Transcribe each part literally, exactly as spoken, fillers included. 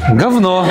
Говно.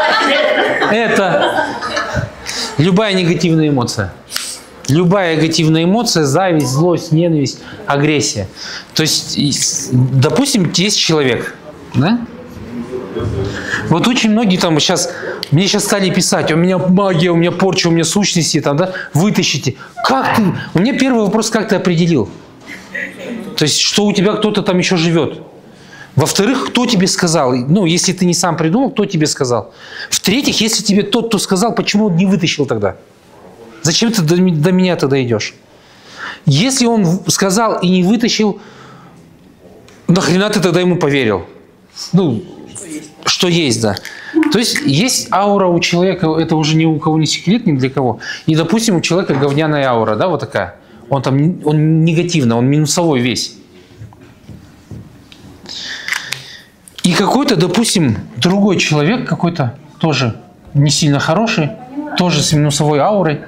Это любая негативная эмоция. Любая негативная эмоция, зависть, злость, ненависть, агрессия. То есть, допустим, есть человек, да? Вот очень многие там сейчас, мне сейчас стали писать, у меня магия, у меня порча, у меня сущности, там, да, вытащите. Как ты? У меня первый вопрос, как ты определил? То есть, что у тебя кто-то там еще живет. Во-вторых, кто тебе сказал? Ну, если ты не сам придумал, кто тебе сказал? В-третьих, если тебе тот, кто сказал, почему он не вытащил тогда? Зачем ты до, до меня тогда идешь? Если он сказал и не вытащил, нахрена ты тогда ему поверил? Ну, что есть, да. То есть, есть аура у человека, это уже ни у кого не секрет, ни для кого. И, допустим, у человека говняная аура, да, вот такая. Он там, он негативный, он минусовой весь. И какой-то, допустим, другой человек, какой-то тоже не сильно хороший, тоже с минусовой аурой,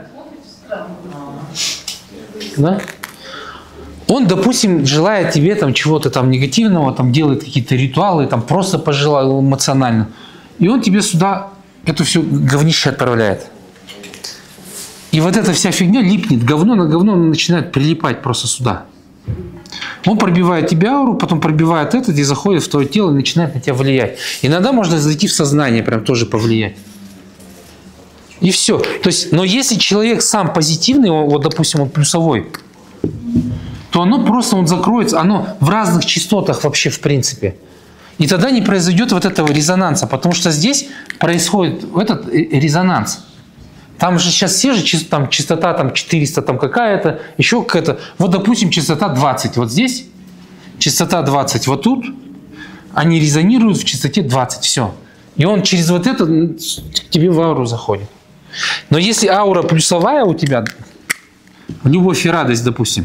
да? Он, допустим, желает тебе там чего-то там негативного, там делает какие-то ритуалы, там просто пожелал эмоционально. И он тебе сюда это все говнище отправляет. И вот эта вся фигня липнет, говно на говно начинает прилипать просто сюда. Он пробивает тебе ауру, потом пробивает этот и заходит в твое тело и начинает на тебя влиять. Иногда можно зайти в сознание, прям тоже повлиять. И все. То есть, но если человек сам позитивный, он, вот, допустим, он плюсовой, то оно просто он закроется, оно в разных частотах вообще в принципе. И тогда не произойдет вот этого резонанса, потому что здесь происходит этот резонанс. Там же сейчас все же там частота там четыреста там какая-то, еще какая-то. Вот, допустим, частота двадцать. Вот здесь частота двадцать. Вот тут они резонируют в частоте двадцать. Все. И он через вот это к тебе в ауру заходит. Но если аура плюсовая у тебя, любовь и радость, допустим,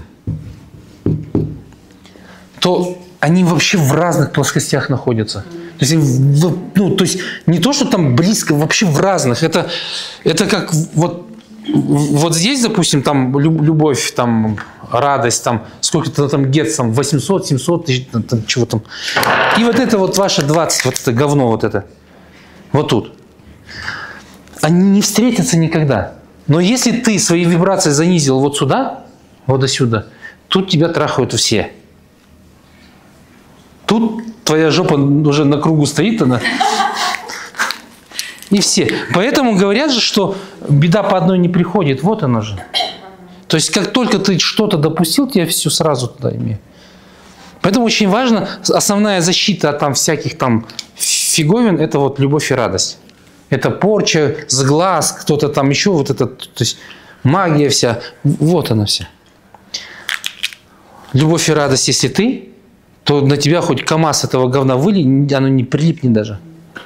то они вообще в разных плоскостях находятся. То есть, ну, то есть не то, что там близко, вообще в разных. Это, это как вот, вот здесь, допустим, там любовь, там радость, там сколько-то там герц, там восемьсот, семьсот тысяч, там, там, чего там. И вот это вот ваше двадцать, вот это говно вот это. Вот тут. Они не встретятся никогда. Но если ты свои вибрации занизил вот сюда, вот до сюда, тут тебя трахают все. Тут твоя жопа уже на кругу стоит, она. И все. Поэтому говорят же, что беда по одной не приходит. Вот она же. То есть, как только ты что-то допустил, тебя все сразу туда имеет. Поэтому очень важно, основная защита от там всяких там фиговин, это вот любовь и радость. Это порча, сглаз, кто-то там еще, вот это, то есть магия вся. Вот она вся. Любовь и радость, если ты, то на тебя хоть КамАЗ этого говна выли, оно не прилипнет даже.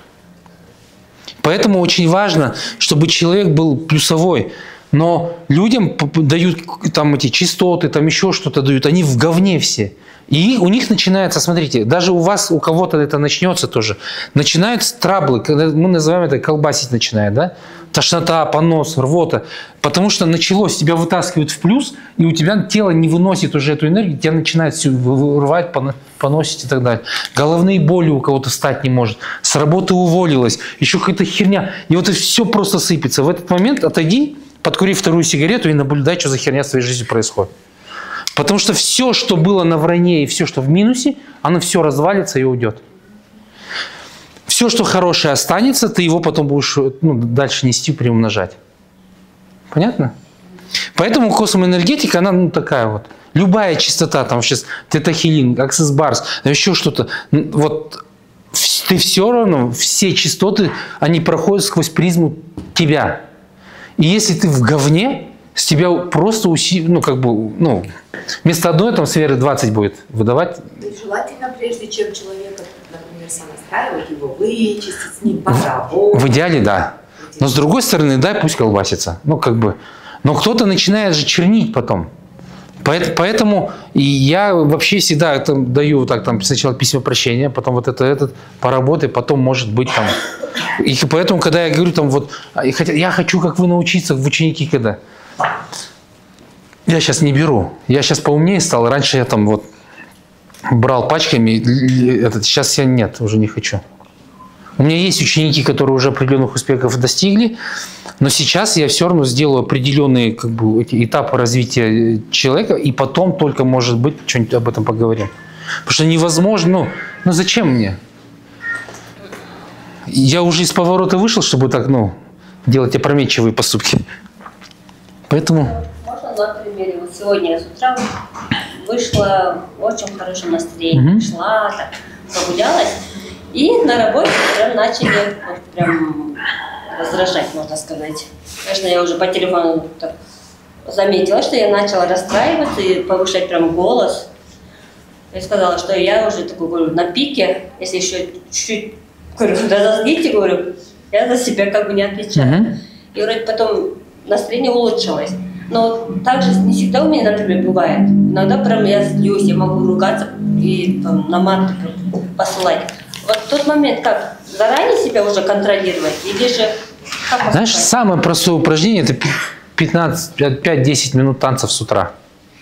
Поэтому очень важно, чтобы человек был плюсовой. Но людям дают там эти частоты, там еще что-то дают, они в говне все. И у них начинается, смотрите, даже у вас, у кого-то это начнется тоже, начинаются траблы, когда мы называем это колбасить начинает, да? Тошнота, понос, рвота. Потому что началось, тебя вытаскивают в плюс, и у тебя тело не выносит уже эту энергию, тебя начинает все вырывать, поносить и так далее. Головные боли у кого-то встать не может, с работы уволилась, еще какая-то херня. И вот это все просто сыпется. В этот момент отойди, подкури вторую сигарету и наблюдай, что за херня в твоей жизни происходит. Потому что все, что было на вранье и все, что в минусе, оно все развалится и уйдет. Все, что хорошее останется, ты его потом будешь ну, дальше нести, приумножать. Понятно? Поэтому космоэнергетика, она ну, такая вот. Любая частота, там сейчас тета-хилин, аксис барс, еще что-то. Вот ты все равно, все частоты, они проходят сквозь призму тебя. И если ты в говне, с тебя просто уси, ну, как бы, ну, вместо одной там сферы двадцать будет выдавать. Желательно, прежде чем человека, например, самостраивать, его вычистить, с ним поработать. В идеале, да. Но с другой стороны, дай пусть колбасится. Ну, как бы. Но кто-то начинает же чернить потом. Поэтому и я вообще всегда там, даю так, там, сначала письма прощения, потом вот это, этот, поработай, потом может быть там. И поэтому, когда я говорю, там, вот, я хочу, как вы, научиться в ученики, когда. Я сейчас не беру. Я сейчас поумнее стал. Раньше я там вот брал пачками. Этот, сейчас я нет, уже не хочу. У меня есть ученики, которые уже определенных успехов достигли, но сейчас я все равно сделаю определенные как бы, эти этапы развития человека, и потом только, может быть, что-нибудь об этом поговорим. Потому что невозможно, ну, ну зачем мне? Я уже из поворота вышел, чтобы так, ну, делать опрометчивые поступки. Поэтому... Можно на примере? Вот сегодня я с утра вышла в очень хорошем настроении, Угу. шла, так, прогулялась, и на работе прям начали вот, прям раздражать, можно сказать. Конечно, я уже по телефону так заметила, что я начала расстраиваться и повышать прям голос. Я сказала, что я уже такой, говорю, на пике, если еще чуть-чуть, говорю, разозлите, говорю, я за себя как бы не отвечаю. Угу. И вроде потом настроение улучшилось. Но также не всегда у меня, например, бывает. Иногда прям я злюсь, я могу ругаться и там, на мат посылать. Вот в тот момент как? Заранее себя уже контролировать? Или же как? Знаешь, самое простое упражнение – это пять-десять минут танцев с утра.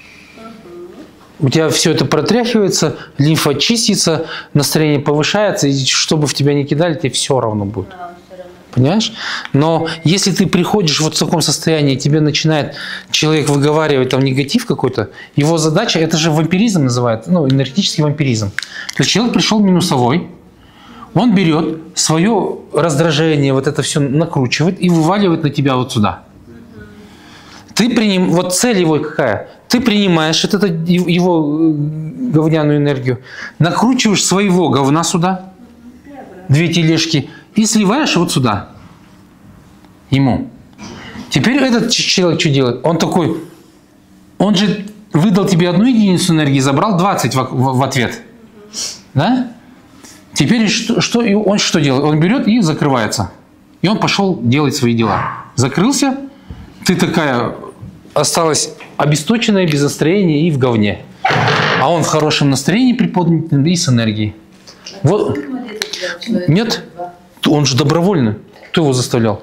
У тебя все это протряхивается, лимфа чистится, настроение повышается, и чтобы в тебя не кидали, тебе все равно будет. А, все равно. Понимаешь? Но если ты приходишь вот в таком состоянии, тебе начинает человек выговаривать там негатив какой-то, его задача, это же вампиризм называется, ну, энергетический вампиризм. То есть человек пришел минусовой, он берет свое раздражение, вот это все накручивает и вываливает на тебя вот сюда. Ты приним... Вот цель его какая? Ты принимаешь это, его говняную энергию, накручиваешь своего говна сюда, две тележки, и сливаешь вот сюда ему. Теперь этот человек что делает? Он такой, он же выдал тебе одну единицу энергии, забрал двадцать в, в, в ответ. Да? Теперь что, что, он что делает? Он берет и закрывается. И он пошел делать свои дела. Закрылся, ты такая осталась обесточенная, без настроения и в говне. А он в хорошем настроении приподнятым и с энергией. Вот. Нет, он же добровольно. Кто его заставлял?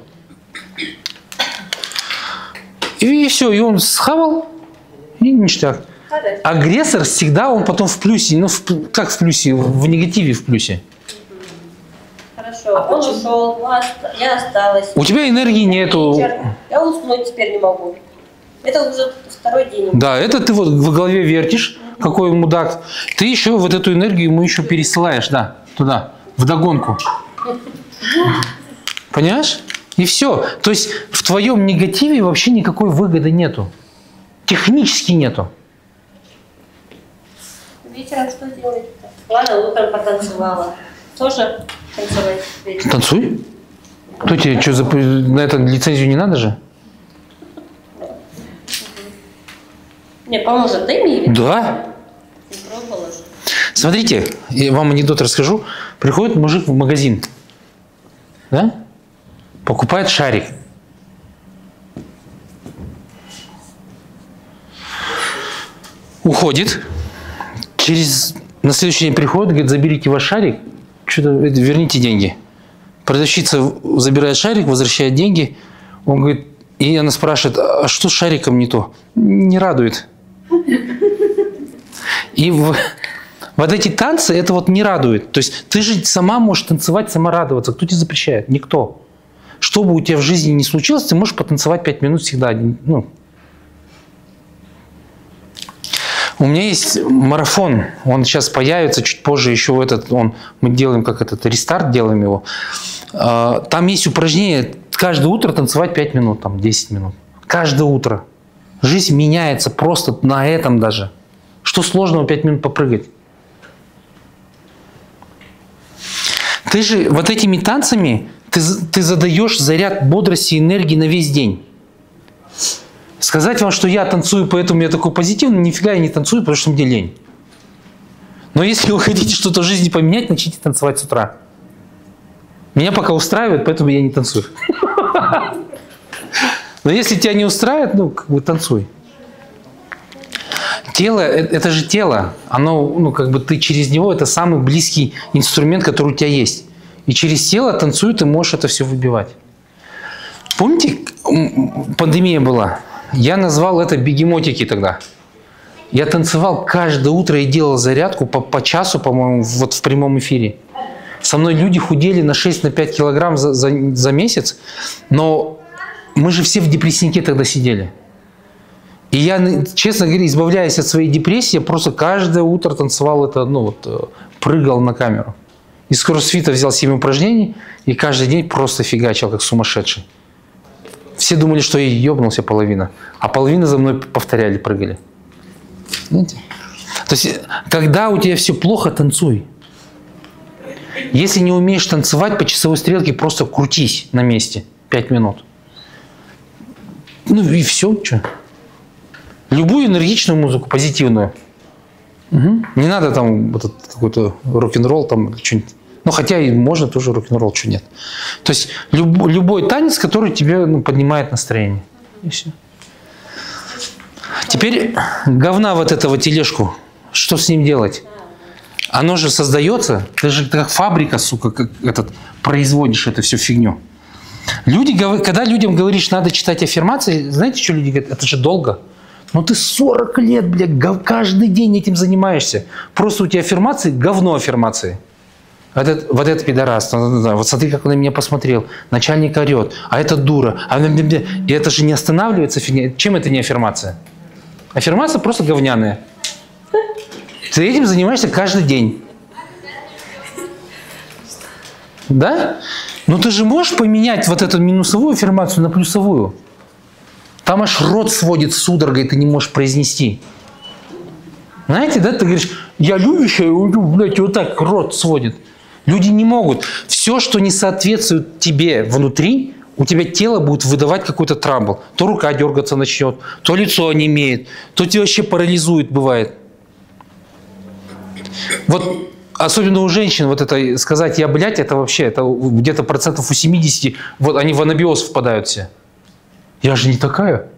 И все, и он схавал, и ништяк. Агрессор всегда, он потом в плюсе, ну, в, как в плюсе, в негативе в плюсе. Хорошо, он ушел, я осталась. У тебя энергии нету. Я уснуть теперь не могу. Это уже второй день. Да, это ты вот в голове вертишь, какой мудак. Ты еще вот эту энергию ему еще пересылаешь, да, туда, вдогонку. Понимаешь? И все. То есть в твоем негативе вообще никакой выгоды нету. Технически нету. Вечером что делать-то? Ладно, утром потанцевала. Тоже танцевать вечером. Танцуй. Кто тебе что, на это лицензию не надо же? Не, поможет, дай мне. Да. Ты пробовала же. Смотрите, я вам анекдот расскажу. Приходит мужик в магазин, да? Покупает шарик. Уходит. Через... На следующий день приходит, говорит, заберите ваш шарик, что-то, верните деньги. Продавщица забирает шарик, возвращает деньги. Он говорит, и она спрашивает, а что с шариком не то? Не радует. И в, вот эти танцы, это вот не радует. То есть ты же сама можешь танцевать, сама радоваться. Кто тебе запрещает? Никто. Что бы у тебя в жизни ни случилось, ты можешь потанцевать пять минут всегда. Ну. У меня есть марафон, он сейчас появится чуть позже, еще этот, он, мы делаем как этот рестарт, делаем его. Там есть упражнение, каждое утро танцевать пять минут, там десять минут. Каждое утро. Жизнь меняется просто на этом даже. Что сложного пять минут попрыгать? Ты же вот этими танцами, ты, ты задаешь заряд бодрости и энергии на весь день. Сказать вам, что я танцую, поэтому я такой позитивный, нифига я не танцую, потому что мне лень. Но если вы хотите что-то в жизни поменять, начните танцевать с утра. Меня пока устраивает, поэтому я не танцую. Но если тебя не устраивает, ну, как бы танцуй. Тело, это же тело, оно, ну, как бы ты через него, это самый близкий инструмент, который у тебя есть. И через тело танцуй, ты можешь это все выбивать. Помните, пандемия была? Я назвал это бегемотики тогда. Я танцевал каждое утро и делал зарядку по, по часу, по-моему, вот в прямом эфире. Со мной люди худели на шесть-пять килограмм за, за, за месяц, но мы же все в депресснике тогда сидели. И я, честно говоря, избавляясь от своей депрессии, я просто каждое утро танцевал это, ну вот, прыгал на камеру. Из кроссфита взял семь упражнений и каждый день просто фигачил, как сумасшедший. Все думали, что я ебнулся половина, а половина за мной повторяли, прыгали. Знаете? То есть, когда у тебя все плохо, танцуй. Если не умеешь танцевать, по часовой стрелке просто крутись на месте пять минут. Ну и все. Что? Любую энергичную музыку, позитивную. Угу. Не надо там вот какой-то рок-н-ролл, там что-нибудь. Ну, хотя и можно тоже рок-н-ролл, что нет. То есть люб, любой танец, который тебе, ну, поднимает настроение. И все. Теперь говна вот этого тележку. Что с ним делать? Оно же создается, ты же как фабрика, сука, как этот, производишь эту всю фигню. Люди, когда людям говоришь, надо читать аффирмации, знаете, что люди говорят? Это же долго. Ну ты сорок лет, блядь, каждый день этим занимаешься. Просто у тебя аффирмации, говно аффирмации. Вот это, вот это пидорас, вот смотри, как он на меня посмотрел. Начальник орет, а это дура. А... И это же не останавливается фигня. Чем это не аффирмация? Аффирмация просто говняная. Ты этим занимаешься каждый день. Да? Но ты же можешь поменять вот эту минусовую аффирмацию на плюсовую. Там аж рот сводит судорогой, ты не можешь произнести. Знаете, да? Ты говоришь, я любящая, блядь, вот так рот сводит. Люди не могут. Все, что не соответствует тебе внутри, у тебя тело будет выдавать какой-то трамбл. То рука дергаться начнет, то лицо онемеет, то тебя вообще парализует, бывает. Вот особенно у женщин вот это сказать «я, блядь», это вообще, это где-то процентов у семидесяти, вот они в анабиоз впадают все. Я же не такая.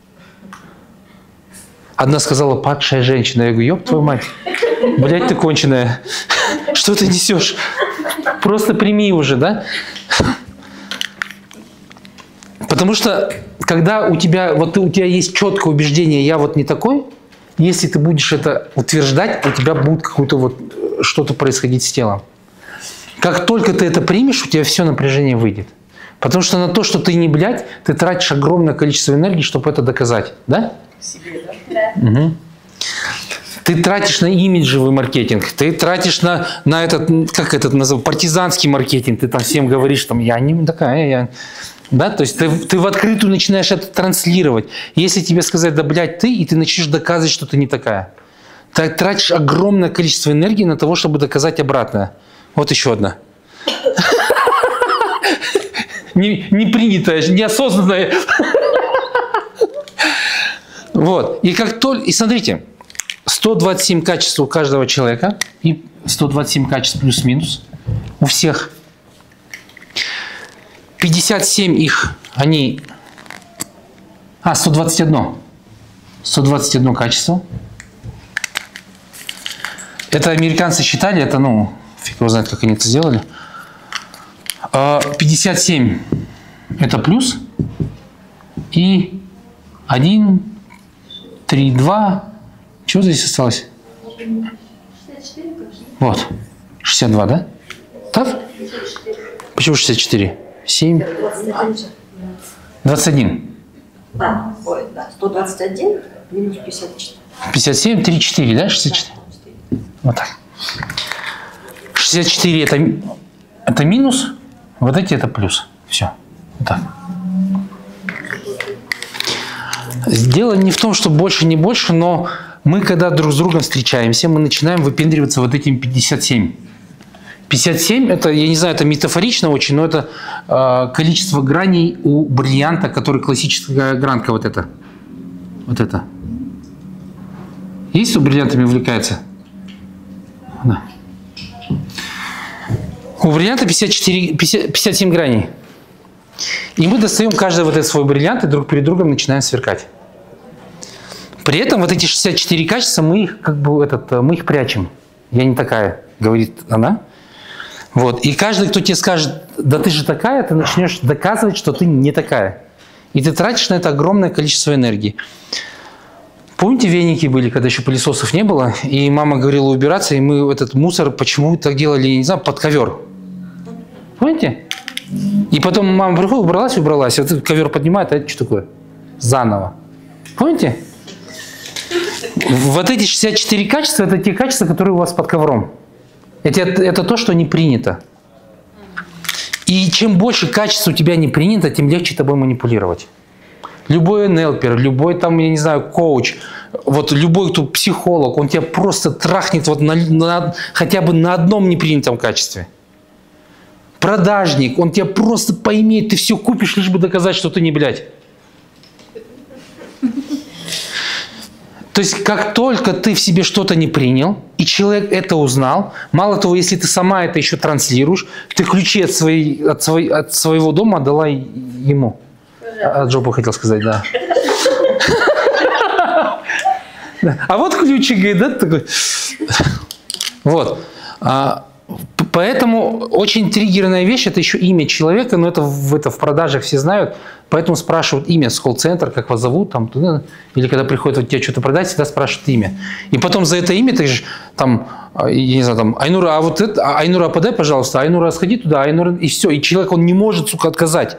Одна сказала «падшая женщина». Я говорю, ёб твою мать, блядь, ты конченая. Что ты несешь? Просто прими уже, да? Потому что, когда у тебя, вот у тебя есть четкое убеждение «я вот не такой», если ты будешь это утверждать, у тебя будет какое-то вот что-то происходить с телом. Как только ты это примешь, у тебя все напряжение выйдет. Потому что на то, что ты не блядь, ты тратишь огромное количество энергии, чтобы это доказать. Да? Себе, да? Да. Угу. Ты тратишь на имиджевый маркетинг, ты тратишь на, на этот, как этот называется, партизанский маркетинг. Ты там всем говоришь, там, я не такая, я... Да? То есть ты, ты в открытую начинаешь это транслировать. Если тебе сказать, да, блядь, ты, и ты начнешь доказывать, что ты не такая. Ты тратишь огромное количество энергии на того, чтобы доказать обратное. Вот еще одна. Не принятая, неосознанная. Вот. И как только... И смотрите, сто двадцать семь качеств у каждого человека, и сто двадцать семь качеств плюс-минус у всех. пятьдесят семь их, они... А, сто двадцать один. сто двадцать одно качество. Это американцы считали, это, ну, фиг его знает, как они это сделали. пятьдесят семь это плюс. И один, три, два. Чего здесь осталось? Вот. шестьдесят два, да? Так? Почему шестьдесят четыре? семь. двадцать один. Да, ой, да, сто двадцать один минус пятьдесят четыре. пятьдесят семь, три, четыре, да? шестьдесят четыре. Вот так. шестьдесят четыре это, это минус, вот эти это плюс. Все. Вот так. Дело не в том, что больше, не больше, но мы, когда друг с другом встречаемся, мы начинаем выпендриваться вот этим пятьдесят семь. пятьдесят семь, это, я не знаю, это метафорично очень, но это э, количество граней у бриллианта, который классическая гранка, вот это. Вот это. Есть, кто бриллиантами увлекается? Да. У бриллианта пятьдесят четыре, пятьдесят, пятьдесят семь граней. И мы достаем каждый вот этот свой бриллиант и друг перед другом начинаем сверкать. При этом вот эти шестьдесят четыре качества, мы их, как бы, этот, мы их прячем. Я не такая, говорит она. Вот. И каждый, кто тебе скажет, да ты же такая, ты начнешь доказывать, что ты не такая. И ты тратишь на это огромное количество энергии. Помните, веники были, когда еще пылесосов не было, и мама говорила убираться, и мы этот мусор, почему так делали, я не знаю, под ковер. Понимаете? И потом мама приходит, убралась, убралась. Вот этот ковер поднимает, а это что такое? Заново. Помните? Вот эти шестьдесят четыре качества, это те качества, которые у вас под ковром. Это, это то, что не принято. И чем больше качеств у тебя не принято, тем легче тобой манипулировать. Любой эн эл пер, любой там, я не знаю, коуч, вот любой кто психолог, он тебя просто трахнет вот на, на, хотя бы на одном непринятом качестве. Продажник, он тебя просто поимеет, ты все купишь, лишь бы доказать, что ты не блядь. То есть, как только ты в себе что-то не принял, и человек это узнал, мало того, если ты сама это еще транслируешь, ты ключи от, своей, от, своей, от своего дома отдала ему. От жопы хотел сказать, да. А вот ключик, говорит, да, такой. Вот. Поэтому очень триггерная вещь – это еще имя человека, но это в, это в продажах все знают, поэтому спрашивают имя с колл-центра, как вас зовут, там, туда, или когда приходят вот, тебе что-то продать, всегда спрашивают имя. И потом за это имя ты же там, я не знаю, там, Айнура, а вот это, Айнура, подай, пожалуйста, Айнура, сходи туда, Айнура, и все, и человек, он не может, сука, отказать.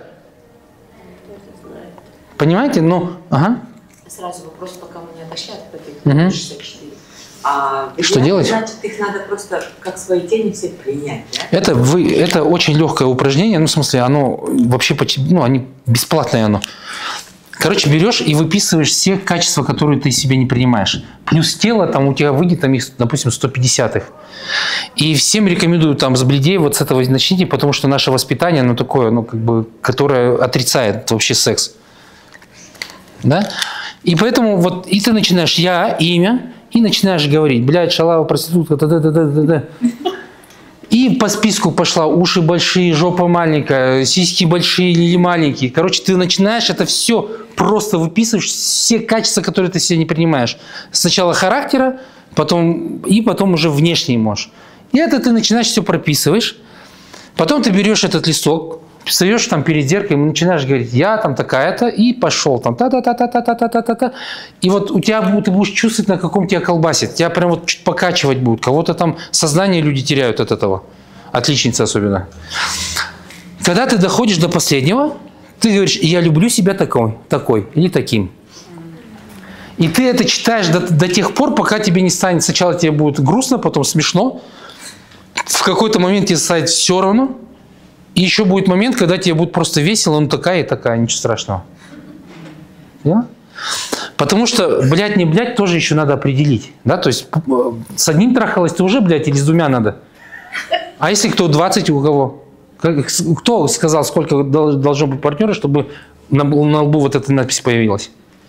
Понимаете? Ну, ага. Сразу вопрос, пока мы не отошли от Угу. шестьдесят четыре. А, что делать? Значит, их надо просто как свои тени все принять, да? Это, вы, это очень легкое упражнение, ну, в смысле, оно вообще, ну, они бесплатное оно. Короче, берешь и выписываешь все качества, которые ты себе не принимаешь. Плюс тело, там у тебя выйдет, там их, допустим, сто пятьдесят их. И всем рекомендую там с бледей вот с этого начните, потому что наше воспитание, оно такое, ну, как бы, которое отрицает вообще секс. Да? И поэтому вот, и ты начинаешь я, имя, и начинаешь говорить, блядь, шалава, проститутка, да-да-да-да-да. И по списку пошла уши большие, жопа маленькая, сиськи большие или маленькие. Короче, ты начинаешь это все просто выписываешь, все качества, которые ты себе не принимаешь. Сначала характера, потом, и потом уже внешний можешь. И это ты начинаешь все прописываешь. Потом ты берешь этот листок, встаешь там перед зеркалом и начинаешь говорить, я там такая-то, и пошел там та-та-та-та-та-та-та-та-та. И вот у тебя ты будешь чувствовать, на каком тебя колбасит. Тебя прям вот чуть покачивать будут. Кого-то там сознание люди теряют от этого. Отличницы особенно. Когда ты доходишь до последнего, ты говоришь, я люблю себя такой, такой или таким. И ты это читаешь до, до тех пор, пока тебе не станет, сначала тебе будет грустно, потом смешно. В какой-то момент тебе станет все равно. И еще будет момент, когда тебе будет просто весело, ну такая и такая, ничего страшного. Да? Потому что, блядь, не блядь, тоже еще надо определить. Да? То есть с одним трахалась ты уже, блядь, или с двумя надо? А если кто двадцать, у кого? Кто сказал, сколько должно быть партнера, чтобы на, на лбу вот эта надпись появилась?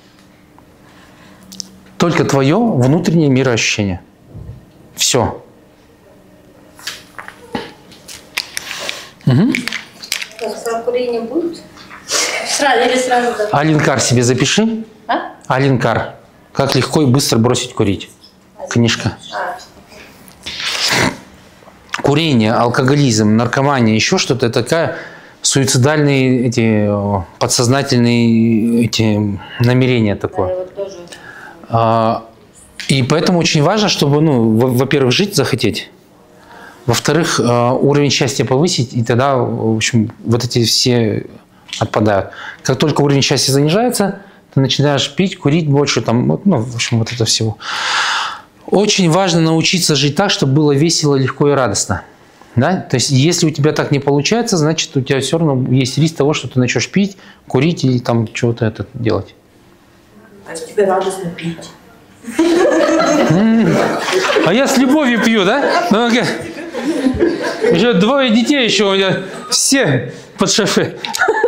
Только твое внутреннее мироощущение. Все. Угу. Про курение будет? Сразу или сразу? Да. Алинкар себе запиши. А? Алинкар. Как легко и быстро бросить курить. Книжка. А. Курение, алкоголизм, наркомания, еще что-то. Это такая суицидальные эти подсознательные эти намерения такое. Да, я вот тоже. А, и поэтому очень важно, чтобы, ну, во-первых, жить захотеть. Во-вторых, уровень счастья повысить, и тогда, в общем, вот эти все отпадают. Как только уровень счастья занижается, ты начинаешь пить, курить больше, там, ну, в общем, вот это всего. Очень важно научиться жить так, чтобы было весело, легко и радостно. Да? То есть, если у тебя так не получается, значит, у тебя все равно есть риск того, что ты начнешь пить, курить или там чего-то это делать. А тебе радостно пить. А я с любовью пью, да? Ну, еще двое детей еще у меня все под шофе.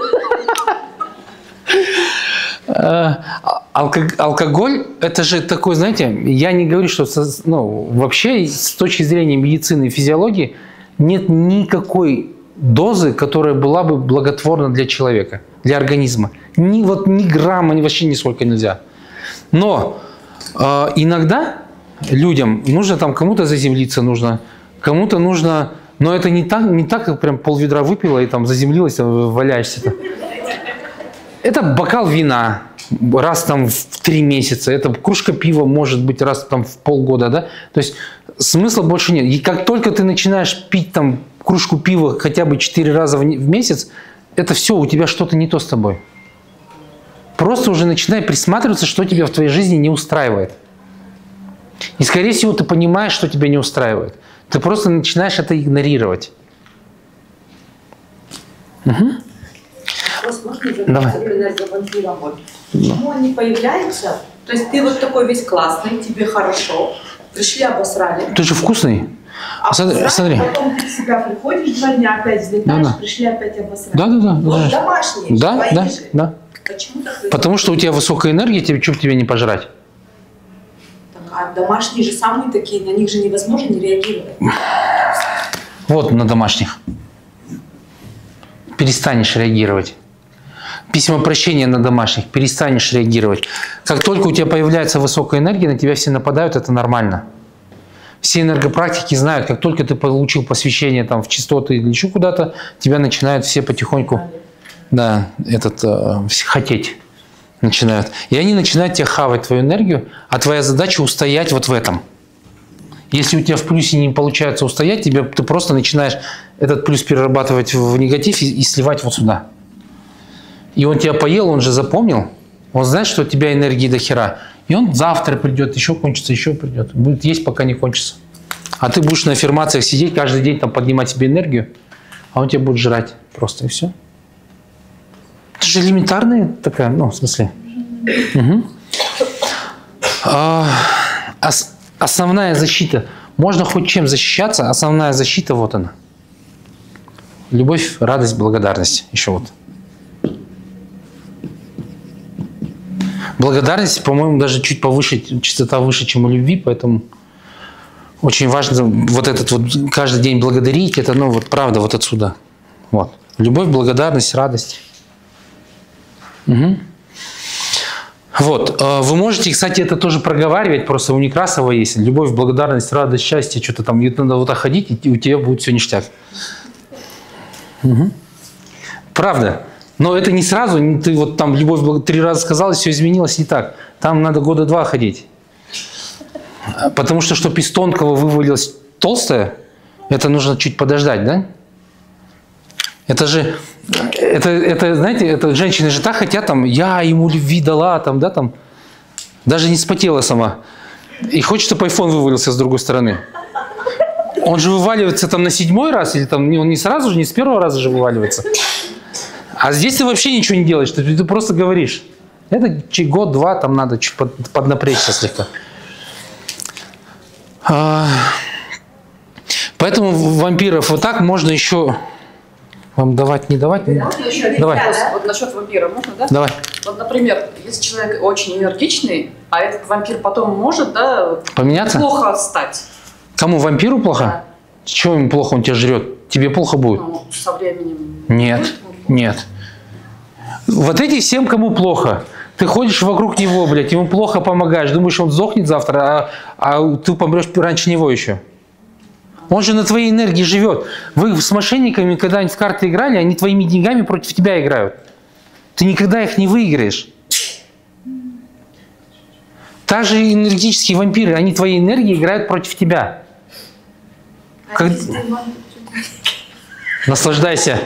Алкоголь, это же такой, знаете, я не говорю, что, ну, вообще с точки зрения медицины и физиологии нет никакой дозы, которая была бы благотворна для человека, для организма. Ни, вот, ни грамма, ни, вообще нисколько нельзя. Но э, иногда людям нужно там кому-то заземлиться нужно, кому-то нужно, но это не так, не так, как прям полведра выпила и там заземлилась, там, валяешься. Это бокал вина раз там в три месяца, это кружка пива может быть раз там в полгода, да. То есть смысла больше нет. И как только ты начинаешь пить там кружку пива хотя бы четыре раза в месяц, это все, у тебя что-то не то с тобой. Просто уже начинай присматриваться, что тебя в твоей жизни не устраивает. И, скорее всего, ты понимаешь, что тебя не устраивает. Ты просто начинаешь это игнорировать. Угу. Вопрос можно Давай. задать за вампиром? Вот. Почему они появляются? То есть ты вот такой весь классный, тебе хорошо, пришли, обосрали. Ты же вкусный. Обосрали, Смотри. потом ты в себя приходишь два дня, опять взлетаешь, Да, да. пришли, опять обосрали. Да, да, да. Вот да. домашние, Да, твои да, же. да. Почему так? Потому что у тебя высокая энергия, тебе что тебе не пожрать? Так, а домашние же самые такие, на них же невозможно не реагировать. Вот на домашних. Перестанешь реагировать. Письма прощения на домашних. Перестанешь реагировать. Как только у тебя появляется высокая энергия, на тебя все нападают, это нормально. Все энергопрактики знают, как только ты получил посвящение там, в частоты или еще куда-то, тебя начинают все потихоньку да, этот, э, хотеть. Начинают. И они начинают тебя хавать твою энергию, а твоя задача устоять вот в этом. Если у тебя в плюсе не получается устоять, тебе, ты просто начинаешь этот плюс перерабатывать в негатив и, и сливать вот сюда. И он тебя поел, он же запомнил, он знает, что у тебя энергии до хера. И он завтра придет, еще кончится, еще придет. Будет есть, пока не кончится. А ты будешь на аффирмациях сидеть, каждый день там поднимать себе энергию, а он тебя будет жрать просто, и все. Это же элементарная такая, ну, в смысле. Угу. А, ос, основная защита. Можно хоть чем защищаться, основная защита вот она. Любовь, радость, благодарность. Еще вот. Благодарность, по-моему, даже чуть повыше, частота выше, чем у любви, поэтому очень важно вот этот вот каждый день благодарить, это, ну, вот правда, вот отсюда. Вот. Любовь, благодарность, радость. Угу. Вот. Вы можете, кстати, это тоже проговаривать, просто у Некрасова есть. Любовь, благодарность, радость, счастье, что-то там, и надо вот так ходить, и у тебя будет все ништяк. Угу. Правда. Но это не сразу, ты вот там любовь три раза сказал, и все изменилось, не так. Там надо года два ходить. Потому что, чтобы из тонкого вывалилось толстое, это нужно чуть подождать, да? Это же, это, это, знаете, это женщины же так хотят, там, я ему любви дала, там, да, там, даже не спотела сама. И хочет, чтобы айфон вывалился с другой стороны. Он же вываливается там на седьмой раз, или там, он не сразу же, не с первого раза же вываливается. А здесь ты вообще ничего не делаешь, ты, ты просто говоришь. Это год-два, там надо чуть под, поднапрячься слегка. А, поэтому вампиров вот так можно еще вам давать, не давать? Да, давай. Вот насчет вампира можно, да? Давай. Вот, например, если человек очень энергичный, а этот вампир потом может, да, поменяться? Плохо стать. Кому, вампиру плохо? Да. Чего ему плохо, он тебя жрет? Тебе плохо будет? Ну, со временем. Нет, нет. Вот эти всем, кому плохо. Ты ходишь вокруг него, блядь, ему плохо помогаешь. Думаешь, он сдохнет завтра, а, а ты помрешь раньше него еще. Он же на твоей энергии живет. Вы с мошенниками когда-нибудь в карты играли, они твоими деньгами против тебя играют. Ты никогда их не выиграешь. Так же энергетические вампиры, они твоей энергией играют против тебя. Как... Наслаждайся.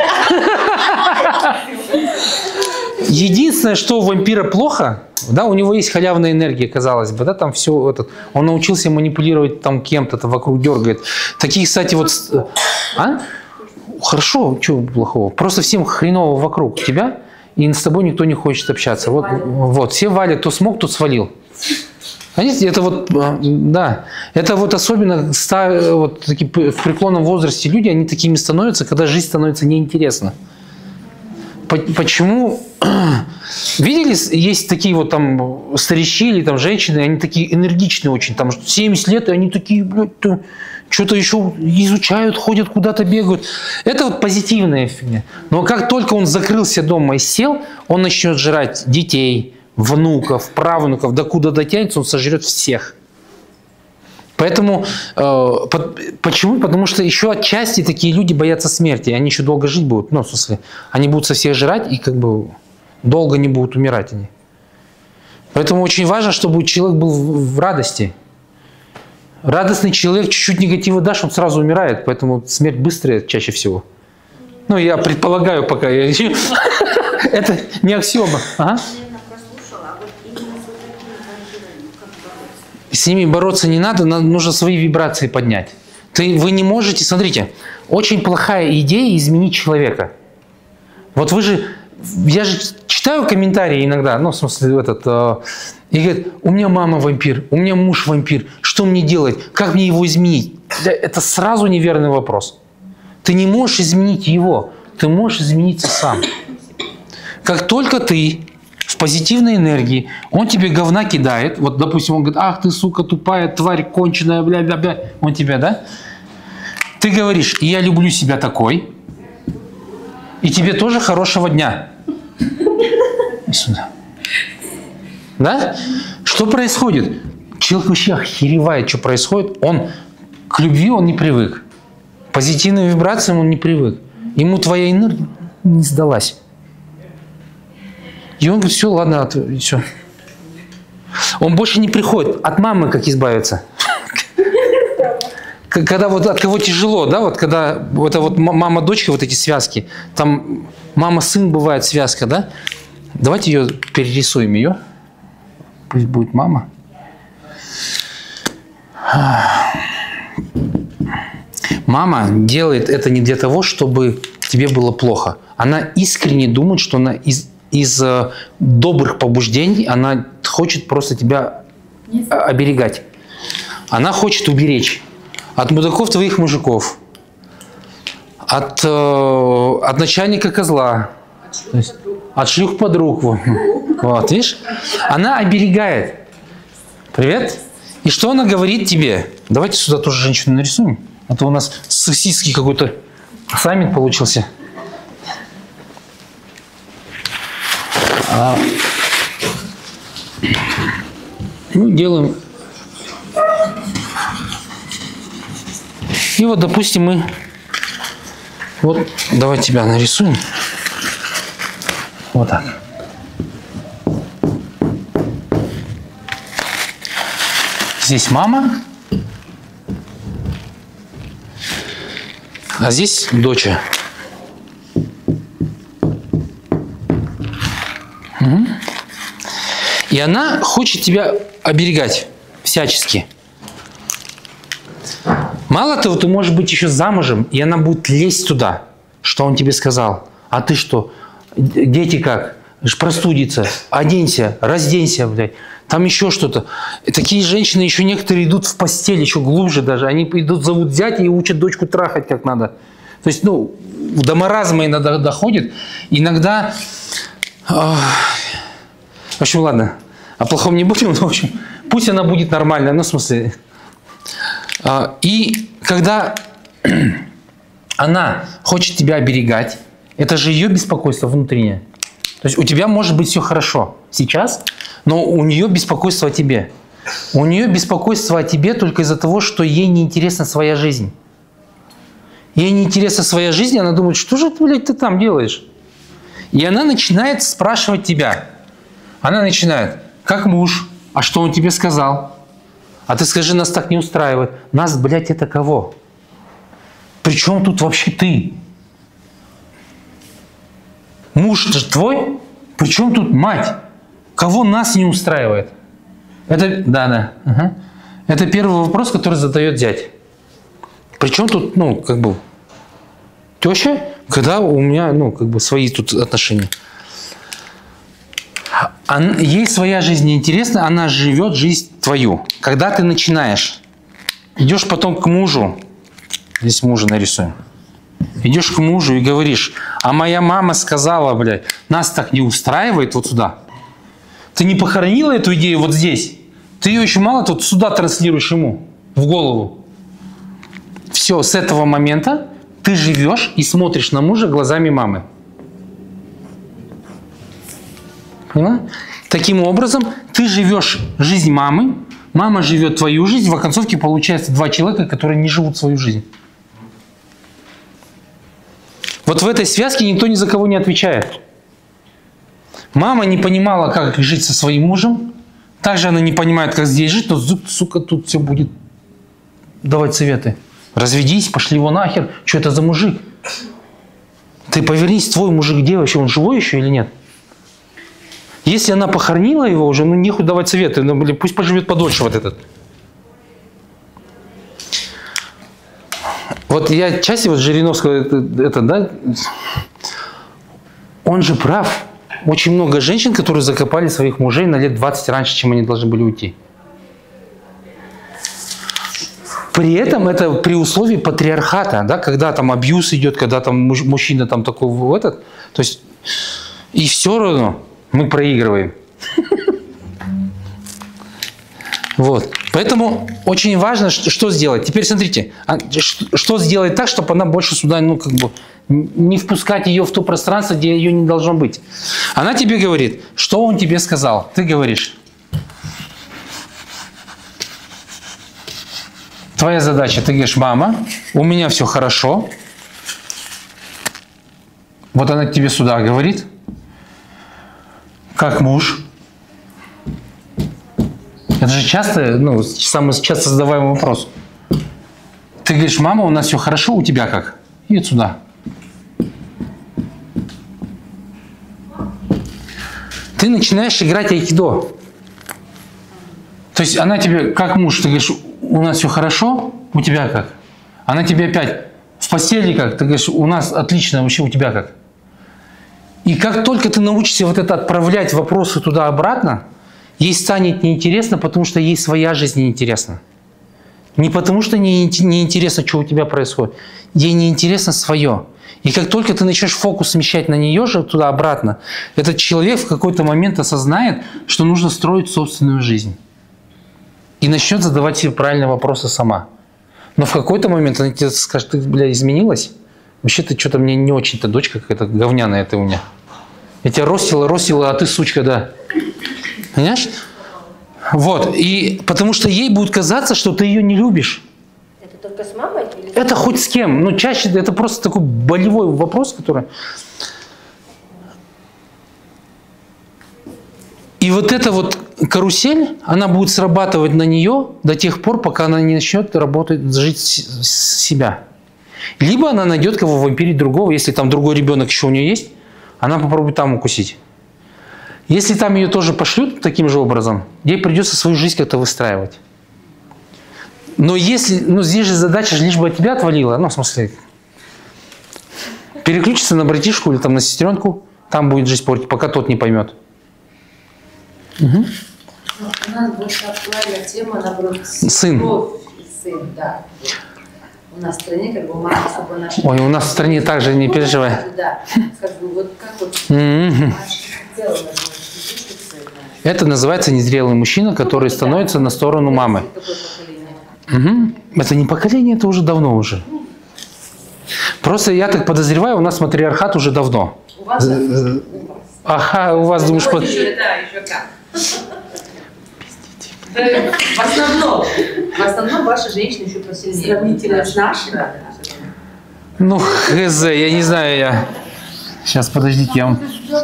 Единственное, что у вампира плохо, да, у него есть халявная энергия, казалось бы, да, там все этот, он научился манипулировать там кем-то, там вокруг дергает. Такие, кстати, вот, а? Хорошо, чего плохого? Просто всем хреново вокруг тебя, и с тобой никто не хочет общаться. Вот, вот, все валят, кто смог, тот свалил. Понимаете, это вот, да, это вот особенно вот, такие, в преклонном возрасте люди, они такими становятся, когда жизнь становится неинтересна. Почему? Видели, есть такие вот там старички или там женщины, они такие энергичные очень, там семьдесят лет, и они такие, блядь, что-то еще изучают, ходят куда-то, бегают. Это вот позитивная фигня. Но как только он закрылся дома и сел, он начнет жрать детей, внуков, правнуков, докуда дотянется, он сожрет всех. Поэтому, э, под, почему? Потому что еще отчасти такие люди боятся смерти, они еще долго жить будут, ну, в смысле, они будут со всех жрать и как бы долго не будут умирать они. Поэтому очень важно, чтобы человек был в, в радости. Радостный человек, чуть-чуть негатива дашь, он сразу умирает, поэтому смерть быстрая чаще всего. Ну, я предполагаю пока. Это не аксиома. С ними бороться не надо, нужно свои вибрации поднять. Ты, вы не можете, смотрите, очень плохая идея изменить человека. Вот вы же, я же читаю комментарии иногда, ну, в смысле, этот, э, и говорит, у меня мама вампир, у меня муж вампир, что мне делать, как мне его изменить? Это сразу неверный вопрос. Ты не можешь изменить его, ты можешь измениться сам. Как только ты в позитивной энергии, он тебе говна кидает, вот, допустим, он говорит, ах ты, сука, тупая тварь, конченая, бля-бля-бля, он тебя, да? Ты говоришь, я люблю себя такой, и тебе тоже хорошего дня. Сюда. Да? Что происходит? Человек вообще охеревает, что происходит. Он к любви он не привык. К позитивным вибрациям он не привык. Ему твоя энергия не сдалась. И он говорит, все, ладно, все. Он больше не приходит. От мамы как избавиться? Когда вот от кого тяжело, да, вот когда это вот мама-дочка, вот эти связки, там мама-сын бывает связка, да? Давайте ее перерисуем ее. Пусть будет мама. Мама делает это не для того, чтобы тебе было плохо. Она искренне думает, что она из, из э, добрых побуждений, она хочет просто тебя оберегать. Она хочет уберечь от мудаков твоих мужиков, от, э, от начальника козла, от шлюх подруг. Вот, видишь? Она оберегает. Привет. И что она говорит тебе? Давайте сюда тоже женщину нарисуем. А то у нас сексистский какой-то саммит получился. А, ну, делаем. И вот, допустим, мы... Вот, давай тебя нарисуем. Вот так. Здесь мама, а здесь доча. Угу. И она хочет тебя оберегать всячески. Мало того, ты можешь быть еще замужем, и она будет лезть туда, что он тебе сказал. А ты что? Дети как? Простудиться, оденься, разденься, блядь. Там еще что-то. Такие женщины еще некоторые идут в постель, еще глубже даже. Они идут, зовут зятя и учат дочку трахать как надо. То есть, ну, до маразма иногда доходит. Иногда... Э, в общем, ладно. О плохом не будем, но, в общем, пусть она будет нормальная. Ну, в смысле... Э, и когда она хочет тебя оберегать, это же ее беспокойство внутреннее. То есть у тебя может быть все хорошо сейчас, но у нее беспокойство о тебе. У нее беспокойство о тебе только из-за того, что ей неинтересна своя жизнь. Ей неинтересна своя жизнь, она думает, что же ты, блядь, ты там делаешь? И она начинает спрашивать тебя. Она начинает, как муж, а что он тебе сказал? А ты скажи, нас так не устраивает. Нас, блядь, это кого? Причем тут вообще ты? Муж же твой? Причем тут мать? Кого нас не устраивает? Это, да, да. Ага. Это первый вопрос, который задает зять. Причем тут, ну, как бы, теща, когда у меня, ну, как бы, свои тут отношения. Она, ей своя жизнь неинтересна, она живет жизнь твою. Когда ты начинаешь, идешь потом к мужу, здесь мужа нарисуем, идешь к мужу и говоришь, а моя мама сказала, блядь, нас так не устраивает вот сюда. Ты не похоронила эту идею вот здесь? Ты ее еще мало тут сюда транслируешь ему, в голову. Все, с этого момента ты живешь и смотришь на мужа глазами мамы. Поняла? Таким образом, ты живешь жизнь мамы, мама живет твою жизнь, в оконцовке получается два человека, которые не живут свою жизнь. Вот в этой связке никто ни за кого не отвечает. Мама не понимала, как жить со своим мужем. Также она не понимает, как здесь жить, но, сука, тут все будет давать советы. Разведись, пошли его нахер. Что это за мужик? Ты повернись, твой мужик где вообще? Он живой еще или нет? Если она похоронила его уже, ну нехуй давать советы. Ну, блин, пусть поживет подольше вот этот. Вот я части вот Жириновского, это, это, да, он же прав. Очень много женщин, которые закопали своих мужей на лет двадцать раньше, чем они должны были уйти. При этом это при условии патриархата, да, когда там абьюз идет, когда там мужчина там такой в этот, то есть и все равно мы проигрываем. Вот. Поэтому очень важно, что сделать. Теперь смотрите, что сделать так, чтобы она больше сюда, ну, как бы, не впускать ее в то пространство, где ее не должно быть. Она тебе говорит, что он тебе сказал. Ты говоришь. Твоя задача, ты говоришь, мама, у меня все хорошо. Вот она тебе сюда говорит, как муж. Это же часто, ну, самый часто задаваемый вопрос. Ты говоришь, мама, у нас все хорошо, у тебя как? И вот сюда. Ты начинаешь играть айкидо. То есть она тебе, как муж, ты говоришь, у нас все хорошо, у тебя как? Она тебе опять, в постели как? Ты говоришь, у нас отлично, вообще у тебя как? И как только ты научишься вот это отправлять вопросы туда-обратно, ей станет неинтересно, потому что ей своя жизнь неинтересна. Не потому что ей неинтересно, что у тебя происходит. Ей неинтересно свое. И как только ты начнешь фокус смещать на нее же туда-обратно, этот человек в какой-то момент осознает, что нужно строить собственную жизнь. И начнет задавать себе правильные вопросы сама. Но в какой-то момент она тебе скажет, ты, бля, изменилась? Вообще ты что-то мне не очень-то, дочка какая-то говняная ты у меня. Я тебя ростила, ростила, а ты сучка, да. Понимаешь? Вот. И потому что ей будет казаться, что ты ее не любишь. Это только с мамой? Или... Это хоть с кем. Но чаще это просто такой болевой вопрос, который... И вот эта вот карусель, она будет срабатывать на нее до тех пор, пока она не начнет работать, жить с себя. Либо она найдет кого вампирить другого, если там другой ребенок еще у нее есть, она попробует там укусить. Если там ее тоже пошлют таким же образом, ей придется свою жизнь как-то выстраивать. Но если, ну здесь же задача, лишь бы от тебя отвалила, ну в смысле, переключиться на братишку или там на сестренку, там будет жизнь портить, пока тот не поймет. Угу. У нас больше актуальна тема, наоборот, сын. Сын, да. У нас в стране, как бы, мама особо наша... Ой, у нас в стране также, не переживай. Да, как бы, вот как вот... Mm-hmm. Это называется незрелый мужчина, который становится на сторону мамы. Угу. Это не поколение, это уже давно уже. Просто я так подозреваю, у нас матриархат уже давно. У вас? Ага, у вас, думаешь... Под... Да, еще как. В основном, в основном ваши женщины еще посильнее. Сравнительно с нашими. Да, да. Ну, хз, я не знаю, я... Сейчас, подождите, я вам...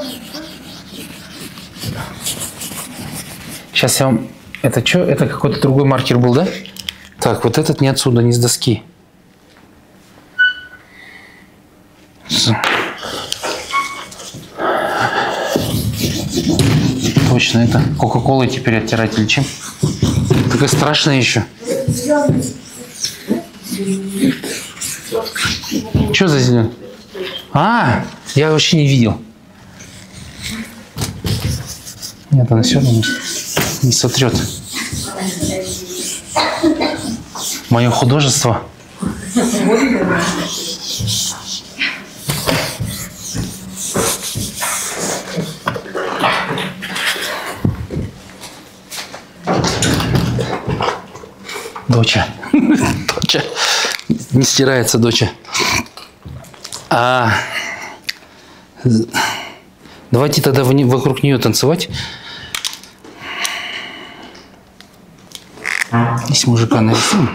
Сейчас я вам... Это что? Это какой-то другой маркер был, да? Так, вот этот не отсюда, не с доски. Точно, это кока-колой теперь оттирать или чем? Такая страшная еще. Что за зеленый? А, я вообще не видел. Нет, она все равно не сотрет. Мое художество. Доча. Доча. Не стирается, доча. А, давайте тогда вокруг нее танцевать. Если мужика нарисуем.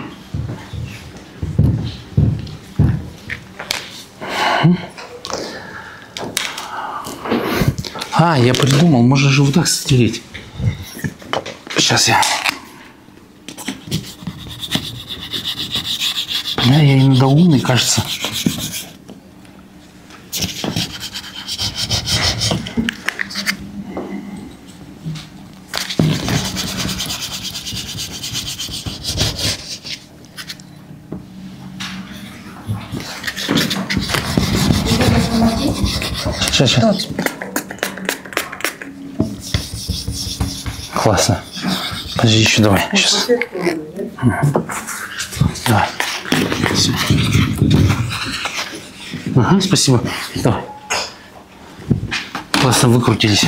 А, я придумал, можно же вот так стереть. Сейчас я. Бля, я иногда умный, кажется. Сейчас, сейчас. Классно. Подожди, еще давай. Сейчас. Давай. Ага, спасибо. Давай. Классно выкрутились.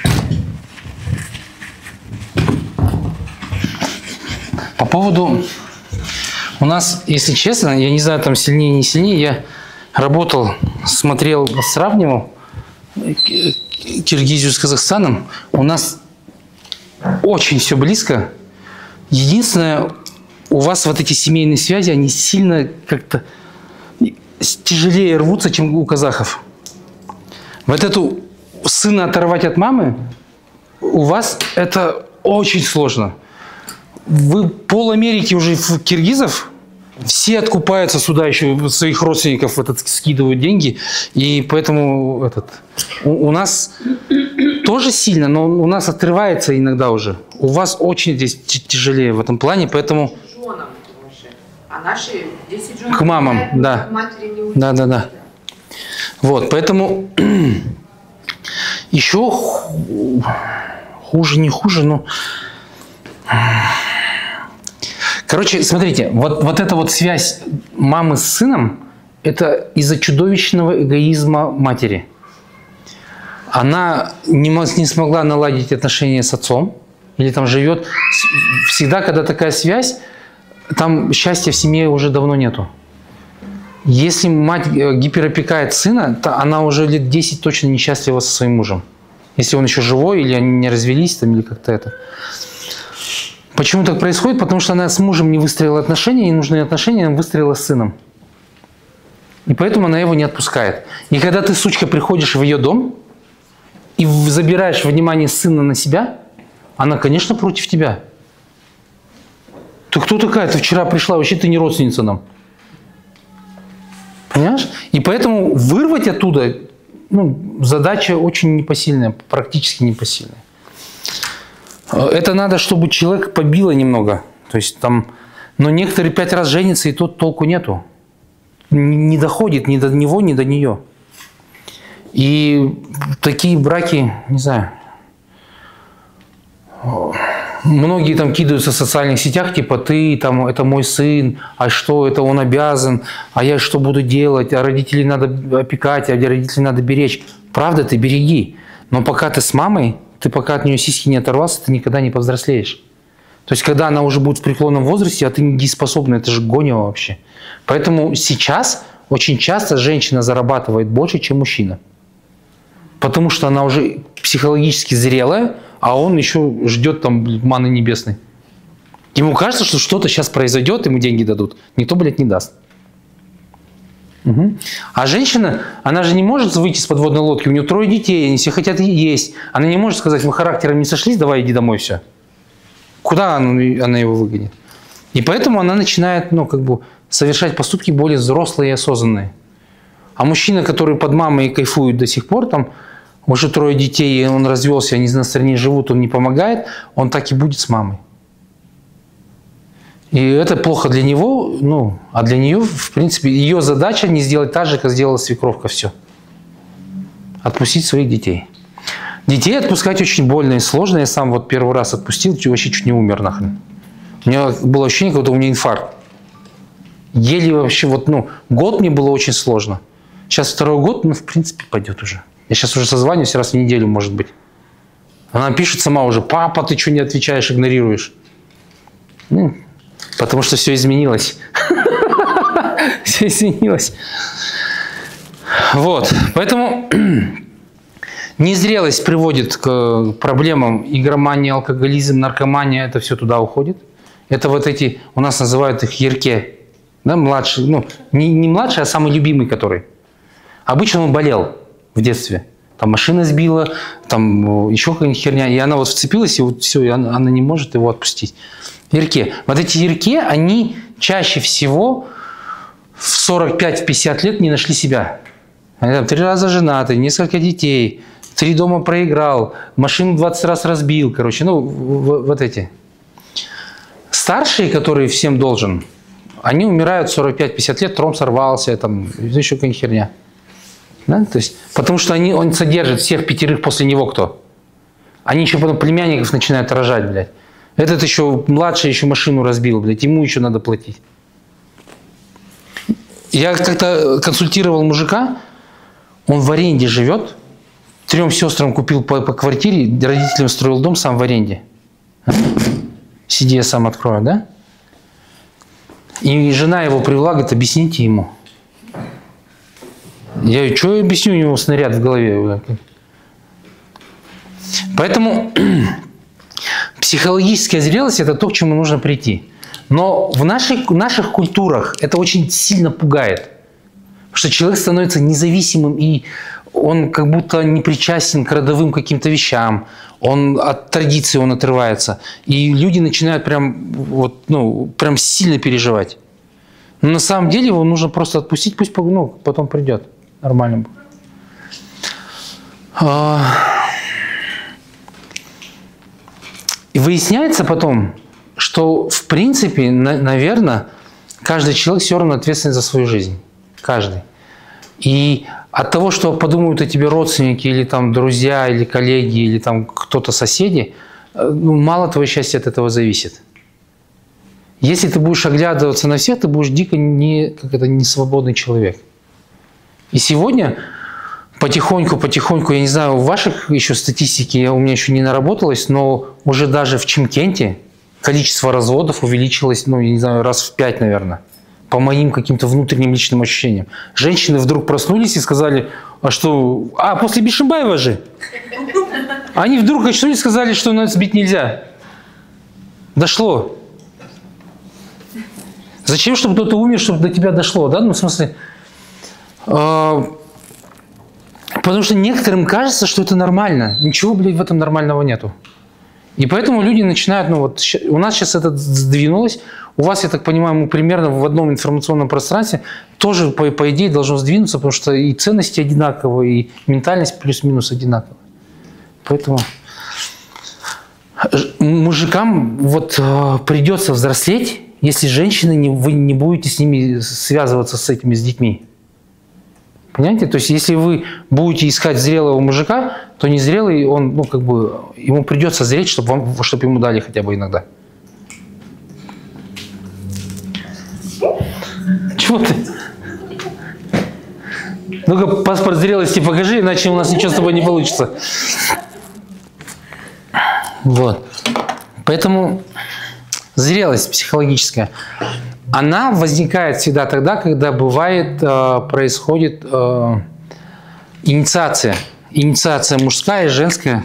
По поводу... У нас, если честно, я не знаю, там сильнее, не сильнее, я работал, смотрел, сравнивал Киргизию с Казахстаном. У нас очень все близко. Единственное, у вас вот эти семейные связи, они сильно как-то тяжелее рвутся, чем у казахов. Вот эту сына оторвать от мамы, у вас это очень сложно. Вы пол Америки уже в киргизов, все откупаются сюда еще, своих родственников этот, скидывают деньги. И поэтому этот, у, у нас тоже сильно, но у нас отрывается иногда уже. У вас очень здесь тяжелее в этом плане, поэтому... Женам уже. А наши десять жен... К мамам, да. Да, да, да. Вот, поэтому еще хуже, не хуже, но... Короче, смотрите, вот, вот эта вот связь мамы с сыном, это из-за чудовищного эгоизма матери. Она не, не смогла наладить отношения с отцом, или там живет... Всегда, когда такая связь, там счастья в семье уже давно нету. Если мать гиперопекает сына, то она уже лет десять точно несчастлива со своим мужем. Если он еще живой, или они не развелись, там, или как-то это... Почему так происходит? Потому что она с мужем не выстроила отношения, ей нужны отношения, она выстроила с сыном. И поэтому она его не отпускает. И когда ты, сучка, приходишь в ее дом и забираешь внимание сына на себя, она, конечно, против тебя. Ты кто такая? Ты вчера пришла, вообще ты не родственница нам. Понимаешь? И поэтому вырвать оттуда, ну, задача очень непосильная, практически непосильная. Это надо, чтобы человек побило немного. То есть там, но некоторые пять раз женятся, и тут толку нету. Не доходит ни до него, ни до нее. И такие браки, не знаю, многие там кидаются в социальных сетях, типа ты, там, это мой сын, а что, это он обязан, а я что буду делать, а родителей надо опекать, а родителей надо беречь. Правда, ты береги. Но пока ты с мамой, ты пока от нее сиськи не оторвался, ты никогда не повзрослеешь. То есть, когда она уже будет в преклонном возрасте, а ты недееспособна, это же гонево вообще. Поэтому сейчас очень часто женщина зарабатывает больше, чем мужчина. Потому что она уже психологически зрелая, а он еще ждет там маны небесной. Ему кажется, что что-то сейчас произойдет, ему деньги дадут. Никто, блядь, не даст. Угу. А женщина, она же не может выйти с подводной лодки, у нее трое детей, они все хотят есть. Она не может сказать, вы характером не сошлись, давай иди домой, все. Куда она, она его выгонит? И поэтому она начинает, ну, как бы, совершать поступки более взрослые и осознанные. А мужчина, который под мамой кайфует до сих пор, там, уже трое детей, он развелся, они на стороне живут, он не помогает, он так и будет с мамой. И это плохо для него, ну, а для нее, в принципе, ее задача не сделать так же, как сделала свекровка, все. Отпустить своих детей. Детей отпускать очень больно и сложно. Я сам вот первый раз отпустил, вообще чуть не умер нахрен. У меня было ощущение, как будто у меня инфаркт. Еле вообще, вот, ну, год мне было очень сложно. Сейчас второй год, ну, в принципе, пойдет уже. Я сейчас уже созваниваюсь раз в неделю, может быть. Она пишет сама уже, папа, ты что не отвечаешь, игнорируешь? Ну, потому что все изменилось. Все изменилось. Вот. Поэтому незрелость приводит к проблемам игромания, алкоголизм, наркомания. Это все туда уходит. Это вот эти, у нас называют их ярке. Да, младший, ну, не, не младший, а самый любимый, который. Обычно он болел в детстве. Там машина сбила, там еще какая-нибудь херня. И она вот вцепилась, и вот все, и она, она не может его отпустить. Ярке. Вот эти ярке, они чаще всего в сорок пять — пятьдесят лет не нашли себя. Они там три раза женаты, несколько детей, три дома проиграл, машину двадцать раз разбил, короче, ну, вот эти. Старшие, которые всем должен, они умирают в сорок пять — пятьдесят лет, тром сорвался, там, еще какая-нибудь херня. Да? То есть, потому что они, он содержит всех пятерых после него кто? Они еще потом племянников начинают рожать, блядь. Этот еще младший еще машину разбил, блядь, ему еще надо платить. Я как-то консультировал мужика, он в аренде живет, трем сестрам купил по, по квартире, родителям строил дом, сам в аренде. Сиди, я сам открою, да? И жена его привела, говорит, объясните ему. Я говорю, что я объясню, у него снаряд в голове. Поэтому психологическая зрелость – это то, к чему нужно прийти. Но в наших, в наших культурах это очень сильно пугает. Потому что человек становится независимым, и он как будто не причастен к родовым каким-то вещам. Он от традиции он отрывается. И люди начинают прям, вот, ну, прям сильно переживать. Но на самом деле его нужно просто отпустить, пусть ну, потом придет. Нормально будет. И выясняется потом, что в принципе, на, наверное, каждый человек все равно ответственен за свою жизнь. Каждый. И от того, что подумают о тебе родственники, или там друзья, или коллеги, или там кто-то соседи, ну, мало твоего счастья от этого зависит. Если ты будешь оглядываться на всех, ты будешь дико не, как это, не свободный человек. И сегодня потихоньку, потихоньку, я не знаю, в ваших еще статистике у меня еще не наработалось, но уже даже в Чимкенте количество разводов увеличилось, ну, я не знаю, раз в пять, наверное. По моим каким-то внутренним личным ощущениям. Женщины вдруг проснулись и сказали, а что, а после Бишимбаева же? Они вдруг очнулись и сказали, что нас бить нельзя. Дошло. Зачем, чтобы кто-то умер, чтобы до тебя дошло, да? Ну, в смысле, э, потому что некоторым кажется, что это нормально. Ничего, блядь, в этом нормального нету. И поэтому люди начинают, ну вот, у нас сейчас это сдвинулось, у вас, я так понимаю, мы примерно в одном информационном пространстве тоже, по, по идее, должно сдвинуться, потому что и ценности одинаковые, и ментальность плюс-минус одинаковая. Поэтому мужикам вот придется взрослеть, если женщины, не, вы не будете с ними связываться, с этими, с детьми. Понимаете? То есть, если вы будете искать зрелого мужика, то незрелый, он, ну, как бы, ему придется зреть, чтобы, вам, чтобы ему дали хотя бы иногда. Чего ты? Ну-ка, паспорт зрелости покажи, иначе у нас ничего с тобой не получится. Вот. Поэтому зрелость психологическая, она возникает всегда тогда, когда бывает, э, происходит э, инициация. Инициация мужская и женская.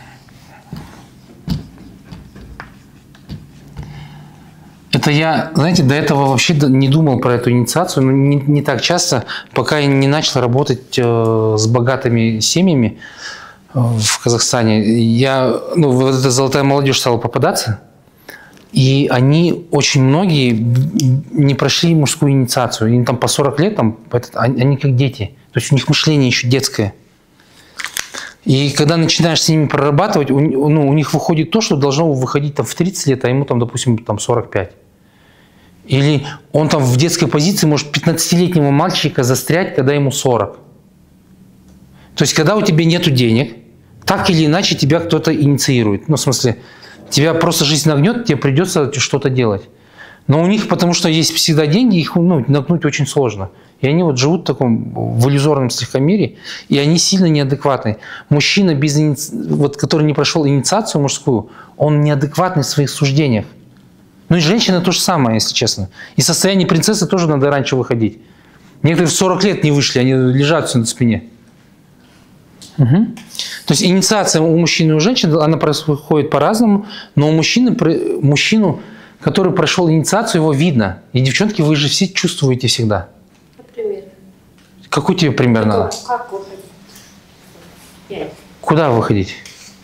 Это я, знаете, до этого вообще не думал про эту инициацию, но не, не так часто, пока я не начал работать э, с богатыми семьями э, в Казахстане. Я, ну, вот эта золотая молодежь стала попадаться. И они, очень многие, не прошли мужскую инициацию. Им там по сорок лет, там, они, они как дети. То есть у них мышление еще детское. И когда начинаешь с ними прорабатывать, у, ну, у них выходит то, что должно выходить там, в тридцать лет, а ему, там, допустим, там, сорок пять. Или он там в детской позиции может пятнадцатилетнего мальчика застрять, когда ему сорок. То есть когда у тебя нет денег, так или иначе тебя кто-то инициирует. Ну, в смысле, тебя просто жизнь нагнет, тебе придется что-то делать. Но у них, потому что есть всегда деньги, их, ну, нагнуть очень сложно. И они вот живут в таком в иллюзорном слегка мире, и они сильно неадекватны. Мужчина, без иници... вот, который не прошел инициацию мужскую, он неадекватный в своих суждениях. Ну и женщина то же самое, если честно. И состояние принцессы тоже надо раньше выходить. Некоторые в сорок лет не вышли, они лежат все на спине. Угу. То есть инициация у мужчин и у женщин, она происходит по-разному, но у мужчины, мужчину, который прошел инициацию, его видно. И, девчонки, вы же все чувствуете всегда. Например. Какой тебе пример надо? Как выходить? Я. Куда выходить?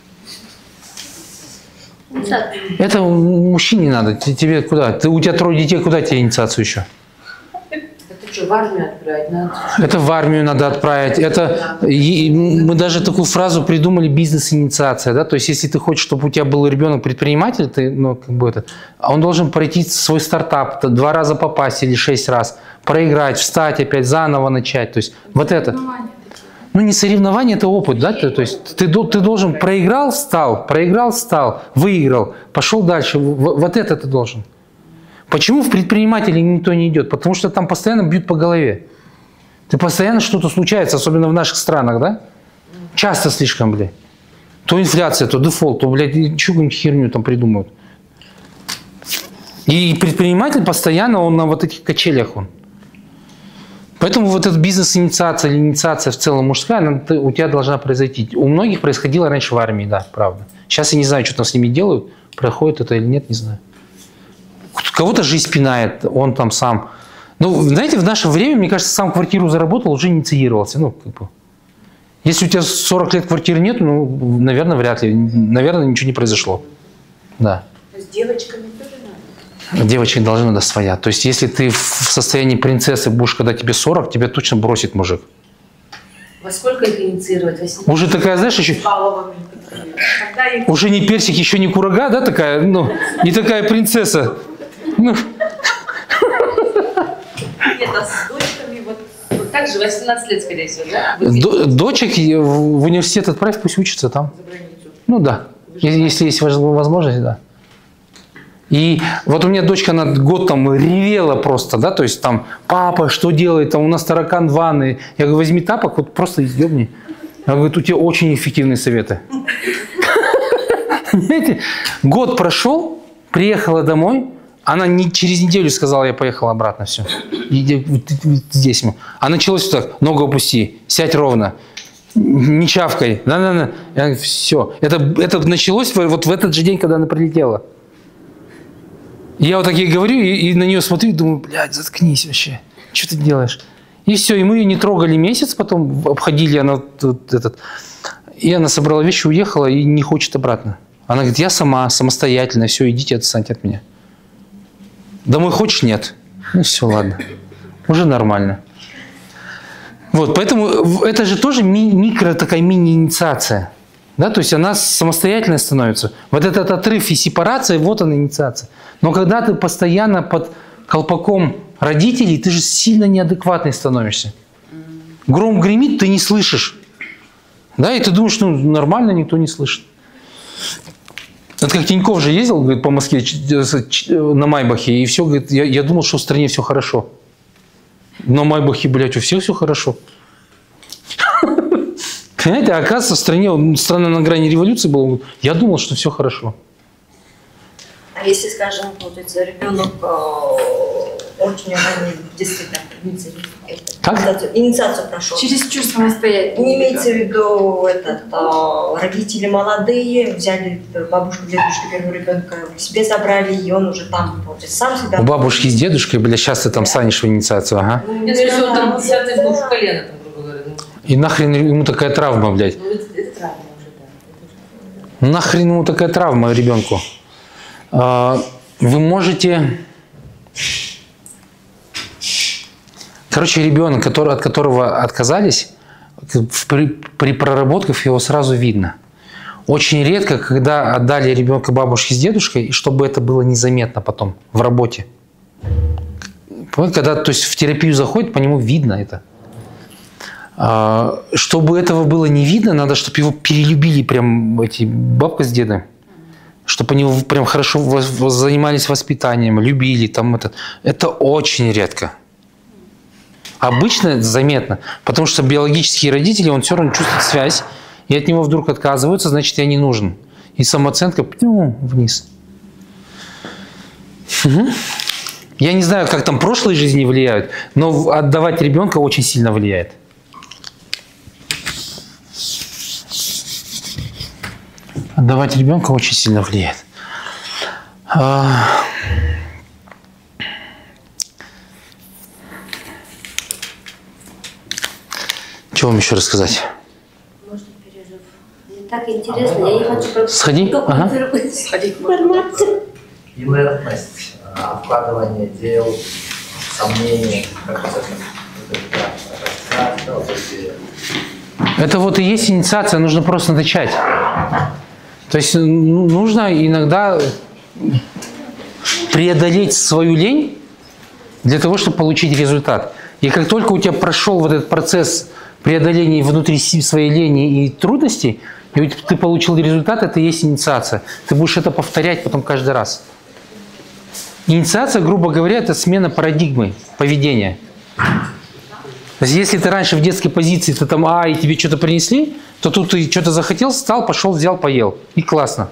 Инициация. Это мужчине надо. Тебе куда? Ты, у тебя трое детей, куда тебе инициацию еще? Это что, в армию отправить надо? Это в армию надо отправить. Это и мы даже такую фразу придумали: бизнес-инициация, да. То есть, если ты хочешь, чтобы у тебя был ребенок предприниматель, ты, ну, как бы это, он должен пройти свой стартап, два раза попасть или шесть раз, проиграть, встать опять заново начать. То есть, вот это. Ну, не соревнование, это опыт, да. То, то есть, ты, ты должен проиграл, встал, проиграл, встал, выиграл, пошел дальше. Вот это ты должен. Почему в предприниматели никто не идет? Потому что там постоянно бьют по голове. Ты постоянно что-то случается, особенно в наших странах, да? Часто слишком, блядь. То инфляция, то дефолт, то, блядь, какую-нибудь херню там придумают. И предприниматель постоянно, он на вот этих качелях он. Поэтому вот эта бизнес-инициация или инициация в целом мужская, она у тебя должна произойти. У многих происходило раньше в армии, да, правда. Сейчас я не знаю, что там с ними делают, проходит это или нет, не знаю. Кого-то жизнь пинает, он там сам. Ну, знаете, в наше время, мне кажется, сам квартиру заработал, уже инициировался. Ну, как бы. Если у тебя сорок лет квартиры нет, ну, наверное, вряд ли. Наверное, ничего не произошло. Да. С девочками тоже надо? Девочек должна да своя. То есть, если ты в состоянии принцессы будешь, когда тебе сорок, тебя точно бросит мужик. Во сколько их инициировать? Уже такая, знаешь, еще... Их... Уже не персик, еще не курага, да, такая, ну, не такая принцесса. Ну. Нет, а с дочками вот, вот так же восемнадцать лет, скорее всего, да? До, дочек в университет отправь, пусть учатся там. За границу. Ну да, если есть возможность, да. И вот у меня дочка, она год там ревела просто, да, то есть там: папа, что делает, там у нас таракан в ванной. Я говорю: возьми тапок, вот просто ёбни. Она говорит: у тебя очень эффективные советы. Знаете, год прошел, приехала домой, она не, через неделю сказала: я поехала обратно, все. И, здесь мы. А началось вот так: ногу опусти, сядь ровно, не чавкай. Да-да-да. Я говорю: все. Это, это началось вот в этот же день, когда она прилетела. Я вот так ей говорю, и, и на нее смотрю, и думаю: блядь, заткнись вообще. Что ты делаешь? И все, и мы ее не трогали месяц, потом обходили, она тут, этот, и она собрала вещи, уехала и не хочет обратно. Она говорит: я сама, самостоятельно, все, идите, отстаньте от меня. Домой хочешь? Нет. Ну все, ладно. Уже нормально. Вот, поэтому это же тоже ми микро такая мини-инициация. Да, то есть она самостоятельно становится. Вот этот отрыв и сепарация, вот она инициация. Но когда ты постоянно под колпаком родителей, ты же сильно неадекватный становишься. Гром гремит, ты не слышишь. Да, и ты думаешь, ну нормально, никто не слышит. Это как Тиньков же ездил, говорит, по Москве на Майбахе, и все, говорит, я, я думал, что в стране все хорошо. На Майбахе, блядь, у всех все хорошо. Понимаете, а оказывается, в стране, страна на грани революции была, я думал, что все хорошо. А если, скажем, вот этот ребенок э, очень ранний, действительно, инициацию, инициацию прошел. Чересчур самостоятельно. Не имеется в виду, этот, э, родители молодые, взяли бабушку, дедушку первого ребенка, к себе забрали, и он уже там вот, сам себя... У бабушки с дедушкой, бля, сейчас ты там станешь в инициацию, ага. Ну, если он там десятый в душу колена, там, грубо говоря. И нахрен ему такая травма, блядь. Ну, это, это травма уже, да. Нахрен ему такая травма ребенку. Вы можете... Короче, ребенок, который, от которого отказались, при, при проработках его сразу видно. Очень редко, когда отдали ребенка бабушке с дедушкой, и чтобы это было незаметно потом в работе. Когда, то есть в терапию заходит, по нему видно это. Чтобы этого было не видно, надо, чтобы его перелюбили прям эти бабка с дедом. Чтобы они прям хорошо занимались воспитанием, любили там это. Это очень редко. Обычно заметно, потому что биологические родители, он все равно чувствует связь, и от него вдруг отказываются, значит, я не нужен. И самооценка ну, вниз. Угу. Я не знаю, как там прошлые жизни влияют, но отдавать ребенка очень сильно влияет. Отдавать ребенка очень сильно влияет. А... Что вам еще рассказать? Может, перерыв? Мне так интересно, я не хочу просто... Сходи. Ага. Сходи. Инертность, откладывание дел, сомнения, как это, это, это вот и есть инициация, нужно просто начать. То есть нужно иногда преодолеть свою лень для того, чтобы получить результат. И как только у тебя прошел вот этот процесс преодоления внутри своей лени и трудностей, и ты получил результат, это и есть инициация. Ты будешь это повторять потом каждый раз. Инициация, грубо говоря, это смена парадигмы поведения. То есть если ты раньше в детской позиции, ты там, а, и тебе что-то принесли, то тут ты что-то захотел, встал, пошел, взял, поел. И классно.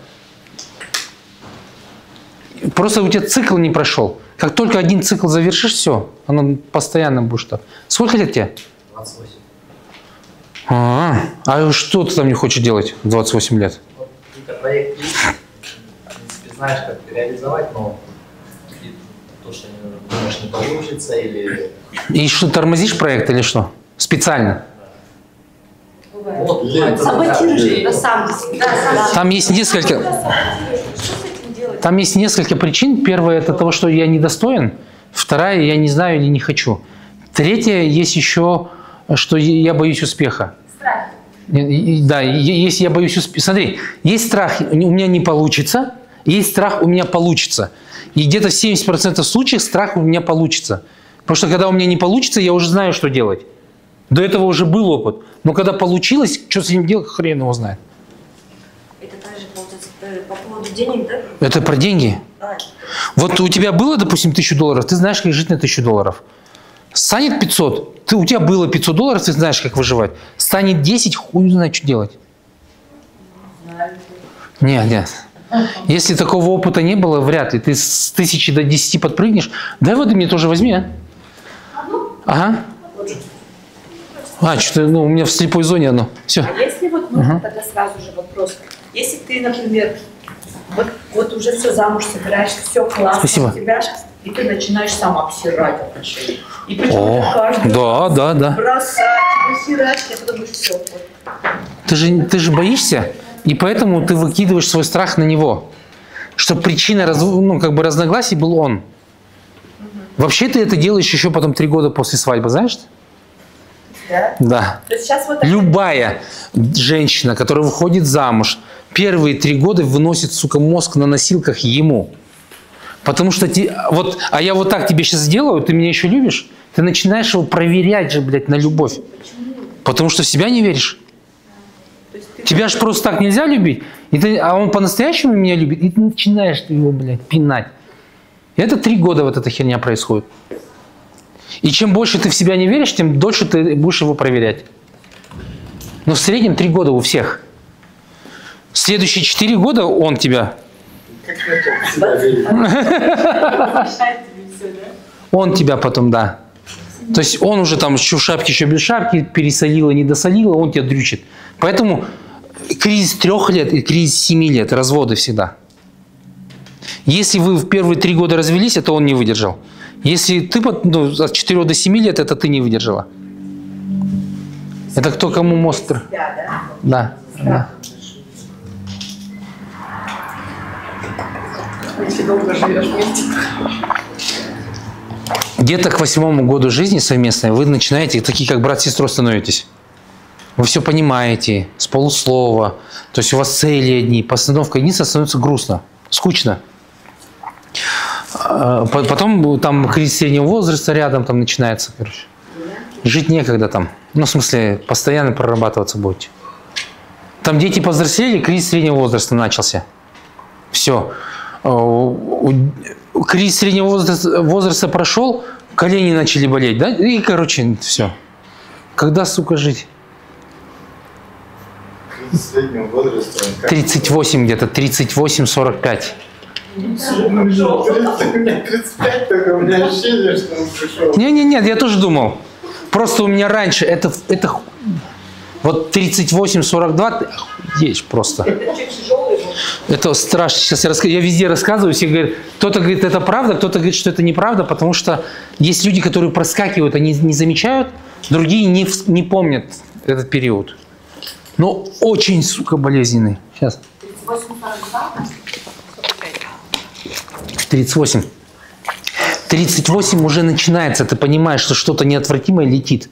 Просто у тебя цикл не прошел. Как только один цикл завершишь, все, оно постоянно будешь так. Сколько лет тебе? двадцать восемь. А, а что ты там не хочешь делать в двадцать восемь лет? Вот какие-то проекты есть, в принципе, знаешь, как реализовать, но то, что не, думаешь, не получится, или... И что, тормозишь проект или что? Специально? Вот, Саботируешь, да, сам. Там есть несколько... Там есть несколько причин. Первая – это того, что я недостоин. Вторая – я не знаю или не хочу. Третья – есть еще, что я боюсь успеха. Страх. Да, если я боюсь успеха. Смотри, есть страх, у меня не получится, есть страх, у меня получится. И где-то в семьдесят процентов случаев страх у меня получится. Потому что когда у меня не получится, я уже знаю, что делать. До этого уже был опыт. Но когда получилось, что с ним делать, хрен его знает. Это также, получается, по поводу денег, да? Это про деньги. Да. Вот у тебя было, допустим, тысячу долларов, ты знаешь, как жить на тысячу долларов. Станет пятьсот, ты, у тебя было пятьсот долларов, ты знаешь, как выживать. Станет десять, хуй знает, что делать. Нет, нет. Если такого опыта не было, вряд ли. Ты с тысячи до десяти подпрыгнешь. Дай воды мне тоже возьми, а? Ага. А, что-то ну, у меня в слепой зоне оно. Все. А если вот можно Ага. тогда сразу же вопрос. Если ты, например, вот, вот уже все замуж собираешься, все классно Спасибо. у тебя, и ты начинаешь сам обсирать отношения. И почему-то О, каждый да, да, да. бросать, обсирать, я потому что все. Вот. Ты же, ты же боишься, и поэтому ты выкидываешь свой страх на него. Чтобы причина раз, ну, как бы разногласий был он. Вообще ты это делаешь еще потом три года после свадьбы, знаешь? Да? Да. То есть сейчас вот Любая женщина, которая выходит замуж, первые три года выносит, сука, мозг на носилках ему. Потому что ти, вот, а я вот так тебе сейчас сделаю, ты меня еще любишь? Ты начинаешь его проверять же, блядь, на любовь. Потому что в себя не веришь. Тебя же просто так нельзя любить. И ты, а он по-настоящему меня любит, и ты начинаешь его, блядь, пинать. И это три года вот эта херня происходит. И чем больше ты в себя не веришь, тем дольше ты будешь его проверять. Но в среднем три года у всех. Следующие четыре года он тебя... Он тебя потом, да. То есть он уже там еще в шапке, еще без шапки, пересолила, не досолила, он тебя дрючит. Поэтому кризис трех лет и кризис семи лет, разводы всегда. Если вы в первые три года развелись, это он не выдержал. Если ты ну, от четырёх до семи лет, это ты не выдержала. Это кто кому мозг... себя, да? Да. Да. Если долго живешь вместе. Где-то к восьмому году жизни совместной вы начинаете, такие как брат с сестрой становитесь. Вы все понимаете, с полуслова. То есть у вас цели одни, постановка единицы, становится грустно, скучно. Потом там кризис среднего возраста рядом там начинается, короче. Жить некогда там. Ну, в смысле, постоянно прорабатываться будете. Там дети повзрослели, кризис среднего возраста начался. Все. Кризис среднего возраста, возраста прошел, колени начали болеть, да? И, короче, все. Когда, сука, жить? Кризис среднего возраста. тридцать восемь где-то, тридцать восемь сорок пять. У меня тридцать пять, только у меня ощущение, что он пришел. Не-не-нет, я тоже думал. Просто у меня раньше это, это вот тридцать восемь сорок два есть просто. Это страшно. Сейчас я, расскажу, я везде рассказываю, все говорят, кто-то говорит, это правда, кто-то говорит, что это неправда, потому что есть люди, которые проскакивают, они не замечают, другие не, не помнят этот период. Но очень, сука, болезненный. Сейчас. тридцать восемь. тридцать восемь уже начинается, ты понимаешь, что что-то неотвратимое летит.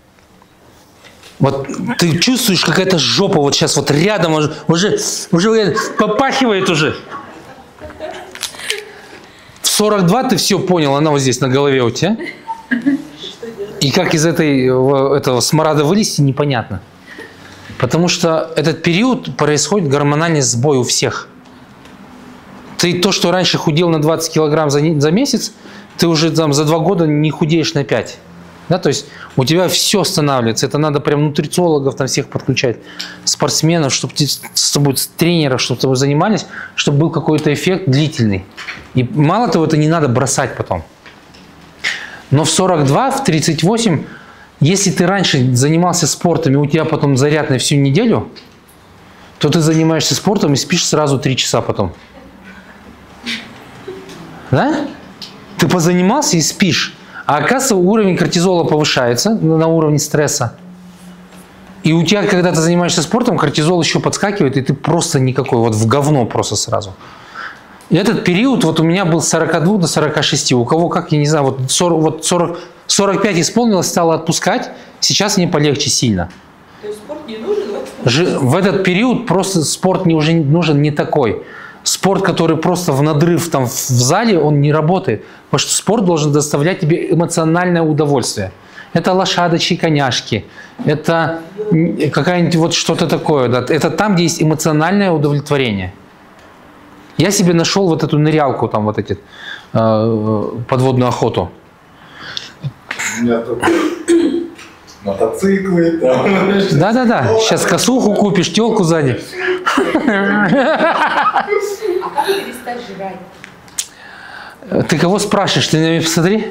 Вот ты чувствуешь, какая-то жопа вот сейчас вот рядом уже, уже, уже попахивает уже. В сорок два ты все понял, она вот здесь на голове у тебя. И как из этой, этого смрада вылезти, непонятно. Потому что этот период происходит гормональный сбой у всех. Ты то, что раньше худел на двадцать килограмм за, за месяц, ты уже там за два года не худеешь на пять. Да, то есть у тебя все останавливается. Это надо прям нутрициологов там всех подключать, спортсменов, чтобы с тобой, тренеров, чтобы с тобой занимались, чтобы был какой-то эффект длительный. И мало того, это не надо бросать потом. Но в сорок два, в тридцать восемь, если ты раньше занимался спортом, и у тебя потом заряд на всю неделю, то ты занимаешься спортом и спишь сразу три часа потом. Да? Ты позанимался и спишь. А оказывается, уровень кортизола повышается на уровне стресса. И у тебя, когда ты занимаешься спортом, кортизол еще подскакивает, и ты просто никакой, вот в говно просто сразу. И этот период вот у меня был с сорока двух до сорока шести. У кого, как, я не знаю, вот, сорок, вот сорок, сорок пять исполнилось, стало отпускать. Сейчас мне полегче сильно. То есть спорт не нужен? В этот период просто спорт не, уже нужен не такой. Спорт, который просто в надрыв там в зале, он не работает. Потому что спорт должен доставлять тебе эмоциональное удовольствие. Это лошадочьи коняшки, это какая-нибудь вот что-то такое. Да? Это там, где есть эмоциональное удовлетворение. Я себе нашел вот эту нырялку, там вот эти, э, подводную охоту. У меня только мотоциклы, там. Да-да-да, сейчас косуху купишь, телку сзади. А как перестать жрать? Ты кого спрашиваешь? Ты на меня посмотри.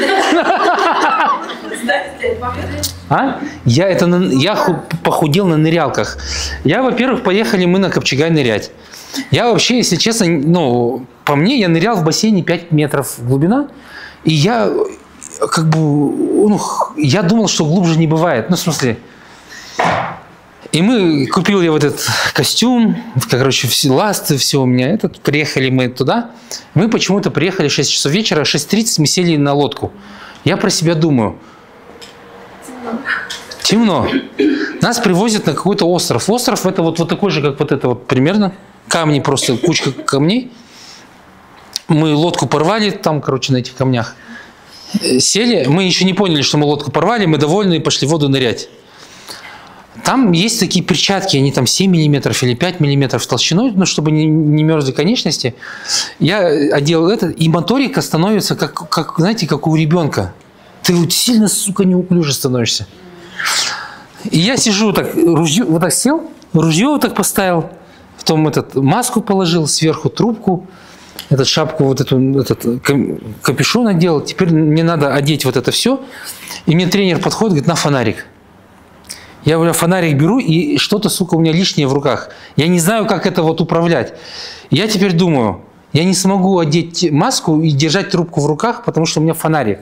А? Я, это, я похудел на нырялках. Я, во-первых, поехали мы на Копчегай нырять. Я вообще, если честно, ну, по мне, я нырял в бассейне пять метров глубина. И я, как бы, ну, я думал, что глубже не бывает. Ну, в смысле... И мы, купил я вот этот костюм, короче, все ласты, все у меня. Этот, приехали мы туда. Мы почему-то приехали в шесть часов вечера, в шесть тридцать мы сели на лодку. Я про себя думаю. Темно. Темно. Нас привозят на какой-то остров. Остров это вот, вот такой же, как вот это вот примерно. Камни просто, кучка камней. Мы лодку порвали там, короче, на этих камнях. Сели. Мы еще не поняли, что мы лодку порвали. Мы довольны и пошли в воду нырять. Там есть такие перчатки, они там семь миллиметров или пять миллиметров толщиной, ну, чтобы не, не мерзли конечности. Я одел это, и моторика становится, как, как, знаете, как у ребенка. Ты вот сильно, сука, неуклюже становишься. И я сижу так, ружье, вот так сел, ружье вот так поставил, потом этот, маску положил, сверху трубку, этот шапку, вот эту, этот капюшон одел. Теперь мне надо одеть вот это все. И мне тренер подходит, говорит, на фонарик. Я говорю, фонарик беру, и что-то, сука, у меня лишнее в руках. Я не знаю, как это вот управлять. Я теперь думаю, я не смогу одеть маску и держать трубку в руках, потому что у меня фонарик.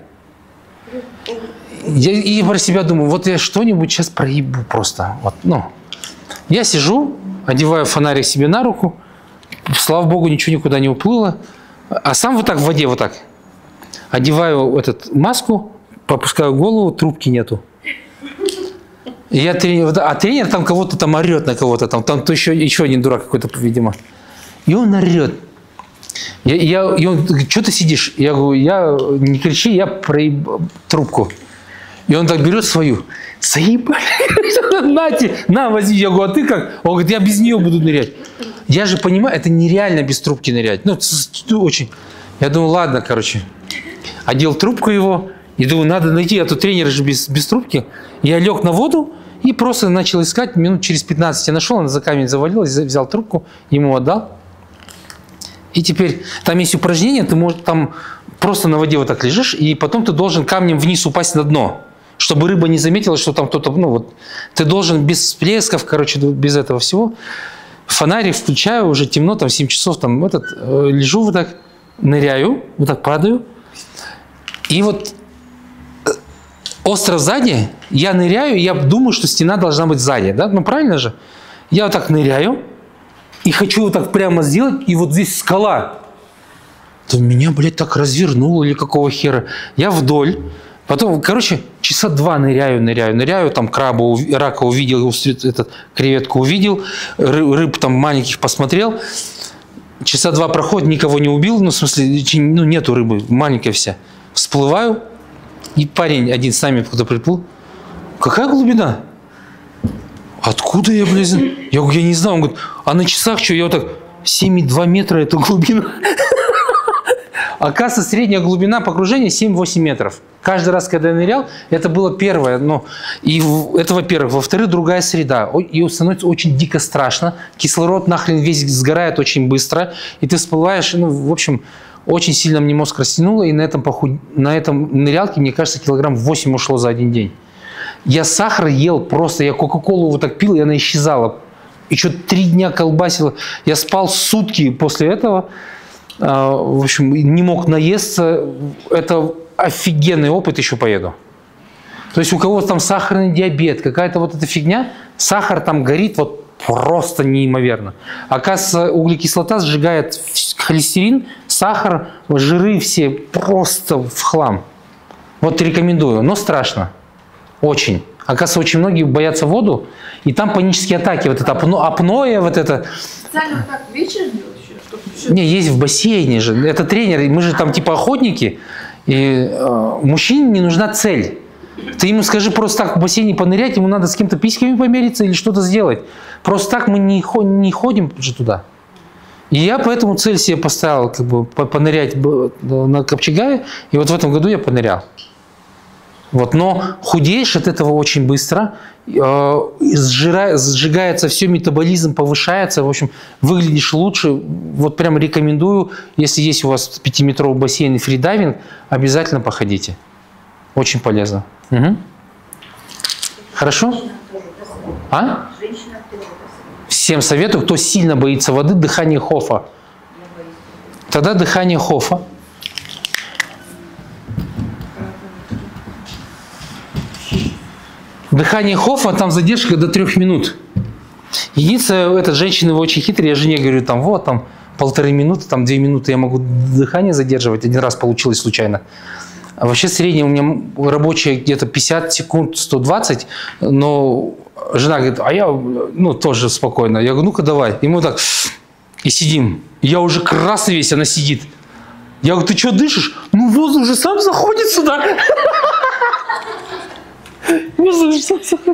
Я, и про себя думаю, вот я что-нибудь сейчас проебу просто. Вот, ну. Я сижу, одеваю фонарик себе на руку, слава богу, ничего никуда не уплыло, а сам вот так в воде вот так. Одеваю этот маску, попускаю голову, трубки нету. И я тренер, а тренер там кого-то там орет на кого-то, там, там то еще, еще один дурак какой-то, видимо. И он орет. Я, я, и он говорит, что ты сидишь? Я говорю, я не кричи, я проеб... трубку. И он так берет свою. Заебали. Нате, на, возьми. Я говорю, а ты как? Он говорит, я без нее буду нырять. Я же понимаю, это нереально без трубки нырять. Ну, очень. Я думаю, ладно, короче. Одел трубку его. И думаю, надо найти, а то тренер же без, без трубки. Я лег на воду и просто начал искать. Минут через пятнадцать я нашел, он за камень завалилась, взял трубку, ему отдал. И теперь там есть упражнение, ты можешь там просто на воде вот так лежишь, и потом ты должен камнем вниз упасть на дно, чтобы рыба не заметила, что там кто-то, ну вот, ты должен без всплесков, короче, без этого всего. Фонарик включаю, уже темно, там семь часов, там этот, э, лежу вот так, ныряю, вот так падаю. И вот остров сзади, я ныряю, я думаю, что стена должна быть сзади, да? Ну, правильно же? Я вот так ныряю и хочу вот так прямо сделать, и вот здесь скала. Да меня, блядь, так развернуло или какого хера. Я вдоль. Потом, короче, часа два ныряю, ныряю, ныряю. Там краба, ув- рака увидел, этот, креветку увидел. Ры- рыб там маленьких посмотрел. Часа два проходит, никого не убил. Ну, в смысле, ну, нету рыбы, маленькая вся. Всплываю. И парень один с нами куда приплыл. Какая глубина? Откуда я, блядь? Я говорю, я не знаю. Он говорит, а на часах что? Я вот так, семь и два метра это глубина. Оказывается, средняя глубина погружения семь-восемь метров. Каждый раз, когда я нырял, это было первое. Но и в- это, во-первых. Во-вторых, другая среда. О- И становится очень дико страшно. Кислород нахрен весь сгорает очень быстро. И ты всплываешь, ну, в общем, очень сильно мне мозг растянуло. И на этом, похуд... на этом нырялке, мне кажется, килограмм восемь ушло за один день. Я сахар ел просто. Я кока-колу вот так пил, и она исчезала. И что три дня колбасило. Я спал сутки после этого. А, В общем, не мог наесться. Это офигенный опыт, еще поеду. То есть у кого-то там сахарный диабет, какая-то вот эта фигня, сахар там горит вот просто неимоверно. Оказывается, углекислота сжигает вс- холестерин, сахар, жиры все просто в хлам. Вот рекомендую, но страшно. Очень. Оказывается, очень многие боятся воду, и там панические атаки, вот это апно, апноэ, вот это. Специально так вечером делать еще, чтобы еще... Не, есть в бассейне же. Это тренер, мы же там типа охотники. И э, мужчине не нужна цель. Ты ему скажи просто так в бассейне понырять, ему надо с кем-то письками помериться или что-то сделать. Просто так мы не, хо- не ходим же туда. И я поэтому цель себе поставил, как бы по- понырять б- на Копчегае, и вот в этом году я понырял. Вот, но худеешь от этого очень быстро, э, сжира- сжигается все, метаболизм повышается, в общем, выглядишь лучше. Вот прям рекомендую, если есть у вас пятиметровый бассейн и фридайвинг, обязательно походите. Очень полезно. Мгм. Хорошо? А? Всем советую, кто сильно боится воды, дыхание Хофа. Тогда дыхание Хофа. Дыхание Хофа, там задержка до трех минут. Единственное, эта женщина очень хитрая, я жене говорю, там вот, там полторы минуты, там две минуты я могу дыхание задерживать. Один раз получилось случайно. А вообще среднее у меня рабочее где-то пятьдесят секунд, сто двадцать, но жена говорит, а я, ну, тоже спокойно. Я говорю, ну-ка давай. И мы так, и сидим. Я уже красный весь, она сидит. Я говорю, ты что дышишь? Ну, воздух же сам заходит сюда. Воздух же сам заходит.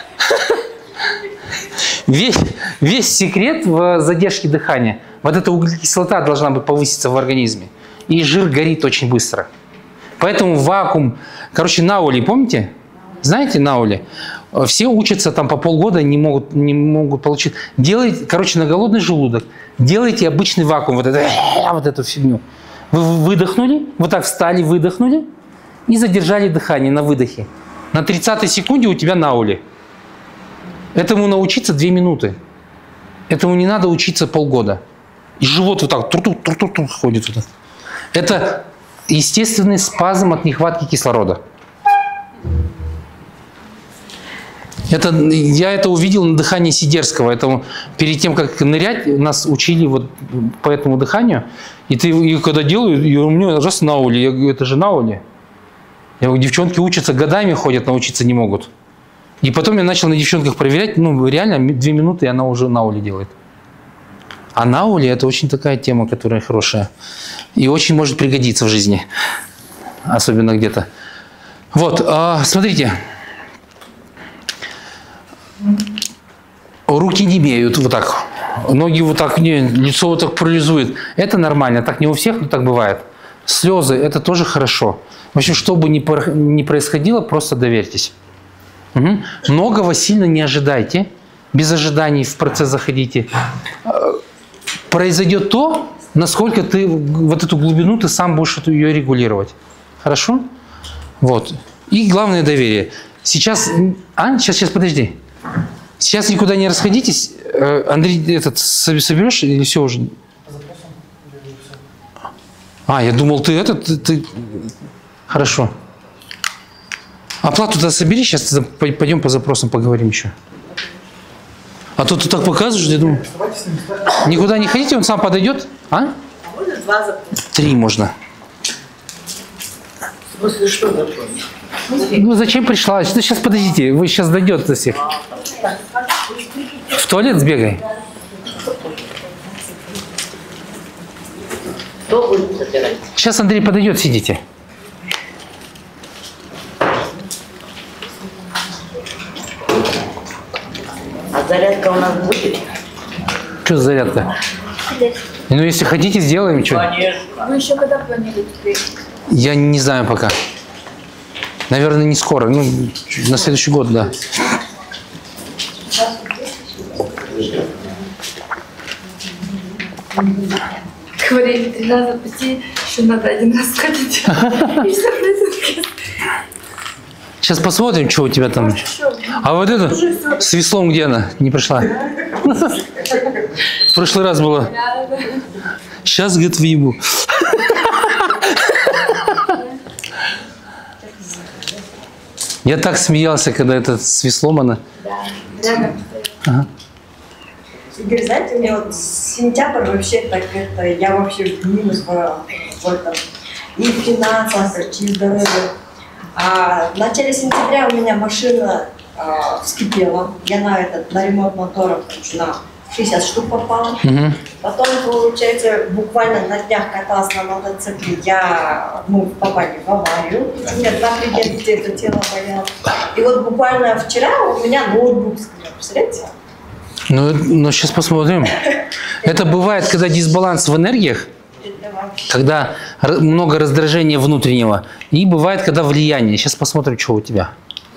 Весь, весь секрет в задержке дыхания. Вот эта углекислота должна быть повыситься в организме. И жир горит очень быстро. Поэтому вакуум... Короче, наули, помните? Знаете наули? Все учатся там по полгода, не могут, не могут получить. Делайте, короче, на голодный желудок. Делайте обычный вакуум, вот, это, вот эту фигню. Вы выдохнули, вот так встали, выдохнули и задержали дыхание на выдохе. На тридцатой секунде у тебя наули. Этому научиться две минуты. Этому не надо учиться полгода. И живот вот так тур-тур-тур-тур ходит. Вот так. Это естественный спазм от нехватки кислорода. Это, я это увидел на дыхании Сидерского. Это перед тем, как нырять, нас учили вот по этому дыханию. И ты и когда делаю, и у меня раз наули. Я говорю, это же наули. Я говорю, девчонки учатся, годами ходят, научиться не могут. И потом я начал на девчонках проверять, ну реально две минуты, и она уже наули делает. А наули – это очень такая тема, которая хорошая. И очень может пригодиться в жизни. Особенно где-то. Вот, а, смотрите. Руки не беют вот так. Ноги вот так, не, лицо вот так парализует. Это нормально, так не у всех, но так бывает. Слезы – это тоже хорошо. В общем, что бы ни, ни происходило, просто доверьтесь. Угу. Многого сильно не ожидайте. Без ожиданий в процесс заходите. Произойдет то, насколько ты вот эту глубину ты сам будешь ее регулировать. Хорошо? Вот. И главное доверие. Сейчас, а, сейчас, сейчас, подожди. Сейчас никуда не расходитесь. Андрей, этот соберешь или все уже? А, я думал, ты этот, ты, ты... Хорошо. Оплату-то собери, сейчас пойдем по запросам поговорим еще. А то ты так показываешь, я думаю. Никуда не ходите, он сам подойдет. А? А можно два запроса? Три можно. В смысле, что такое? Ну зачем пришла? Ну, сейчас подождите, вы сейчас дойдет до всех. В туалет сбегай. Кто будет забирать? Сейчас Андрей подойдет, сидите. А зарядка у нас будет? Что за зарядка? Ну, если хотите, сделаем что. Вы еще когда планируете приехать? Я не знаю пока. Наверное, не скоро. Ну, на следующий год, да. Говорили, три раза пути, еще надо один раз сходить. И все произойдет. Сейчас посмотрим, что у тебя там. А вот это с веслом где она? Не пришла. В прошлый раз было. Сейчас, говорит, въебу. Я так смеялся, когда это с веслом она. Ага. Игорь, знаете, мне вот сентябрь вообще так это, я вообще в минус в, в этом, и в финансах, и в здоровье. А в начале сентября у меня машина а, вскипела, я на, этот, на ремонт мотора на шестьдесят штук попала. Угу. Потом, получается, буквально на днях каталась на мотоцикле, я, мы попали в аварию, у меня два клиента, это тело болело. И вот буквально вчера у меня ноутбук сгорел, представляете? Ну, ну, сейчас посмотрим. Это бывает, когда дисбаланс в энергиях, когда много раздражения внутреннего, и бывает, когда влияние. Сейчас посмотрим, что у тебя.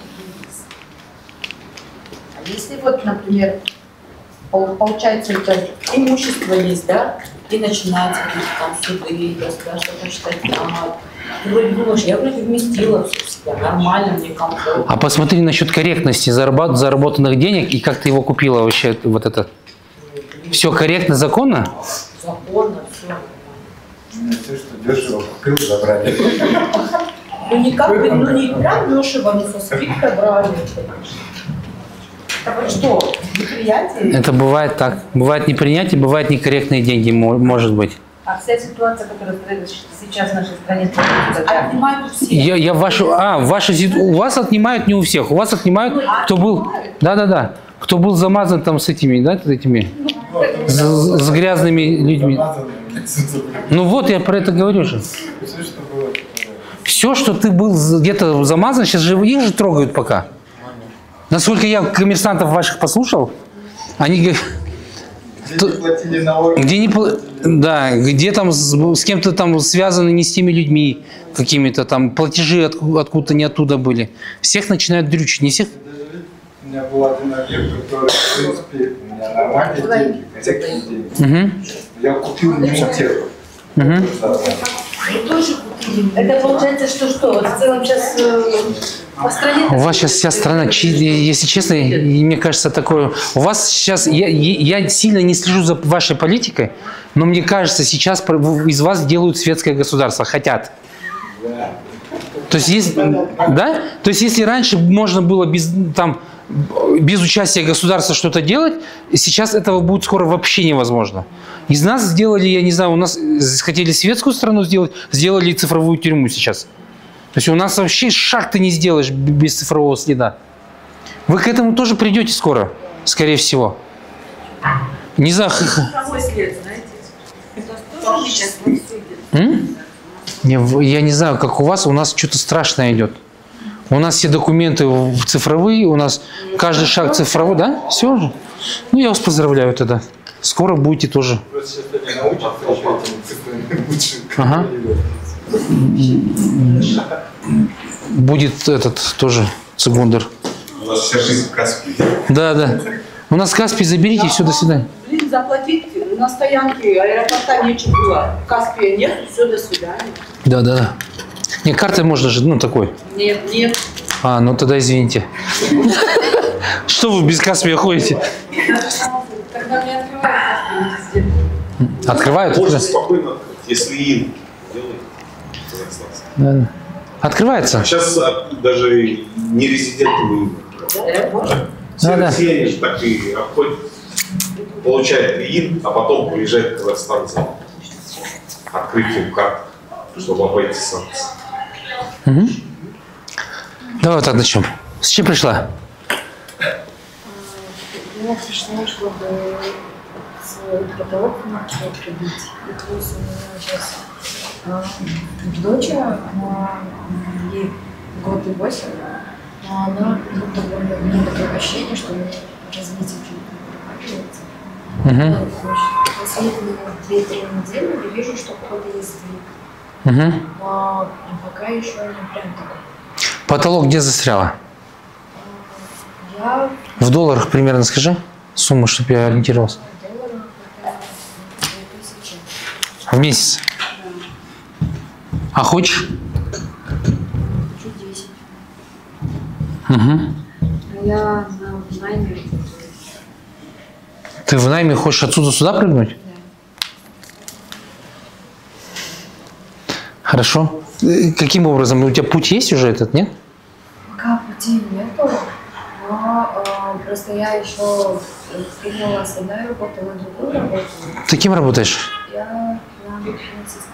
А если вот, например, пол- получается, у тебя имущество есть, да, и начинаются какие-то там суды, да, что-то считать, там, ты вроде думаешь, я вроде вместила все в себя, нормально, мне комфортно. А посмотри насчет корректности заработ- заработанных денег и как ты его купила вообще, вот это. Все корректно, законно? Законно, все. Все, что дешево купил, забрали. Ну не как бы, ну не прям дешево, но со скидкой брали. Так вот что, неприятие? Это бывает так. Бывает непринятие, бывает некорректные деньги, мо- может быть. А вся ситуация, которая сейчас в нашей стране творится, да? Отнимают все. Я, я вашу, а, вашу, сит- у вас отнимают не у всех, у вас отнимают, кто был, да-да-да, кто был замазан там с этими, да, с этими, с, с грязными людьми. Ну вот, я про это говорю же. Все, что было. Все, что ты был за- где-то замазан, сейчас же их же трогают пока. Насколько я коммерсантов ваших послушал, они говорят, Где не платили налоги. где не, пла- да, где там с, с кем-то там связаны не с теми людьми, какими-то там платежи от, откуда-то не оттуда были. Всех начинают дрючить, не всех. У меня был один объект, который, в принципе, у меня нормальные деньги, корректные деньги. Угу. Я купил не у тех. Угу. Это получается, что что? Вот в целом сейчас э, по стране... У вас сейчас вся страна, чи- если честно, и мне кажется, такое... У вас сейчас... Я, я я сильно не слежу за вашей политикой, но мне кажется, сейчас про- из вас делают светское государство, хотят. То есть, есть, да? То есть, если раньше можно было без, там, без участия государства что-то делать, сейчас этого будет скоро вообще невозможно. Из нас сделали, я не знаю, у нас хотели светскую страну сделать, сделали цифровую тюрьму сейчас. То есть у нас вообще шаг ты не сделаешь без цифрового следа. Вы к этому тоже придете скоро, скорее всего. Не знаю. Цифровой след, знаете? Это тоже сейчас вот судят. М? Не, в- Я не знаю, как у вас, у нас что-то страшное идет. У нас все документы в- цифровые, у нас каждый шаг цифровой, да? Все уже? Ну, я вас поздравляю тогда. Скоро будете тоже. Просто сейчас они научатся еще этими цифрами лучше Ага. Будет этот тоже цигундер. У вас вся жизнь в Каспии. Да, да. У нас Каспий заберите, все, до свидания. Блин, заплатить на стоянке аэропорта нечего было. Каспия нет, все, до свидания. Да, да, да. Не, картой можно же, ну, такой. Нет, нет. А, ну тогда извините. Что вы без Каспия ходите? Тогда не открывают Каспия везде. Открывают? Можно открывают. спокойно открыть, если ин делает. Да, да. Открывается? Сейчас а, даже не резиденты Да, все да. россияне же так и обходят, получают ин, а потом приезжают в Казахстан. открытием карт, чтобы обойти санкции. Угу. Давай вот так начнем. С чем пришла? Я пришла, чтобы свой потолок начал прибить. И плюс у меня сейчас а, дочь, она, ей год и восемь, но она будто бы у меня такое ощущение, что развитие чуть-чуть прорабатывается. Угу. Последние две-три недели я вижу, что какой-то есть сдвиг. Угу. Но пока еще не прям такой. Потолок где застряла? Я В долларах примерно скажи сумму, чтобы я ориентировался. в долларах это две тысячи. В месяц. А хочешь? Хочу десять. Угу. А я на найме работаю. Ты в найме хочешь отсюда сюда прыгнуть? Да. Хорошо. Э, Каким образом? У тебя путь есть уже этот, нет? Пока пути нету, но э, просто я еще приняла с одной работы на другую работу. Ты кем работаешь? Я на финансист.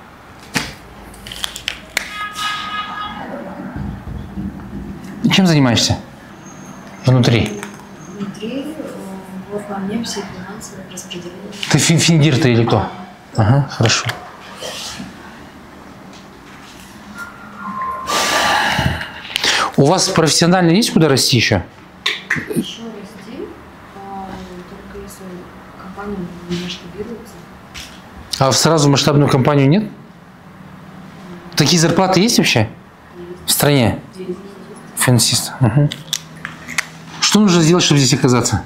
Чем занимаешься? Внутри. Внутри э, вот на мне все финансовые распределения. Ты фин финдир ты или кто? Ага, хорошо. У вас профессионально есть куда расти еще? Еще расти, а, только если компания не масштабируется. А сразу масштабную компанию нет? Такие зарплаты есть вообще? В стране? Финансист. Угу. Что нужно сделать, чтобы здесь оказаться?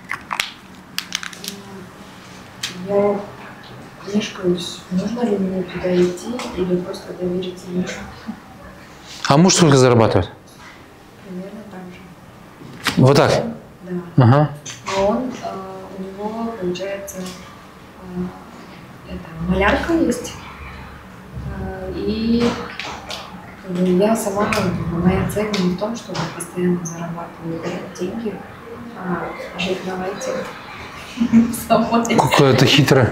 Я мешкаюсь, нужно ли мне туда идти или просто довериться мужу. А муж сколько зарабатывает? Примерно так же. Вот так? Да. Ага. Но он, э, у него получается, э, это, малярка есть. Э, и как бы, я сама, как бы, моя цель не в том, чтобы постоянно зарабатывать деньги, а жить на лайте. Самой. Какое это хитрое.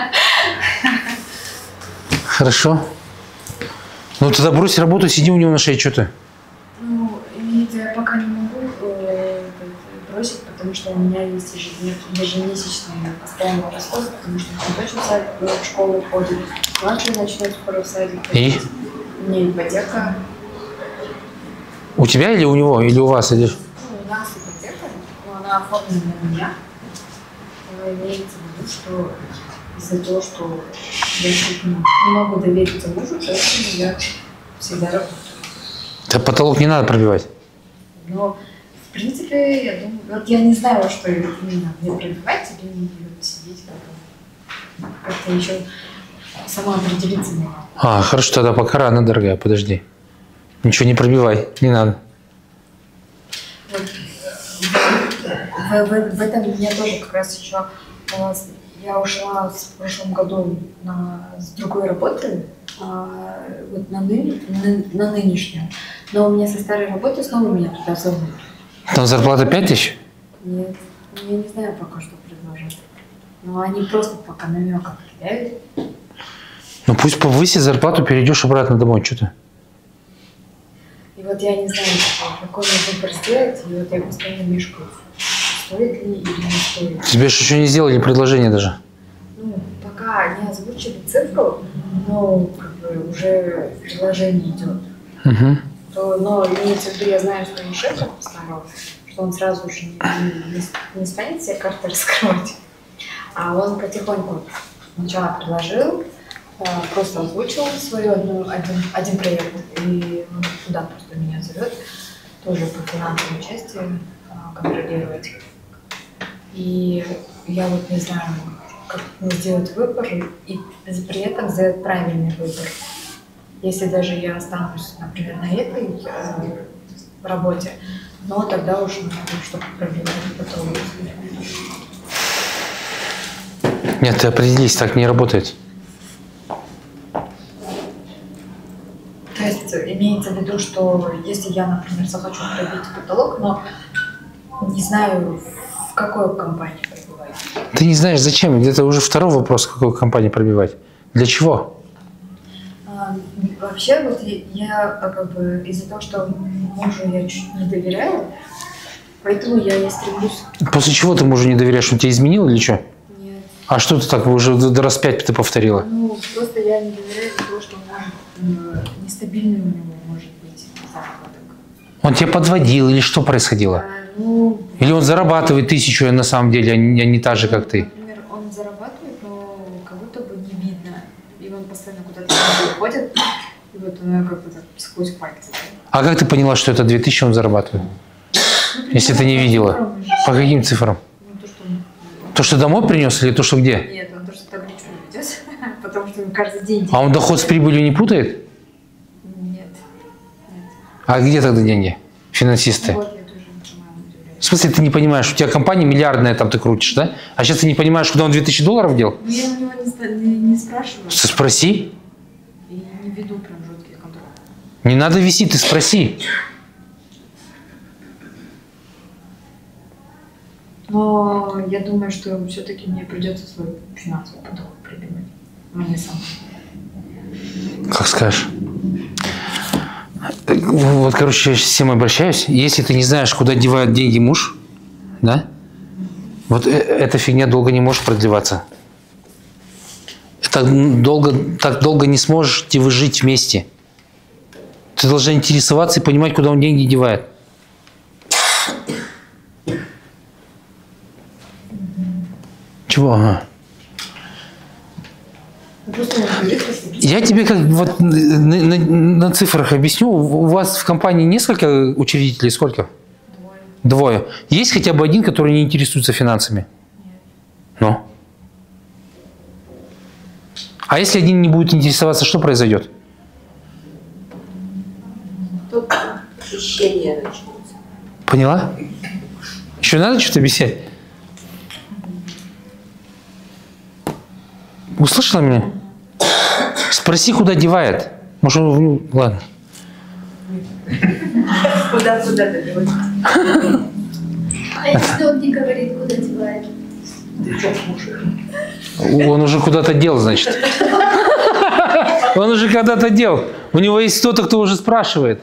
Хорошо. Ну тогда брось работу, сиди у него на шее, что ты? Ну, нет, я пока не могу э, бросить, потому что у меня есть ежеднев- ежемесячные постоянные расходы, потому что он точно в садик, в школу ходит, младший начнет скоро в садик И? ходить. У меня ипотека. У тебя или у него, или у вас? Или... Ну, у нас ипотека, но она оформлена на меня. Но имеется в виду, что из-за того, что я чуть не не могу довериться мужу, поэтому я всегда работаю. Да потолок не надо пробивать. Но, в принципе, я думаю, вот я не знаю, что именно мне пробивать, или не сидеть как-то. Как-то еще сама определиться не могу. А, хорошо, тогда пока рано, дорогая, подожди. Ничего не пробивай, не надо. Вот. В, в- в этом меня тоже как раз еще... э, с- Я ушла в прошлом году на, с другой работы, а, вот на, ны, на, на нынешнюю. Но у меня со старой работы снова меня туда зовут. Там зарплата пять тысяч? Нет, ну, я не знаю пока, что предложат. Но они просто пока намеком кидают. Ну пусть повысит зарплату, перейдешь обратно домой, что ты? И вот я не знаю, какой мне выбор сделать, и вот я постоянно мешкаю, стоит ли или не стоит. Тебе же еще не сделали предложение даже. Ну, пока не озвучили цифру, но как бы уже предложение идет. Угу. То, но имеется в виду, я знаю своего шефа старого, что он сразу же не, не, не станет все карты раскрывать, а он потихоньку сначала предложил, а, просто озвучил свой одну, один, один проект, и он туда просто меня зовет, тоже по финансовой части а, контролировать. И я вот не знаю, как мне сделать выбор и при этом сделать правильный выбор. Если даже я останусь, например, на этой э, работе, но тогда уж надо, чтобы пробивать потом. Нет, ты определись, так не работает. То есть имеется в виду, что если я, например, захочу пробить потолок, но не знаю, в какой компании пробивать. Ты не знаешь, зачем. Это уже второй вопрос, в какой компании пробивать. Для чего? А, вообще, вот я, я а, как бы из-за того, что мужу я чуть не доверяю, поэтому я не стремлюсь. После чего ты мужу не доверяешь? Он тебя изменил или что? Нет. А что ты так уже до раз пять ты повторила? Ну, просто я не доверяю из-за того, что он может, нестабильный у него может быть заработок. Он тебя подводил или что происходило? А, ну, Или он зарабатывает тысячу, а на самом деле, а не, а не так же, как ты? Например, он зарабатывает, но как будто бы не видно. И он постоянно куда-то уходит, и вот он как бы так сквозь пальцы. А как ты поняла, что это две тысячи он зарабатывает? Ну, Если ты не видела? По каким цифрам? Ну, то, что он... То, что домой принес, или то, что где? Нет, он то, что табличку ведет, потому что он каждый день... А он доход с прибылью не путает? Нет. Нет. А где тогда деньги? Финансисты. Вот я тоже не понимаю, удивляюсь. В смысле, ты не понимаешь, у тебя компания миллиардная, там ты крутишь, да? А сейчас ты не понимаешь, куда он две тысячи долларов дел? Ну, я у него не, ста- не, не спрашиваю. Спроси. И не веду прям жесткие контроль. Не надо вести, ты спроси. Но я думаю, что все-таки мне придется свой финансовый подоход придумать. А не сам. Как скажешь. Вот, короче, я с всем обращаюсь. Если ты не знаешь, куда девает деньги муж, да, вот э- эта фигня долго не может продлеваться. Так долго, так долго не сможете вы жить вместе. Ты должна интересоваться и понимать, куда он деньги девает. Чего? Ага. Я тебе как вот на, на- на цифрах объясню. У вас в компании несколько учредителей? Сколько? Двое. Двое. Есть хотя бы один, который не интересуется финансами? Ну? А если один не будет интересоваться, что произойдет? Тут хищение начнется. Поняла? Еще надо что-то объяснять? Услышала меня? Спроси, куда девает. Может, он... ну, ладно. Куда, куда ты? А если он не говорит, куда девает? Он уже куда-то дел, значит. Он уже когда-то дел. У него есть кто-то, кто уже спрашивает.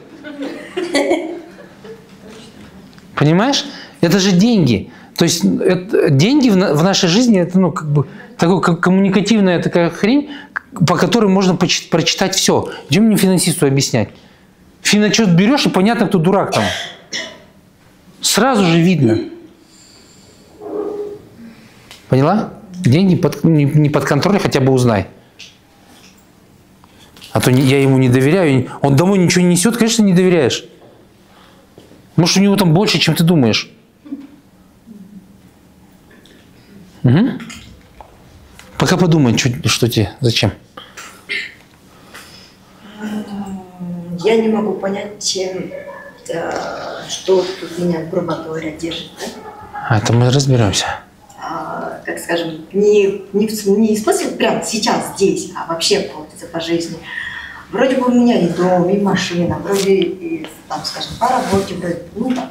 Понимаешь? Это же деньги. То есть это, деньги в, на, в нашей жизни это ну как бы такая как коммуникативная такая хрень, по которой можно почит, прочитать все. Идем мне финансисту объяснять. Финотчет берешь и понятно, кто дурак там. Сразу же видно. Поняла? Деньги под, не, не под контролем, хотя бы узнай. А то не, я ему не доверяю. Он домой ничего не несет, конечно, не доверяешь. Может, у него там больше, чем ты думаешь. Угу. Пока подумай, что, что тебе, зачем. Я не могу понять, чем, э, что тут меня, грубо говоря, держит. Да? А это мы разберемся. А, как скажем, не, не, в, не в смысле прям сейчас, здесь, а вообще получится по жизни. Вроде бы у меня и дом, и машина, вроде и, там, скажем, по работе, вроде, ну так.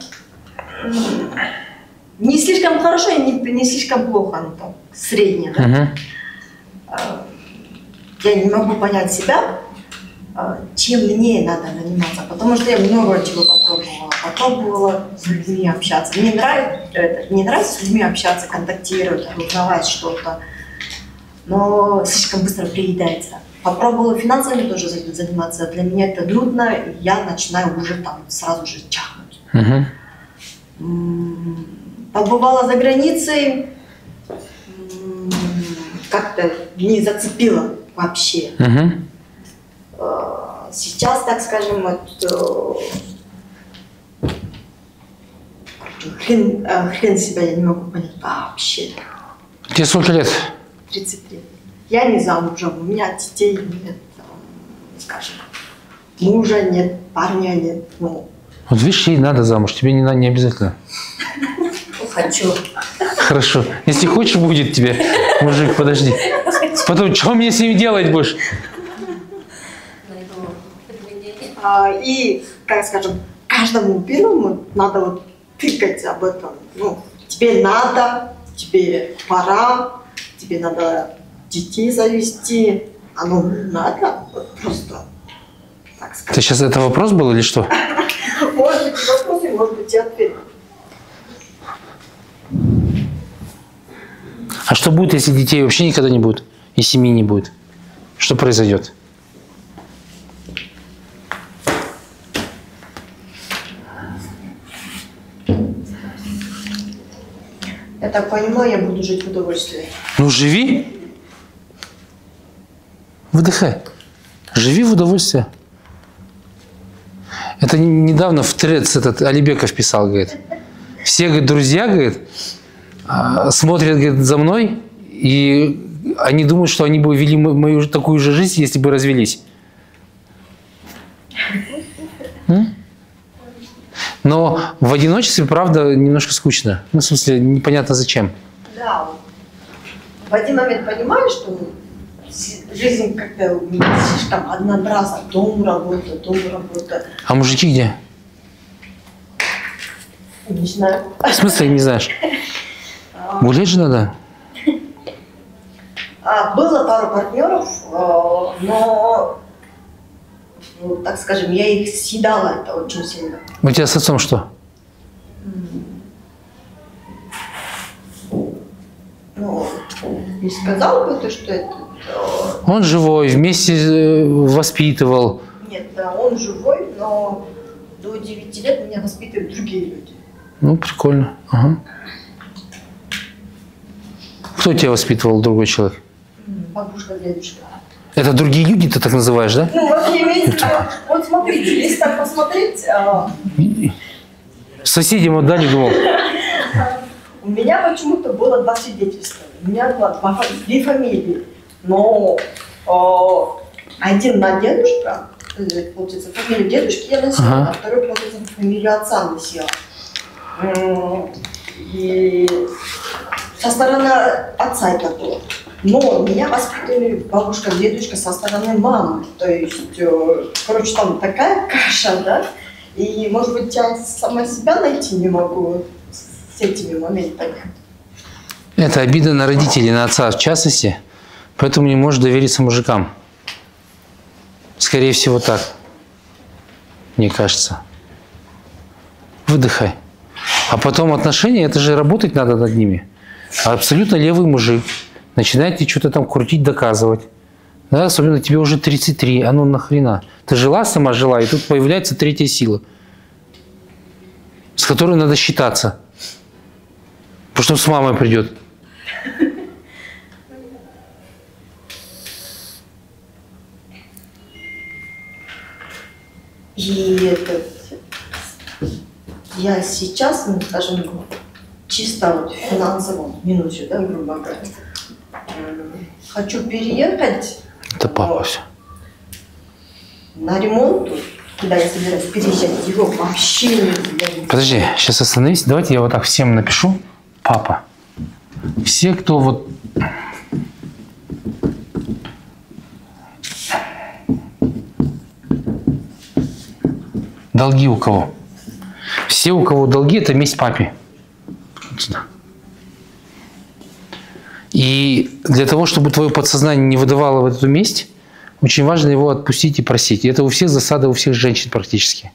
Не слишком хорошо и не, не слишком плохо, ну там, среднее, да? Угу. А, я не могу понять себя, чем мне надо заниматься, потому что я много чего попробовала. Попробовала с людьми общаться. Мне нравится, это, мне нравится с людьми общаться, контактировать, узнавать что-то, но слишком быстро приедается. Попробовала финансами тоже заниматься. Для меня это трудно, и я начинаю уже там сразу же чахнуть. Угу. Побывала за границей, как-то не зацепила вообще. Угу. Сейчас, так скажем, вот, хрен, хрен себя я не могу понять вообще. Тебе сколько лет? тридцать лет. Я не замужем, у меня детей нет, скажем, мужа нет, парня нет. Ну. Вот видишь, ей надо замуж, тебе не, не обязательно. Хочу. Хорошо. Если хочешь, будет тебе, мужик, подожди. Потом, что мне с ним делать будешь? А, и, как скажем, каждому первому надо вот тыкать об этом. Ну, тебе надо, тебе пора, тебе надо детей завести, оно надо, вот просто, так Это сказать. сейчас это вопрос был или что? Может быть, и вопросы, может быть, и ответы. А что будет, если детей вообще никогда не будет? И семьи не будет? Что произойдет? Я так понимаю, я буду жить в удовольствии. Ну, живи. Выдыхай. Живи в удовольствие. Это недавно в трец этот Алибеков писал, говорит. Все, говорит, друзья, говорит, смотрят, говорит, за мной, и они думают, что они бы вели мою такую же жизнь, если бы развелись. М? Но в одиночестве, правда, немножко скучно. Ну, в смысле, непонятно зачем. Да. В один момент понимаешь, что жизнь как-то слишком однообразна. Дом, работа, дом, работа. А мужики где? Не знаю. В смысле, не знаешь? Гулять же надо. А, было пару партнеров, э, но, ну, так скажем, я их съедала это очень сильно. У тебя с отцом что? Ну, не сказал бы ты, что это... э, Он живой, вместе э, воспитывал. Нет, да, он живой, но до девяти лет меня воспитывают другие люди. Ну, прикольно. Ага. Кто тебя воспитывал, другой человек? Бабушка, дедушка. Это другие люди, ты так называешь, да? Ну, вообще имеется в виду, вот смотрите, если так посмотреть, а, Соседям отдали, думал. у меня почему-то было два свидетельства. У меня было два, фа- две фамилии. Но а, один на дедушка, э, получается, фамилию дедушки я носила, Ага. а второй, получается, фамилию отца носила. М, И со стороны отца это было. Но меня воспитывали бабушка, дедушка со стороны мамы. То есть, э, короче, там такая каша, да? И, может быть, я сама себя найти не могу с этими моментами. Это обида на родителей, на отца в частности. Поэтому не можешь довериться мужикам. Скорее всего, так. Мне кажется. Выдыхай. А потом отношения, это же работать надо над ними. А абсолютно левый мужик начинает тебе что-то там крутить, доказывать. Да, особенно тебе уже тридцать три. А ну нахрена? Ты жила, сама жила, и тут появляется третья сила, с которой надо считаться. Потому что с мамой придет. И этот, я сейчас, ну, скажем, чисто вот в финансовом минусе, да, грубо говоря, м, хочу переехать Это папа все. на ремонт, куда я собираюсь переезжать, его вообще не знаю. Подожди, сейчас остановись. Давайте я вот так всем напишу. Папа. Все, кто вот... Долги у кого? Все, у кого долги, это месть папе. Вот сюда. И для того, чтобы твое подсознание не выдавало в эту месть, очень важно его отпустить и просить. И это у всех засада, у всех женщин практически.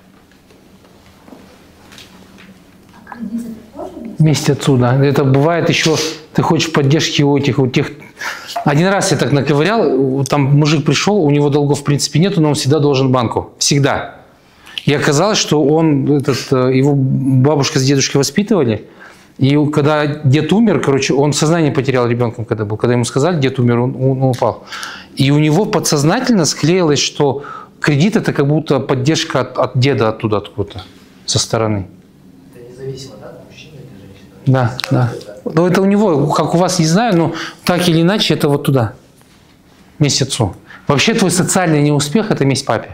Месть отсюда. Это бывает еще, ты хочешь поддержки у этих, у тех. Один раз я так наковырял, там мужик пришел, у него долгов в принципе нету, но он всегда должен банку. Всегда. И оказалось, что он, этот, его бабушка с дедушкой воспитывали. И когда дед умер, короче, он сознание потерял ребенком, когда был. Когда ему сказали, дед умер, он, он упал. И у него подсознательно склеилось, что кредит это как будто поддержка от, от деда оттуда, откуда-то, со стороны. Это независимо, да, от мужчины или женщины? Да, да. Ну, это у него, как у вас, не знаю, но так или иначе, это вот туда. Месть отцу. Вообще твой социальный неуспех – это месть папе.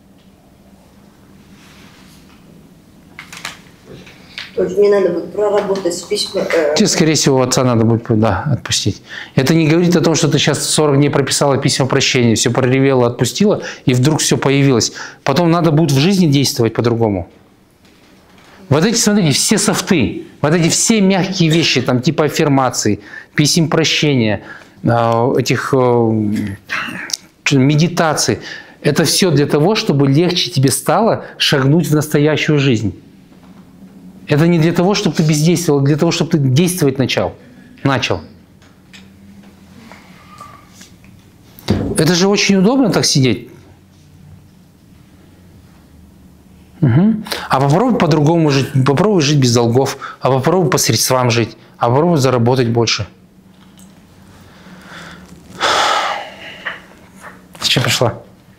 То есть мне надо будет проработать с письмом. Э, Тебе, скорее всего, отца надо будет, да, отпустить. Это не говорит о том, что ты сейчас сорок дней прописала письма прощения, все проревела, отпустила, и вдруг все появилось. Потом надо будет в жизни действовать по-другому. Вот эти, смотрите, все софты, вот эти все мягкие вещи, там, типа аффирмаций, писем прощения, этих медитаций. Это все для того, чтобы легче тебе стало шагнуть в настоящую жизнь. Это не для того, чтобы ты бездействовал, а для того, чтобы ты действовать начал. начал. Это же очень удобно так сидеть. Угу. А попробуй по-другому жить. Попробуй жить без долгов. А попробуй по средствам жить. А попробуй заработать больше. Зачем пришла?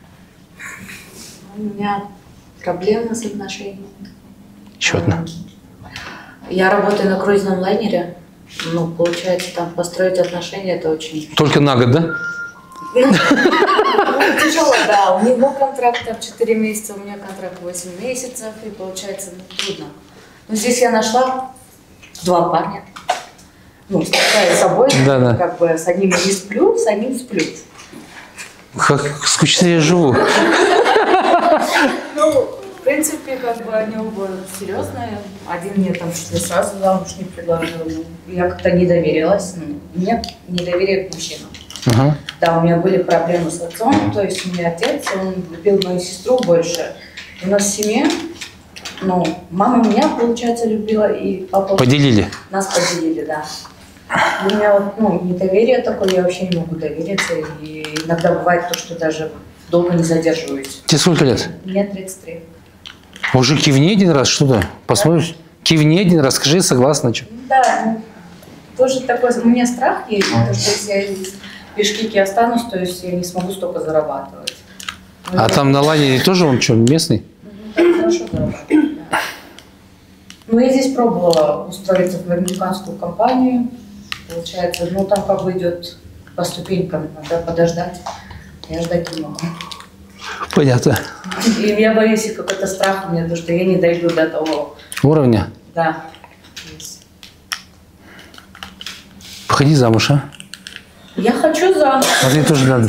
У меня проблемы с отношениями. Еще одна. Я работаю на круизном лайнере. Ну, получается, там построить отношения — это очень... Только на год, да? Ну, тяжело, да. У него контракт там четыре месяца, у меня контракт восемь месяцев, и получается, ну, трудно. Но здесь я нашла два парня. Ну, с собой, да, да. Как бы с одним не сплю, с одним сплю. Как скучно я живу. Ну, в принципе, как бы они оба серьезные. Один мне там что-то сразу замуж не предложил. Ну, я как-то не доверилась. Ну, у меня недоверие к мужчинам. Ага. Да, у меня были проблемы с отцом, то есть у меня отец, он любил мою сестру больше. У нас в семье, ну, мама меня, получается, любила, и папа... Поделили? Нас поделили, да. У меня вот, ну, недоверие такое, я вообще не могу довериться, и иногда бывает то, что даже долго не задерживаюсь. Тебе сколько лет? Мне тридцать три. Уже кивни один раз, что-то, посмотришь. Да. Кивни один раз, скажи, согласна, что? Да, ну, тоже такой, у меня страх есть, потому что если я без шкики останусь, то есть я не смогу столько зарабатывать. Ну, а там на лайнере тоже он что, местный? Ну, хорошо зарабатывает, да. Ну, я здесь пробовала устроиться в американскую компанию, получается, ну, там как бы идет по ступенькам, надо подождать, я ждать не могу. Понятно. И я боюсь, и какой-то страх у меня, то, что я не дойду до того уровня. Да. Выходи замуж, а? Я хочу замуж. А мне тоже надо.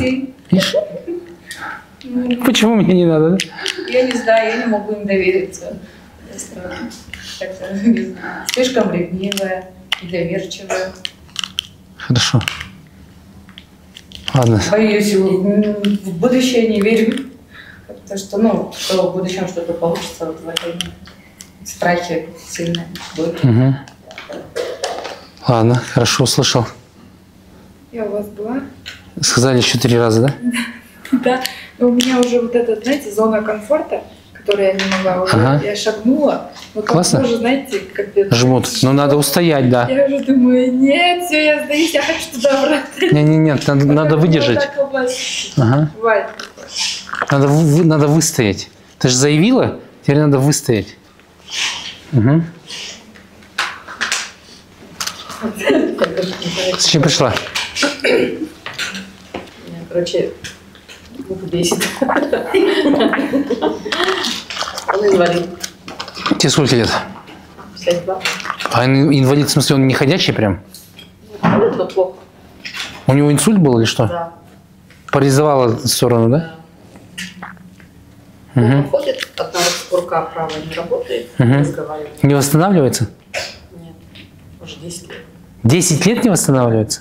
Почему мне не надо, да? Я не знаю, я не могу им довериться. Слишком ревнивая, недоверчивая. Хорошо. Ладно. Боюсь, в будущее не верю. Потому что, ну, что в будущем что-то получится вот в этой страхе сильной. Угу. Ладно, хорошо, услышал. Я у вас была? Сказали еще три раза, да? Да. Но у меня уже вот эта, знаете, зона комфорта, которую я не могла уже, ага. я шагнула. Но классно. Тоже, знаете, как бы... Жмут. Но надо устоять, да. Я уже думаю, нет, все, я сдаюсь, я хочу туда обратно. Нет, нет, нет, надо, надо выдержать. Ага. Надо, надо выстоять. Ты же заявила, теперь надо выстоять. Угу. С чем пришла? Короче, муха бесит. Он инвалид. Тебе сколько лет? пятьдесят два. А инвалид, в смысле, он не ходячий прям? Инвалид, но плохо. У него инсульт был или что? Да. Парализовала в сторону, да? Он угу. ходит, одна рука правая не работает, угу. разговаривает. Не восстанавливается? Нет, уже десять лет. десять лет не восстанавливается?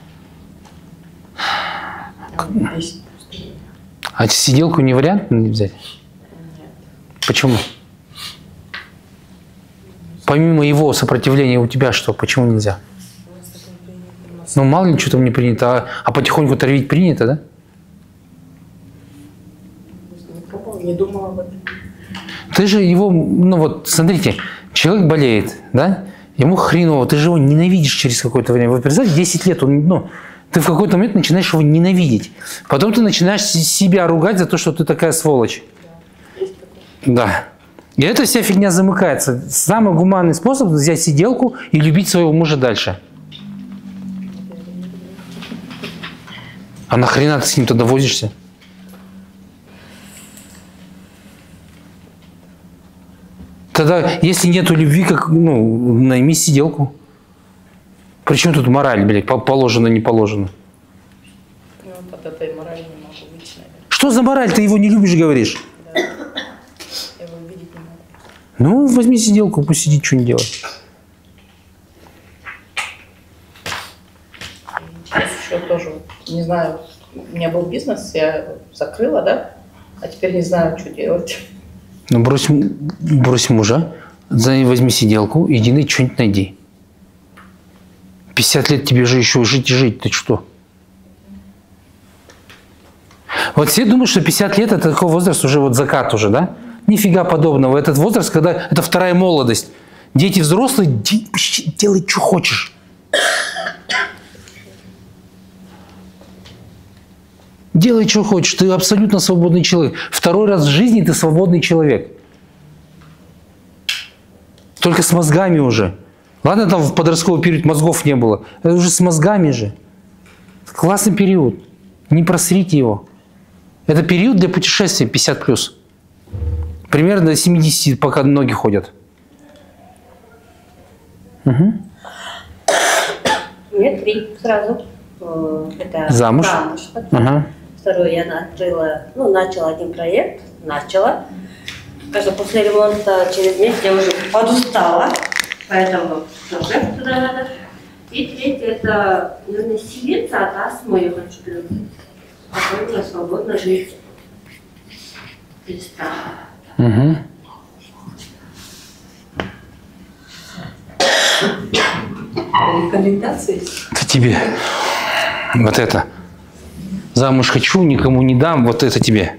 десять. А сиделку не вариант взять? Нет. Почему? Помимо его сопротивления у тебя что? Почему нельзя? Ну, мало ли, что там не принято. А, а потихоньку травить принято, да? Не пробовала, не думала об этом. Ты же его, ну вот, смотрите, человек болеет, да? Ему хреново, ты же его ненавидишь через какое-то время. Вы представляете, десять лет, он, ну, ты в какой-то момент начинаешь его ненавидеть. Потом ты начинаешь себя ругать за то, что ты такая сволочь. Да. И эта вся фигня замыкается. Самый гуманный способ взять сиделку и любить своего мужа дальше. А нахрена ты с ним тогда возишься? Тогда, если нету любви, как, ну, найми сиделку. Причем тут мораль, блядь, положено, не положено. Ну, под этой моралью не могу быть, наверное. Что за мораль? Ты его не любишь, говоришь? Да. Я его видеть не могу. Ну, возьми сиделку, пусть сидит, что не делать. сейчас еще тоже, вот, не знаю, у меня был бизнес, я закрыла, да, а теперь не знаю, что делать. Ну, брось, брось мужа, возьми сиделку, иди что-нибудь найди. пятьдесят лет тебе же еще жить и жить, ты что? Вот все думают, что пятьдесят лет это такой возраст, уже вот закат уже, да? Нифига подобного. Этот возраст, когда это вторая молодость. Дети взрослые, делай, что хочешь. Делай, что хочешь. Ты абсолютно свободный человек. Второй раз в жизни ты свободный человек. Только с мозгами уже. Ладно, там в подростковый период мозгов не было. Это уже с мозгами же. Классный период. Не просрите его. Это период для путешествия пятьдесят плюс. Примерно до семидесяти, пока ноги ходят. Угу. Нет, три сразу. Это замуж. замуж. Ага. Вторую я открыла, ну, начала один проект, начала. Кажется, после ремонта через месяц я уже подустала, поэтому тоже туда надо. И третье, это, наверное, селиться от астмы, я хочу прям спокойно, свободно жить. Без страха. Угу. Рекомендации? Это тебе. Вот это. Замуж хочу, никому не дам. Вот это тебе.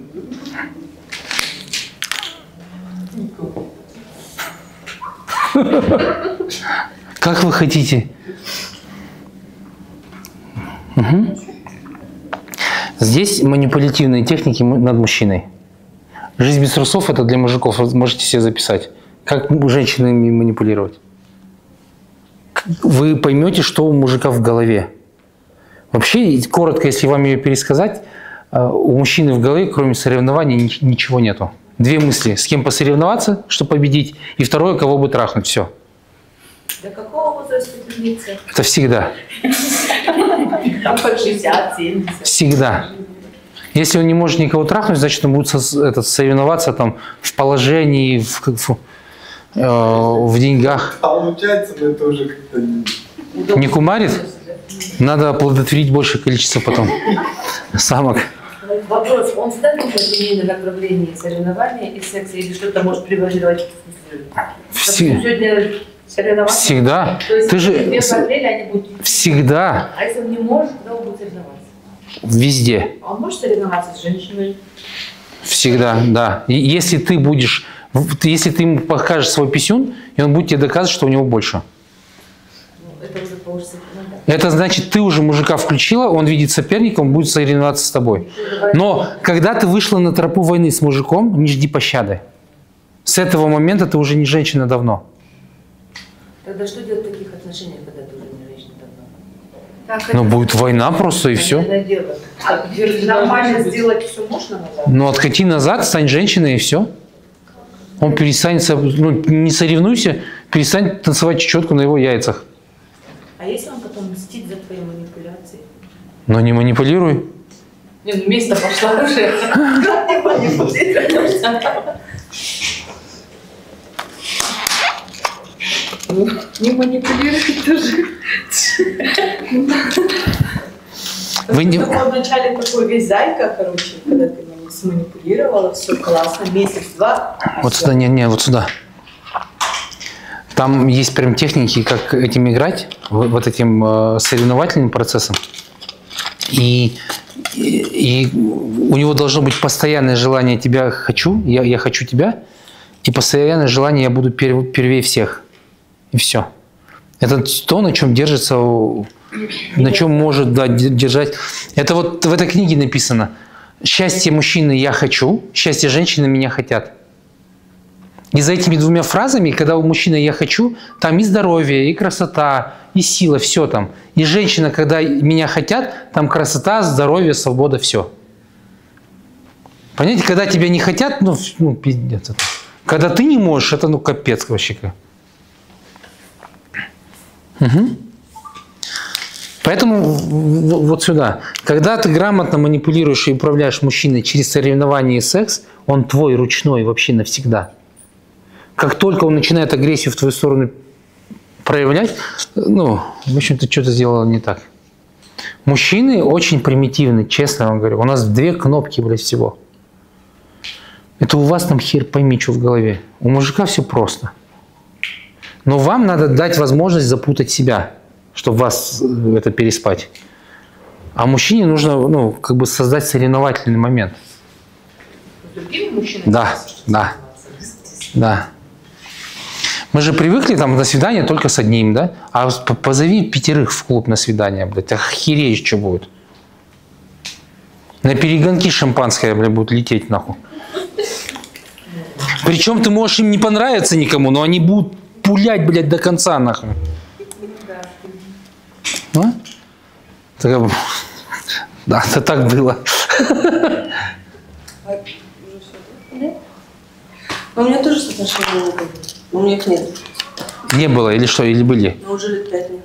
Как вы хотите? Угу. Здесь манипулятивные техники над мужчиной. Жизнь без трусов – это для мужиков. Вы можете себе записать. Как женщинами манипулировать. Вы поймете, что у мужика в голове. Вообще, коротко, если вам ее пересказать, у мужчины в голове, кроме соревнований, ничего нету. Две мысли. С кем посоревноваться, чтобы победить, и второе, кого бы трахнуть. Все. До какого возраста длится? Это всегда. шестьдесят семьдесят. Всегда. Если он не может никого трахнуть, значит, он будет со, этот, соревноваться там, в положении, в, в, э, в деньгах. Получается, но это уже как-то не... Не кумарит? Надо оплодотворить большее количество потом самок. Вопрос, он ставит мнение на направлении соревнования и секса или что-то может превалировать? Все. Сегодня соревноваться? Всегда. То есть Ты же... две параллели, они будут... Всегда. А если он не может, тогда он будет соревноваться? Везде. А он может соревноваться с женщиной? Всегда, да. И если ты будешь... Если ты ему покажешь свой писюн, и он будет тебе доказывать, что у него больше. Это уже получится. Это значит, ты уже мужика включила, он видит соперника, он будет соревноваться с тобой. Но когда ты вышла на тропу войны с мужиком, не жди пощады. С этого момента ты уже не женщина давно. Тогда что делать в таких отношениях, когда ты уже не женщина давно? Ну, будет война просто и все. Нормально сделать все можно назад? Ну, откати назад, стань женщиной и все. Он перестанет, ну, не соревнуйся, перестань танцевать чечетку на его яйцах. А если он потом мстит за твои манипуляции? Но не манипулируй. Не, ну место пошла уже. Не манипулируй. Не манипулируй тоже. Вы не... Он вначале такой весь зайка, короче, когда ты меня сманипулировала, все классно, месяц-два. Вот сюда, не, не, вот сюда. Там есть прям техники, как этим играть, вот этим э, соревновательным процессом. И, и, и у него должно быть постоянное желание тебя хочу, я, я хочу тебя, и постоянное желание я буду пер, первее всех. И все. Это то, на чем держится, на чем может, да, держать. Это вот в этой книге написано. Счастье мужчины я хочу, счастье женщины меня хотят. И за этими двумя фразами, когда у мужчины я хочу, там и здоровье, и красота, и сила, все там. И женщина, когда меня хотят, там красота, здоровье, свобода, все. Понимаете, когда тебя не хотят, ну, ну пиздец. Когда ты не можешь, это ну капец вообще. Угу. Поэтому вот сюда. Когда ты грамотно манипулируешь и управляешь мужчиной через соревнование и секс, он твой ручной вообще навсегда. Как только он начинает агрессию в твою сторону проявлять, ну, в общем-то, что-то сделала не так. Мужчины очень примитивны, честно вам говорю. У нас две кнопки, блядь, всего. Это у вас там хер пойми, что в голове. У мужика все просто. Но вам надо дать возможность запутать себя, чтобы вас это переспать. А мужчине нужно, ну, как бы создать соревновательный момент. С другими мужчинами? Да, да, да. Мы же привыкли там на свидание только с одним, да? А позови пятерых в клуб на свидание, блядь, охереешь, что будет. На перегонки шампанское, блядь, будет лететь нахуй. Причем ты можешь им не понравиться никому, но они будут пулять, блядь, до конца нахуй. А? Так, да, это так было. У меня тоже с отношениями не было. У меня их нет. Не было или что, или были? Но уже лет пять нет.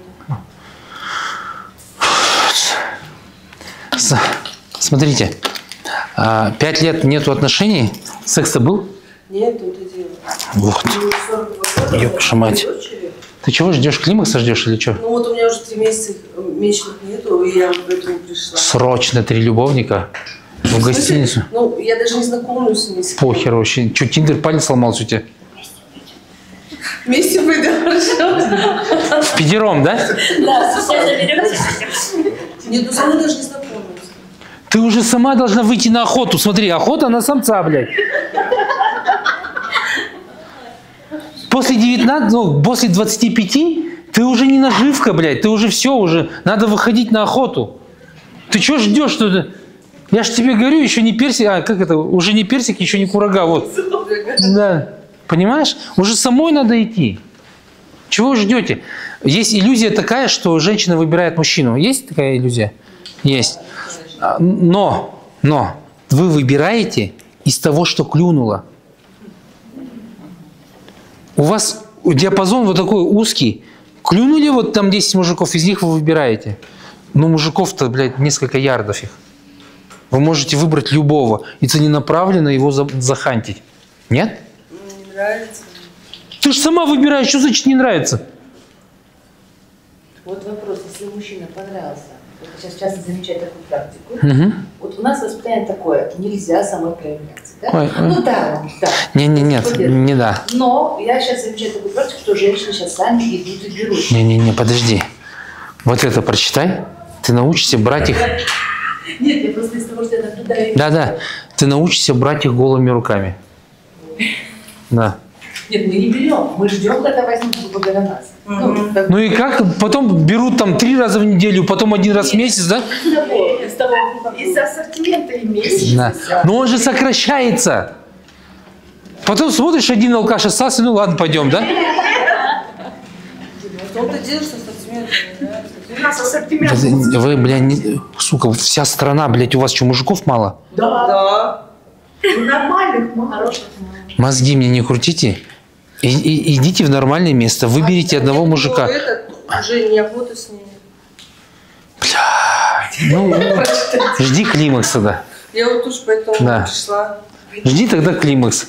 Смотрите, пять лет нету отношений, секс-то был? Нет, тут и дело. Вот. Ёпша мать. Ты чего ждешь? Климакса ждешь или что? Ну вот у меня уже три месяца месячных нету, и я вот поэтому пришла. Срочно три любовника в, в гостиницу. Ну, я даже не знакомлюсь с ними. Похер вообще. Что, Тиндер палец сломался у тебя? Вместе пойдем, хорошо. В пятером, да? Да, сейчас заберемся. Нет, ну сама даже не знакомлюсь. Ты уже сама должна выйти на охоту. Смотри, охота на самца, блядь. После девятнадцати, ну, после двадцати пяти ты уже не наживка, блядь. Ты уже все, уже надо выходить на охоту. Ты что ждешь, что-то? Я ж тебе говорю, еще не персик, а как это, уже не персик, еще не курага, вот. Да. Понимаешь? Уже самой надо идти. Чего вы ждете? Есть иллюзия такая, что женщина выбирает мужчину. Есть такая иллюзия? Есть. Но, но вы выбираете из того, что клюнуло. У вас диапазон вот такой узкий. Клюнули вот там десять мужиков, из них вы выбираете. Но мужиков-то, блядь, несколько ярдов их. Вы можете выбрать любого и целенаправленно его захантить. Нет? Не нравится. Ты же сама выбираешь, что значит не нравится? Вот вопрос, если мужчина понравился, вот сейчас часто замечаю такую практику, Угу. вот у нас воспитание такое, нельзя самой проявляться, да? Ой, ну ой. да, да. Не, не, нет, Вот не да. Но я сейчас замечаю такую практику, что женщины сейчас сами идут и берут. Не, не, не, подожди. Вот это прочитай. Ты научишься брать их. Нет, я просто из того, что я наблюдаю. Да, да. Ты научишься брать их голыми руками. Да. Нет, мы не берем, мы ждем, когда возьмут благодаря нас. Ну, как- Ну и как? Потом берут там три раза в неделю, потом один раз в месяц, да? из того, из того, из ассортимента имеющегося. Да. Но он же сокращается. Потом смотришь, один алкаш остался, ну ладно, пойдем, да? В том-то дело, что ассортимент не нравится. У нас ассортимент. Вы, бля, не- сука, вся страна, блядь, у вас что, мужиков мало? Да. Да. Ну, нормальных, хороших. Мозги мне не крутите. И, и- идите в нормальное место, выберите одного мужика. Это уже неохота с ними. Ну, жди климакса, да. Я вот уж поэтому Да. пришла. Жди тогда климакс.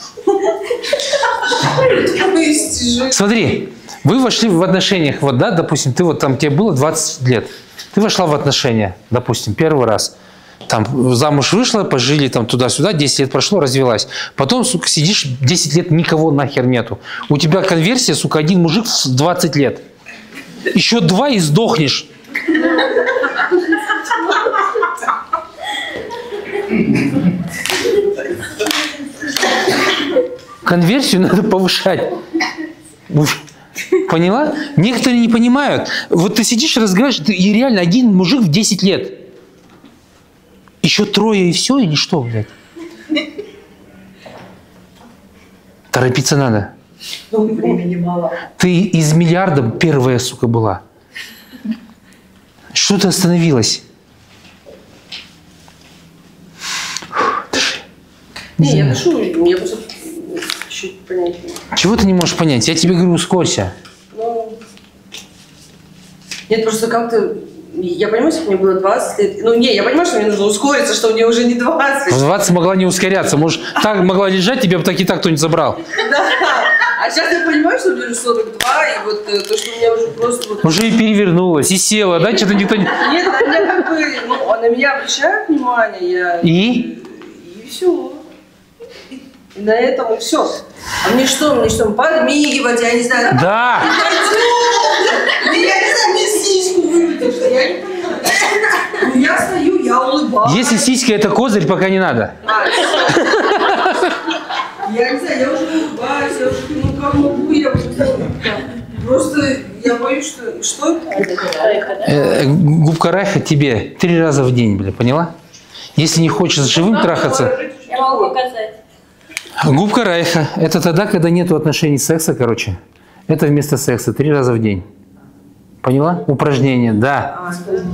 Смотри, вы вошли в отношениях, вот, да, допустим, ты вот там, тебе было двадцать лет, ты вошла в отношения, допустим, первый раз, там, замуж вышла, пожили там туда-сюда, десять лет прошло, развелась. Потом, сука, сидишь, десять лет никого нахер нету. У тебя конверсия, сука, один мужик в двадцать лет. Еще два и сдохнешь. Конверсию надо повышать. Поняла? Некоторые не понимают. Вот ты сидишь и разговариваешь, и реально один мужик в десять лет. Еще трое и все, или что, блядь? Торопиться надо. Ну, времени мало. Ты из миллиарда первая, сука, была. Что ты остановилась? Не, я дышу, я просто чуть понять. Чего ты не можешь понять? Я тебе говорю, ускорься. Ну, нет, просто как-то, я понимаю, что мне было двадцать лет. Ну, не, я понимаю, что мне нужно ускориться, что мне уже не двадцать. В двадцать могла не ускоряться. Может, так могла лежать, тебя бы так и так кто-нибудь забрал. Да, А сейчас я понимаю, что мне уже сорок два, и вот э, то, что у меня уже просто... Вот... Уже и перевернулась, и села, да? Что-то никто не... Нет, на меня как бы, ну, на меня обращают внимание, я... И? И все. И на этом и все. А мне что, мне что, подмигивать, я не знаю... Да! Я не знаю, мне сиську выведешь, я не понимаю. Ну, я стою, я улыбаюсь. Если сиська это козырь, пока не надо. А, я не знаю, я уже улыбаюсь, я уже думаю, как могу я просто, я боюсь, что... Что? Э, губка Райха тебе три раза в день, бля, поняла? Если не хочешь с живым трахаться... Я могу показать. Губка Райха – это тогда, когда нету отношений секса, короче. Это вместо секса три раза в день. Поняла? Упражнение, да.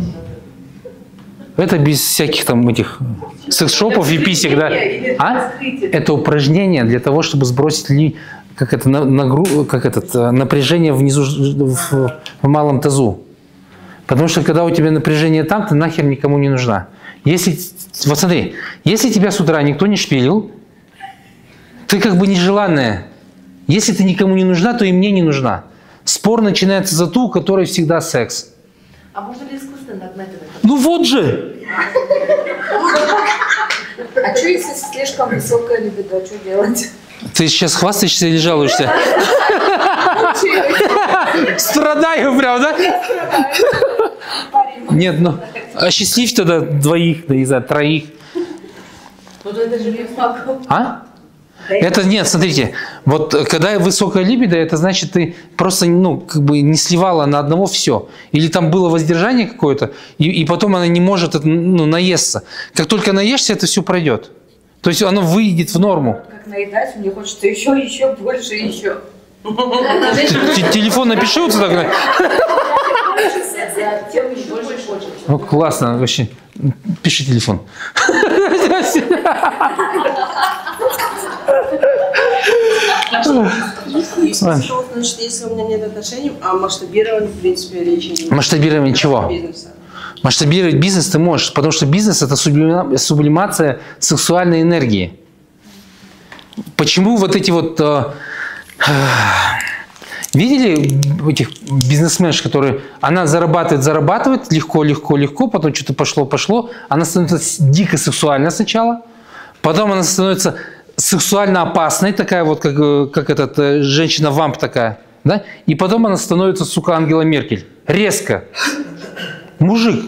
Это без всяких там этих секс-шопов и писек, да. А? Это упражнение для того, чтобы сбросить ли, как это, на, нагру, как этот, напряжение внизу в, в малом тазу. Потому что когда у тебя напряжение там, ты нахер никому не нужна. Если, вот смотри, если тебя с утра никто не шпилил, ты как бы нежеланная. Если ты никому не нужна, то и мне не нужна. Спор начинается за ту, у которой всегда секс. А можно ли искусственно нагнать это? Ну вот же! А что если слишком высокая либидо, что делать? Ты сейчас хвастаешься или жалуешься? Страдаю прям, да? Нет, ну, осчастливь тогда двоих, да не знаю, троих. Ну это же не факт. А? Это нет, смотрите, вот когда высокая либидо, это значит, ты просто, ну, как бы не сливала на одного все. Или там было воздержание какое-то, и, и потом она не может, ну, наесться. Как только наешься, это все пройдет. То есть оно выйдет в норму. Как наедать, мне хочется еще, еще больше, еще. Телефон напиши вот сюда. Ну, классно, вообще. Пиши телефон. Значит, если у меня нет отношений, а масштабирование, в принципе, речи нет. Масштабирование чего? Бизнеса. Масштабировать бизнес ты можешь, потому что бизнес – это сублимация сексуальной энергии. Почему вот эти вот… Э, э, видели этих бизнесменш, которые… Она зарабатывает, зарабатывает, легко, легко, легко, потом что-то пошло, пошло. Она становится дико сексуальна сначала, потом она становится сексуально опасной, такая вот, как, как этот, женщина-вамп такая, да? И потом она становится, сука, Ангела Меркель. Резко. Мужик.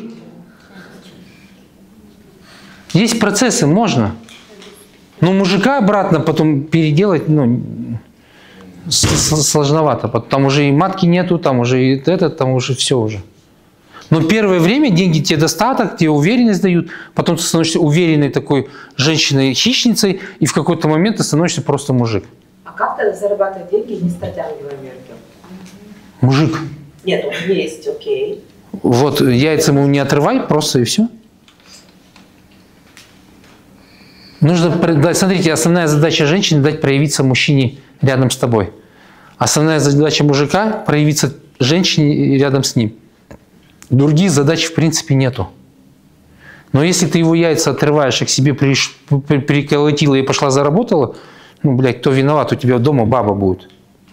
Есть процессы, можно. Но мужика обратно потом переделать, ну, сложновато. Там уже и матки нету, там уже и это, там уже все уже. Но первое время деньги тебе достаток, тебе уверенность дают, потом ты становишься уверенной такой женщиной-хищницей, и в какой-то момент ты становишься просто мужик. А как тогда зарабатывать деньги и не стать Ангелой Меркель? Мужик. Нет, он есть, окей. Вот, яйца ему не отрывай, просто и все. Нужно, да, смотрите, основная задача женщины – дать проявиться мужчине рядом с тобой. Основная задача мужика – проявиться женщине рядом с ним. Других задач в принципе нету. Но если ты его яйца отрываешь, а к себе приш, при, приколотила и пошла заработала, ну, блядь, кто виноват? У тебя дома баба будет.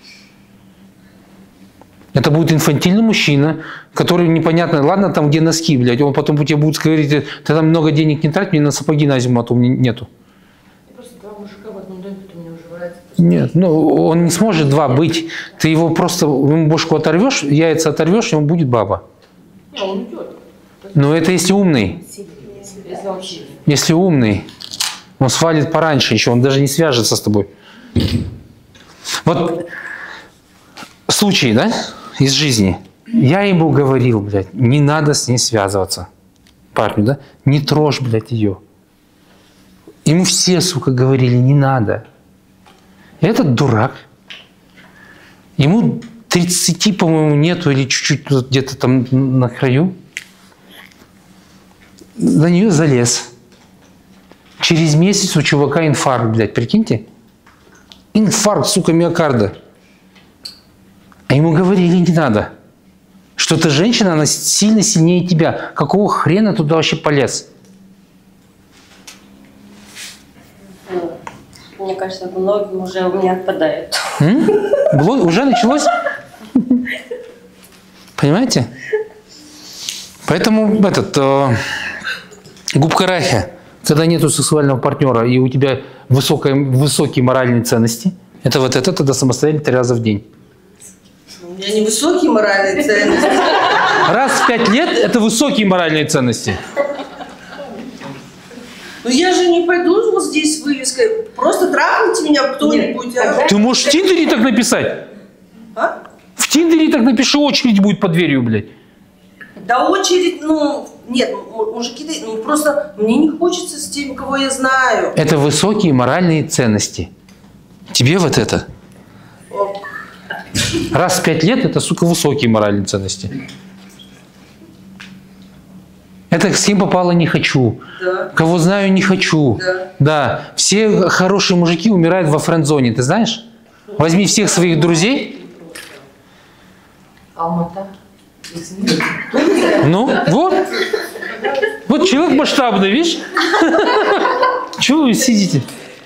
Это будет инфантильный мужчина, который непонятно, ладно, там где носки, блядь, он потом тебе будет говорить, ты там много денег не трать, мне на сапоги на зиму, а то у меня нету. Просто два мужика в одном доме, потом не уживается. Нет, ну он не сможет два быть. Ты его просто, ему бошку оторвешь, яйца оторвешь, и он будет баба. Не, он идет. Но это если умный. Если он сильный. Если умный, он свалит пораньше еще, он даже не свяжется с тобой. Вот случай, да, из жизни. Я ему говорил, блядь, не надо с ней связываться. Парню, да? Не трожь, блядь, ее. Ему все, сука, говорили, не надо. И этот дурак. Ему тридцати, по-моему, нету, или чуть-чуть где-то там на краю. На нее залез. Через месяц у чувака инфаркт, блядь, прикиньте. Инфаркт, сука, миокарда. А ему говорили, не надо. Что эта женщина, она сильно сильнее тебя. Какого хрена туда вообще полез? мне кажется, многим уже у меня отпадает. М? Бло- Уже началось? Понимаете? Поэтому этот э, губка Рахи, когда нету сексуального партнера и у тебя высокая, высокие моральные ценности, это вот это тогда самостоятельно три раза в день. У меня невысокие моральные ценности. Раз в пять лет это высокие моральные ценности. Ну я же не пойду вот здесь с вывеской. Просто трахните меня кто-нибудь. А? Ты можешь в Тиндере так написать? А? В Тиндере так напиши, очередь будет под дверью, блядь. Да очередь, ну, нет, мужики, ну просто мне не хочется с теми, кого я знаю. Это высокие моральные ценности. Тебе вот это? Раз в пять лет это, сука, высокие моральные ценности. Это с кем попало не хочу. Да. Кого знаю не хочу. Да. Да. Все хорошие мужики умирают во френд-зоне, ты знаешь? Возьми всех своих друзей. Алмата. Ну, вот. Вот человек масштабный, видишь? Чего вы сидите?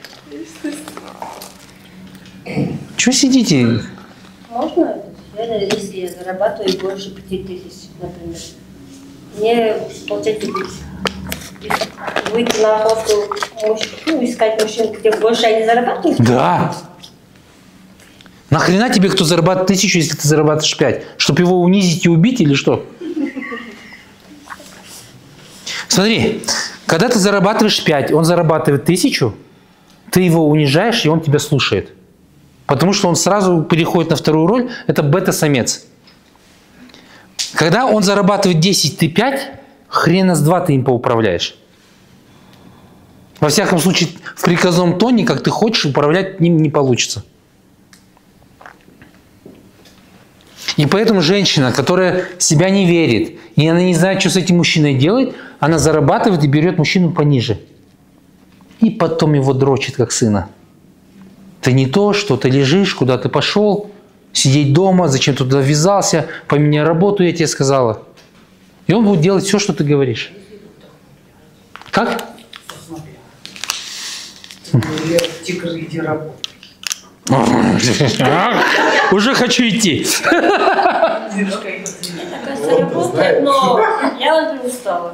Чего сидите? Можно? Я, если я зарабатываю больше пяти тысяч, например, мне получается выйти на охоту, ну, искать мужчин, где больше они зарабатывают? Да. Нахрена тебе кто зарабатывает тысячу, если ты зарабатываешь пять? Чтобы его унизить и убить или что? Смотри, когда ты зарабатываешь пять, он зарабатывает тысячу, ты его унижаешь, и он тебя слушает. Потому что он сразу переходит на вторую роль, это бета-самец. Когда он зарабатывает десять, ты пять, хрена с два ты им поуправляешь. Во всяком случае, в приказном тоне, как ты хочешь, управлять ним не получится. И поэтому женщина, которая себя не верит, и она не знает, что с этим мужчиной делать, она зарабатывает и берет мужчину пониже. И потом его дрочит, как сына. Ты не то, что ты лежишь, куда ты пошел, сидеть дома, зачем ты туда ввязался, поменяй работу, я тебе сказала. И он будет делать все, что ты говоришь. Как? Тигры, иди работай. Уже хочу идти. Кажется, работает, но я, например, устала.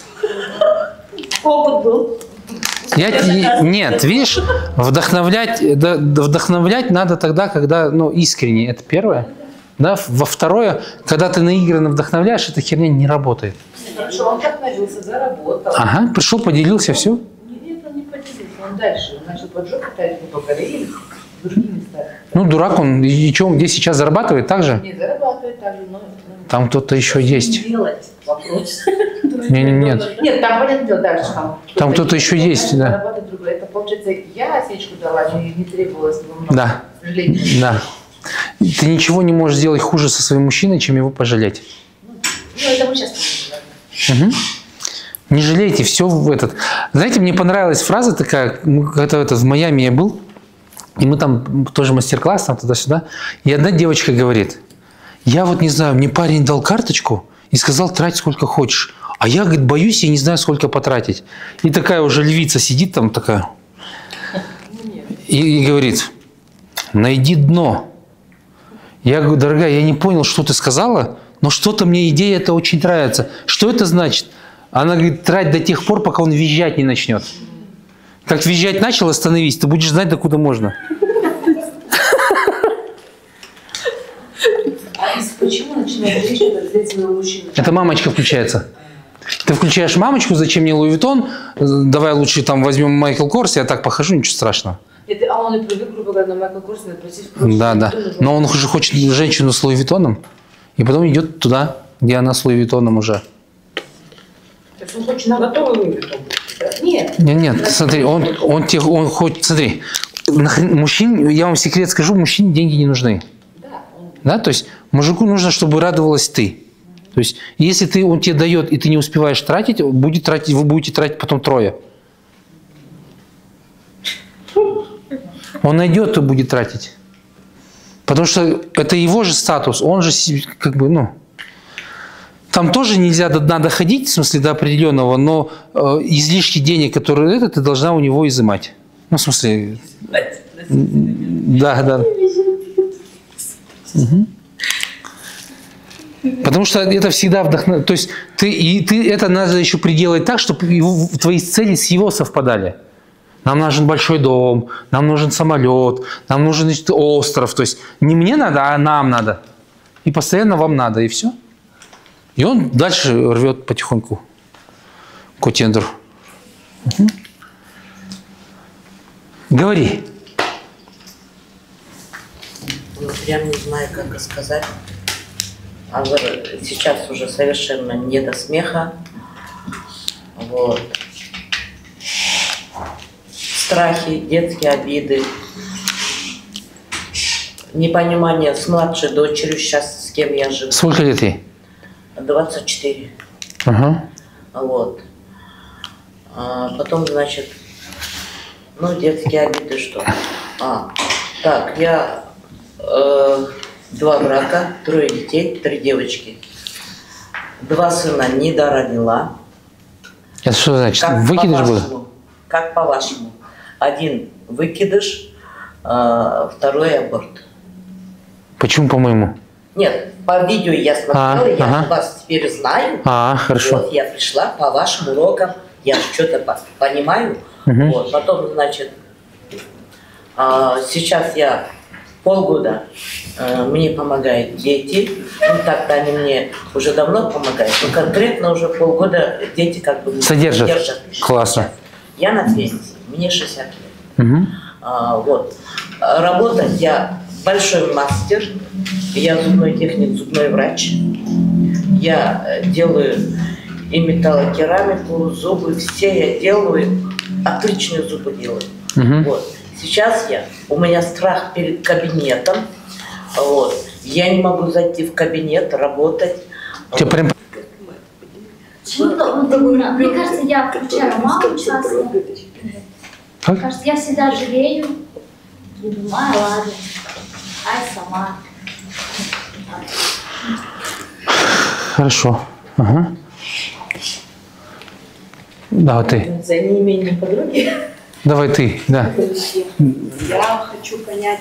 Опыт был. Я, нет, видишь, вдохновлять, да, вдохновлять надо тогда, когда ну, искренне. Это первое. Да? Во второе, когда ты наигранно вдохновляешь, эта херня не работает. Хорошо, он вдохновился, заработал. Ага, пришел, поделился, все. Нет, он не поделился, он дальше. Он начал под жопу ставить не только рейс, другие места. Ну, дурак он. И что, где сейчас зарабатывает? Так же? Не зарабатывает так же, но... Там кто-то еще есть. Делать вопрос. Не, не, нет. Нет, там, понятное дело, дальше там. Там кто-то еще есть, да. Зарабатывает другое. Это, получается, я осечку дала, не, не требовалось много. Да. Сожаление. Да. Ты ничего не можешь сделать хуже со своим мужчиной, чем его пожалеть. Ну, это мы сейчас Угу. Не жалейте, все в этот. Знаете, мне понравилась фраза такая, когда это в Майами я был, и мы там тоже мастер-класс, там туда-сюда, и одна девочка говорит, я вот не знаю, мне парень дал карточку и сказал, трать сколько хочешь, а я, говорит, боюсь, я не знаю, сколько потратить. И такая уже львица сидит там такая, и, и говорит, найди дно. Я говорю, дорогая, я не понял, что ты сказала, но что-то мне идея эта очень нравится. Что это значит? Она говорит, трать до тех пор, пока он визжать не начнет. Как визжать начал, остановись, ты будешь знать, докуда можно. А почему начинает речь взять своего мужчину? Это мамочка включается. Ты включаешь мамочку, зачем мне Луи Виттон? Давай лучше там возьмем Майкл Корс, я так похожу, ничего страшного. Нет, а он и привык, грубо говоря, на Майкл Корс напросить в прошлое. Да, да. Но он уже хочет женщину с Луи Виттоном, и потом идет туда, где она с Луи Виттоном уже. То есть он хочет на готовый Луи Виттон? Нет. Нет, нет, смотри, он, он, тех, он хочет, смотри, мужчин, я вам секрет скажу, мужчине деньги не нужны. Да, он... Да, то есть мужику нужно, чтобы радовалась ты. То есть если ты, он тебе дает, и ты не успеваешь тратить, будет тратить, вы будете тратить потом трое. Он найдет и будет тратить. Потому что это его же статус, он же как бы, ну... Там тоже нельзя до дна доходить, в смысле до определенного, но э, излишки денег, которые это, ты должна у него изымать. Ну, в смысле... Да, да. Угу. Потому что это всегда вдохновляет. То есть ты, и ты, это надо еще приделать так, чтобы его, твои цели с его совпадали. Нам нужен большой дом, нам нужен самолет, нам нужен, значит, остров. То есть не мне надо, а нам надо. И постоянно вам надо, и все. И он дальше рвет потихоньку котендр. Угу. Говори. Ну, я не знаю, как и сказать. А сейчас уже совершенно не до смеха. Вот. Страхи, детские обиды. Непонимание с младшей дочерью сейчас, с кем я живу. Сколько лет ей? двадцать четыре. Ага. Вот. А потом, значит, ну, детские обиды что? А, так, я э, два брака, трое детей, три девочки. Два сына не дородила. Это что значит? Как Выкидыш был? Как по-вашему? Один выкидыш, э, второй аборт. Почему, по-моему? Нет, по видео я смотрела, А, я ага. вас теперь знаю. А, хорошо. Вот, я пришла по вашим урокам, я что-то понимаю. Угу. Вот, потом, значит, а, сейчас я полгода, а, мне помогают дети. Ну, так-то они мне уже давно помогают, но конкретно уже полгода дети как бы Содержат. содержат. Классно. Я на пенсии, мне шестьдесят лет. Угу. А, вот. Работать я большой мастер, я зубной техник, зубной врач. Я делаю и металлокерамику, зубы, все я делаю, отличные зубы делаю. Угу. Вот. Сейчас я, у меня страх перед кабинетом, вот. Я не могу зайти в кабинет, работать. Тебе прям... Мне кажется, я включаю маму часто. Мне кажется, я всегда жалею. И думаю, а, ладно, ай, сама. Хорошо. Ага. Да, вот ты. За неимением подруги. Давай ты, да. Я хочу понять,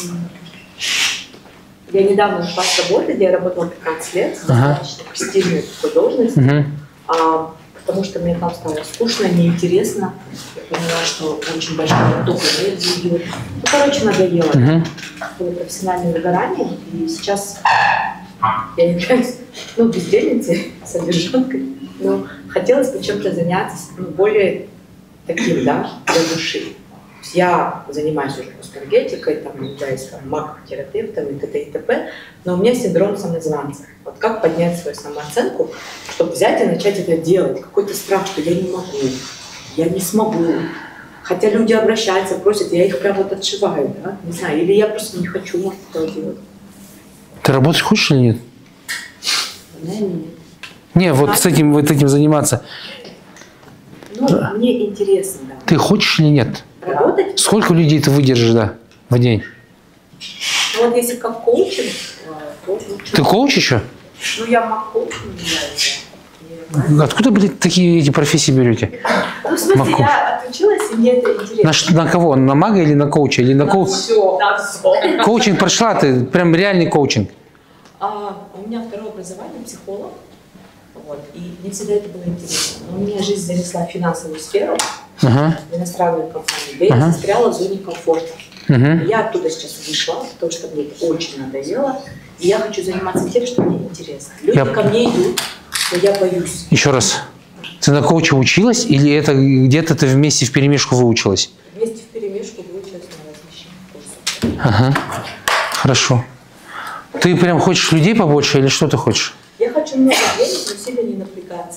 я недавно ушла с работы, где я работала пятнадцать лет, Ага. достаточно престижную такую должность, Угу. а, потому что мне там стало скучно, неинтересно. Я поняла, что очень большой поток энергии идет. Ну, короче, надоело. Угу. Было профессиональное выгорание, и сейчас я являюсь, ну, бездельницей, содержанкой, но хотелось бы чем-то заняться, ну, более таким, да, для души. То есть я занимаюсь уже энергетикой, там, являюсь там, маг-терапевтом и т.д. и т.п., но у меня синдром самозванца. Вот как поднять свою самооценку, чтобы взять и начать это делать? Какой-то страх, что я не могу, я не смогу. Хотя люди обращаются, просят, я их прям вот отшиваю, да, не знаю, или я просто не хочу, может, этого делать. Ты работать хочешь или нет? Наверное, нет. Не, вот с этим, вот этим заниматься. Ну, мне интересно, да. Ты хочешь или нет? Работать? Сколько людей ты выдержишь, да, в день? Ну, вот если как коучинг, то лучше. Ты коуч еще? Ну, я маг-коучинг являюсь. Откуда, блядь, такие эти профессии берете? Ну, в смысле, Маг-коуч. я отучилась, и мне это интересно. На, ш- на кого? На мага или на коуча? Или на, На коу... все, на все. Коучинг прошла, ты прям реальный коучинг. А, у меня второе образование, психолог. Вот, и мне всегда это было интересно. Но у меня жизнь занесла в финансовую сферу, Ага. в иностранную компанию, да я Ага. застряла в зоне комфорта. Мгм. И я оттуда сейчас вышла, потому что мне это очень надоело. И я хочу заниматься тем, что мне интересно. Люди Я- ко мне идут, но я боюсь. Еще раз. Ты на коуча училась или это где-то ты вместе в перемешку выучилась? Вместе в перемешку выучилась на различных курсах. Ага. Хорошо. Ты прям хочешь людей побольше или что ты хочешь? Я хочу много денег, но сильно не напрягаться.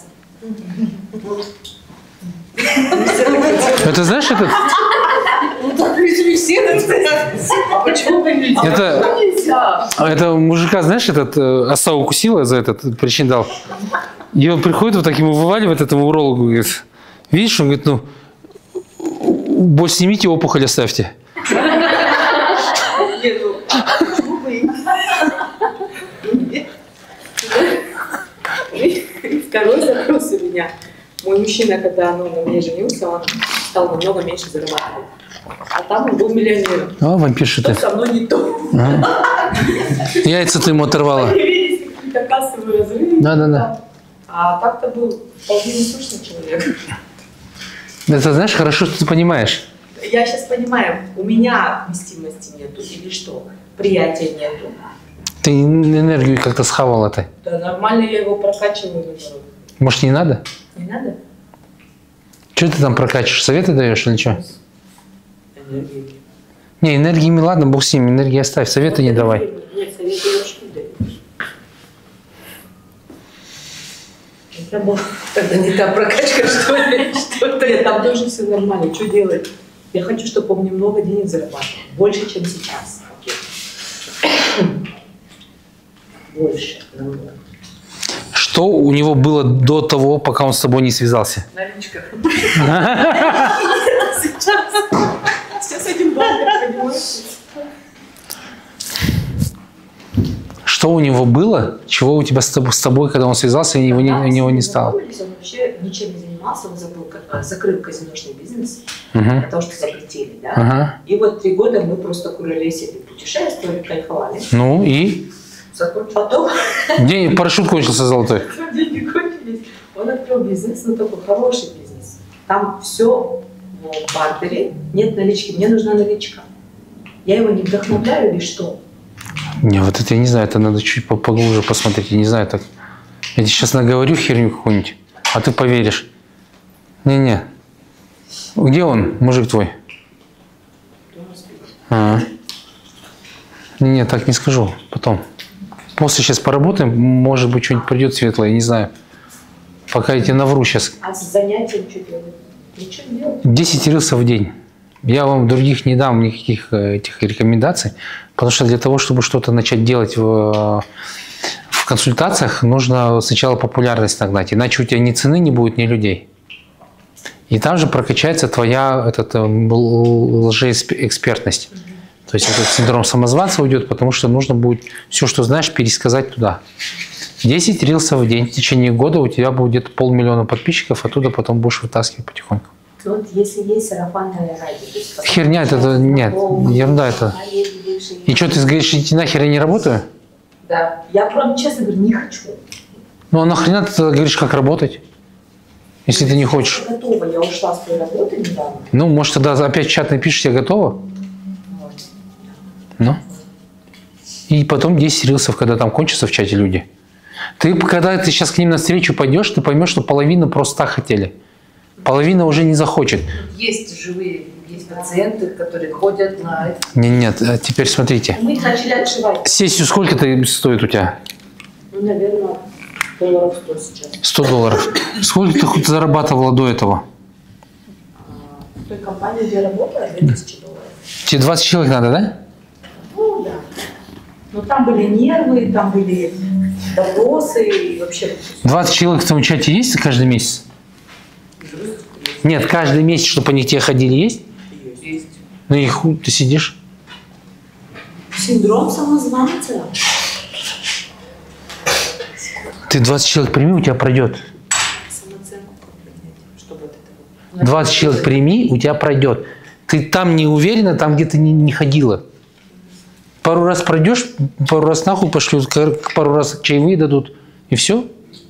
Это знаешь, этот... Ну так ведь все а почему бы нельзя? Это- Ну, нельзя. А это мужика, знаешь, этот э, оса укусила за этот причиндал. И он приходит вот так ему вываливает этому урологу, говорит, видишь, он говорит, ну, боль снимите, опухоль оставьте. Нет, ну, почему бы и нет? Второй запрос у меня. Мой мужчина, когда ну, на мне женился, он стал намного меньше зарабатывать. А там он был миллионером. А, вампирша Что ты. со мной не то. Ага. Яйца ты ему оторвала. Появились какие-то кассовые разрывы. Да, да, да. А так-то был вполне несущный человек. Это знаешь, хорошо, что ты понимаешь. Я сейчас понимаю, у меня вместимости нету или что? Приятия нету. Ты энергию как-то схавала ты. Да нормально, я его прокачиваю наоборот. Может, не надо? Не надо? Что ты там прокачиваешь? Советы даешь или что? Энергии. Не, энергиями ладно, бог с ним, энергии оставь, советы не давай. Нет, советы я уж не даю. Это была тогда не та прокачка, что ли? Что-то я там тоже все нормально. Что делать? Я хочу, чтобы он мне много денег зарабатывал. Больше, чем сейчас. Больше. Намного. Что у него было до того, пока он с тобой не связался? Наличка. Сейчас. Сейчас этим банком, понимаешь? Что у него было, чего у тебя с тобой, с тобой когда он связался, и его не, у него не стало? Он вообще ничем не занимался, он забыл, как, закрыл казиношный бизнес, Угу. потому что запретили, да? Ага. И вот три года мы просто куролесили, путешествовали, кайфовали. Ну и? Потом День, парашют кончился золотой. деньги кончились. Он открыл бизнес, но такой хороший бизнес. Там все в бартере, нет налички, мне нужна наличка. Я его не вдохновляю или что? Не, вот это я не знаю, это надо чуть поглубже посмотреть, я не знаю так. Я тебе сейчас наговорю херню какую-нибудь, а ты поверишь. Не-не. Где он, мужик твой? А. Не, так не скажу, потом. После сейчас поработаем, может быть, что-нибудь придет светлое, я не знаю. Пока я тебе навру сейчас. А с занятием что делать? Ничего не делать. десять рилсов в день. Я вам других не дам никаких этих рекомендаций, потому что для того, чтобы что-то начать делать в, в консультациях, нужно сначала популярность нагнать, иначе у тебя ни цены не будет, ни людей. И там же прокачается твоя этот, лжеэкспертность. То есть этот синдром самозванца уйдет, потому что нужно будет все, что знаешь, пересказать туда. десять рилсов в день. В течение года у тебя будет где-то полмиллиона подписчиков, оттуда потом будешь вытаскивать потихоньку. Вот если есть сарафанное радио. Херня, это, это нет, ерунда это. И что, ты говоришь, идти нахер я не работаю? Да, я прям честно говорю, не хочу. Ну а нахрена ты тогда говоришь, как работать, если ты не хочешь? Я готова, я ушла с той работы недавно. Ну, может, тогда опять в чат напишешь, я готова? Ну. И потом десять рилсов, когда там кончатся в чате люди. Ты, когда ты сейчас к ним навстречу пойдешь, ты поймешь, что половина просто так хотели. Половина уже не захочет. Есть живые, есть пациенты, которые ходят на это. Нет, нет, а теперь смотрите. Мы их начали отшивать. Сессию сколько-то стоит у тебя? Ну, наверное, долларов сто сейчас. сто долларов. Сколько ты хоть зарабатывала до этого? В той компании, где я работала, две тысячи долларов. Тебе двадцать человек надо, да? Ну, да. Но там были нервы, там были допросы и вообще... двадцать человек в том чате есть каждый месяц? Нет, каждый месяц, чтобы они к тебе ходили, есть? Есть. Ну и хуй ты сидишь? Синдром самозванца. Ты двадцать человек прими, у тебя пройдет. Самооценку поднять, чтобы от этого... двадцать человек прими, у тебя пройдет. Ты там не уверена, там где ты не, не ходила. Пару раз пройдешь, пару раз нахуй пошлют, пару раз чаевые дадут, и все.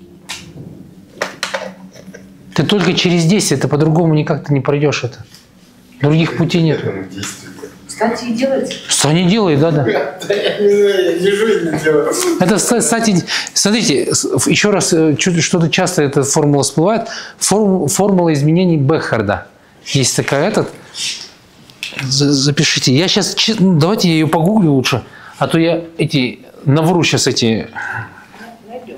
Ты только через десять, это по-другому никак ты не пройдешь это. Других путей нет. Кстати, и делать. Что они делают, да, да. Это, кстати, смотрите, еще раз, что-то часто эта формула всплывает. Форм, формула изменений Бехарда. Есть такая этот. Запишите. Я сейчас, давайте я ее погуглю лучше, а то я эти навру сейчас эти. Найдем.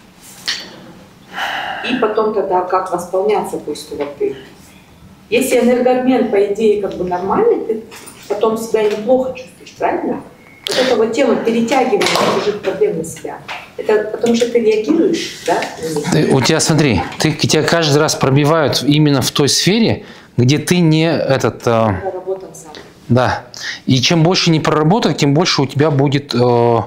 И потом тогда как восполняться после того, ты... Если энергообмен, по идее, как бы нормальный, ты потом себя неплохо чувствуешь, правильно? Вот эта вот тема перетягивания чужих проблем на себя. Это потому что ты реагируешь, да? Ты, у тебя, смотри, ты, тебя каждый раз пробивают именно в той сфере, где ты не этот... Проработан сам. Да. И чем больше не проработок, тем больше у тебя будет... Э,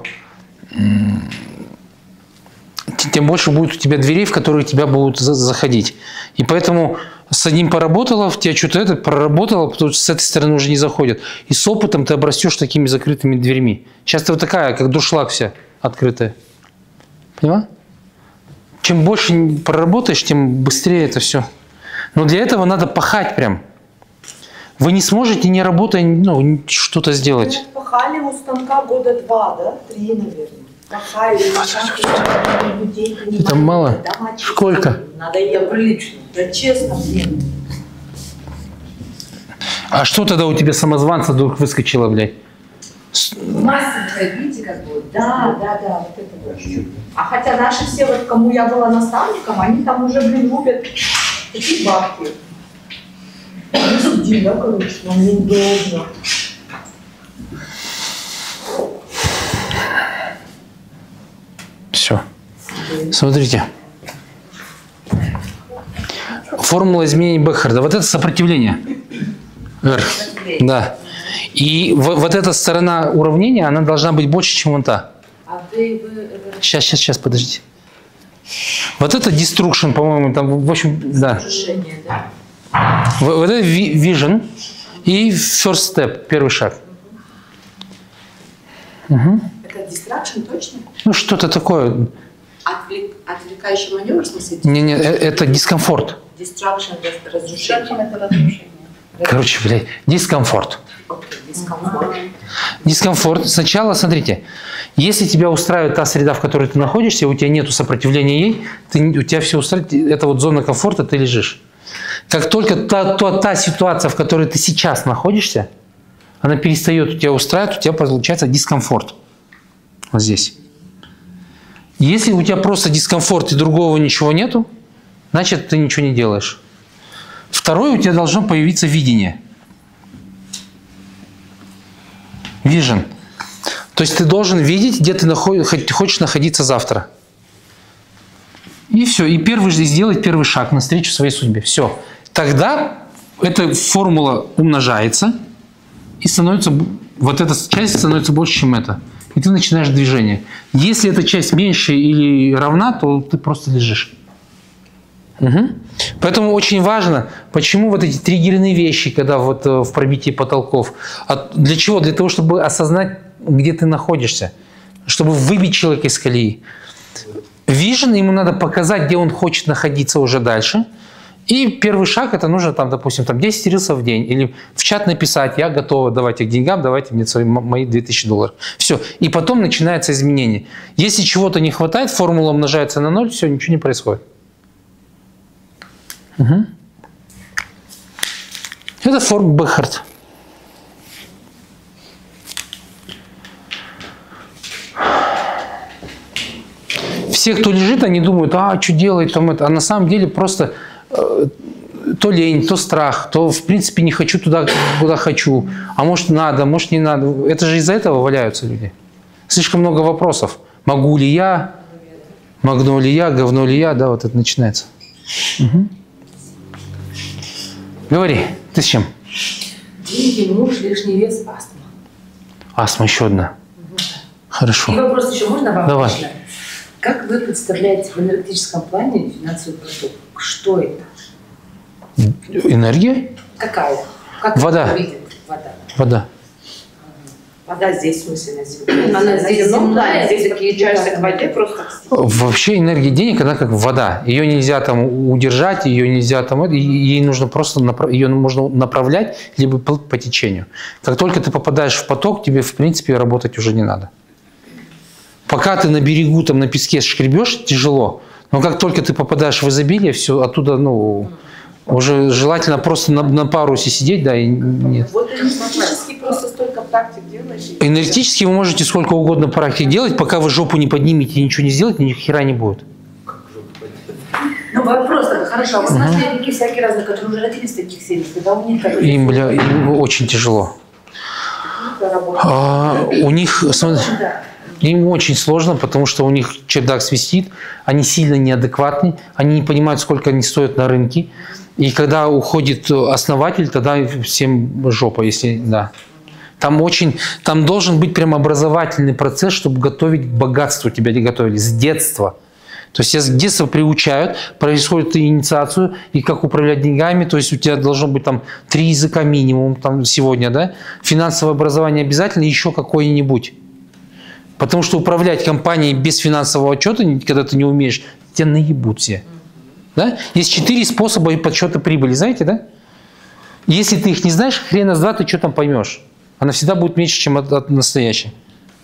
тем больше будет у тебя дверей, в которые тебя будут заходить. И поэтому С одним поработала, в тебя что-то это проработала, потому что с этой стороны уже не заходит. И с опытом ты обрастешь такими закрытыми дверьми. Сейчас ты вот такая, как дуршлаг вся открытая. Поняла? Чем больше проработаешь, тем быстрее это все. Но для этого надо пахать прям. Вы не сможете, не работая, ну, что-то сделать. Мы пахали у станка года два, да? Три, наверное. Пахали, людей. Это мало? Сколько? Надо ее прилично. Да честно, блин. А что тогда у тебя самозванца вдруг выскочило, блядь? Массовое, видите, как будет? Да, да, да, вот это вот. А хотя наши все, вот кому я была наставником, они там уже, блин, любят такие бабки. Мы сидим, да, короче, но мне неудобно. Все. Смотрите. Формула изменений Бехарда. Вот это сопротивление. R. Да. И в, вот эта сторона уравнения, она должна быть больше, чем вон та. А вы, вы, вы... Сейчас, сейчас, сейчас, подождите. Вот это destruction, по-моему, там, в общем, да. да? Вот, вот это vision и first step, первый шаг. Угу. Это distraction точно? Ну, что-то такое. Отвлек... Отвлекающий маневр, в смысле? Не, не, это дискомфорт. Distraction – это разрушение. это разрушение. Короче, блядь, дискомфорт. Дискомфорт. Дискомфорт. Сначала, смотрите, если тебя устраивает та среда, в которой ты находишься, у тебя нет сопротивления ей, ты, у тебя все устраивает, это вот зона комфорта, ты лежишь. Как только та, та, та ситуация, в которой ты сейчас находишься, она перестает у тебя устраивать, у тебя получается дискомфорт. Вот здесь. Если у тебя просто дискомфорт и другого ничего нету, значит, ты ничего не делаешь. Второе, у тебя должно появиться видение. Vision. То есть ты должен видеть, где ты наход... хочешь находиться завтра. И все. И первый же сделать первый шаг навстречу своей судьбе. Все. Тогда эта формула умножается, и становится, вот эта часть становится больше, чем это. И ты начинаешь движение. Если эта часть меньше или равна, то ты просто лежишь. Угу. Поэтому очень важно, почему вот эти триггерные вещи, когда вот в пробитии потолков. Для чего? Для того, чтобы осознать, где ты находишься. Чтобы выбить человека из колеи. Vision, ему надо показать, где он хочет находиться уже дальше. И первый шаг, это нужно, там, допустим, там десять рилсов в день. Или в чат написать, я готова, давайте к деньгам, давайте мне свои, мои две тысячи долларов. Все. И потом начинается изменение. Если чего-то не хватает, формула умножается на ноль, все, ничего не происходит. Угу. Это форма Бехард. Все, кто лежит, они думают, а что делать там это. А на самом деле просто э, то лень, то страх, то в принципе не хочу туда, куда хочу. А может надо, может не надо. Это же из-за этого валяются люди. Слишком много вопросов. Могу ли я? Могу ли я? Говно ли я? Да, вот это начинается. Угу. Говори, ты с чем? Деньги, муж, лишний вес, астма. Астма еще одна. Угу. Хорошо. И вопрос еще можно вам? Давай. Точно? Как вы представляете в энергетическом плане финансовый продукт? Что это? Энергия? Какая? Как Вода. это видит? Вода. Вода. Вода здесь, в смысле, на земле. Она здесь земная, здесь подключаешься к воде просто. Вообще энергия денег, она как вода. Ее нельзя там удержать, ее нельзя там... Ей нужно просто... Ее можно направлять, либо по, по течению. Как только ты попадаешь в поток, тебе, в принципе, работать уже не надо. Пока ты на берегу, там, на песке шкребешь, тяжело. Но как только ты попадаешь в изобилие, все оттуда, ну... Уже желательно просто на, на парусе сидеть, да, и нет. Вот энергетически просто столько практик делаете. Энергетически вы можете сколько угодно практик делать, пока вы жопу не поднимете и ничего не сделаете, ни хера не будет. Ну вопрос такой, хорошо, у вас Угу. наследники всякие разные, которые уже родились в таких семьях, когда у них как Им, бля, им очень тяжело. А, у них, смотри, им очень сложно, потому что у них чердак свистит, они сильно неадекватны, они не понимают, сколько они стоят на рынке. И когда уходит основатель, тогда всем жопа, если да. Там очень, там должен быть прям образовательный процесс, чтобы готовить к богатству, тебя не готовили с детства. То есть тебя с детства приучают, происходит инициацию, и как управлять деньгами, то есть у тебя должно быть там три языка минимум там, сегодня, да? Финансовое образование обязательно, еще какое-нибудь. Потому что управлять компанией без финансового отчета, когда ты не умеешь, тебя наебут все. Да? Есть четыре способа подсчета прибыли, знаете, да? Если ты их не знаешь, хрена с два ты что там поймешь. Она всегда будет меньше, чем от, от настоящей.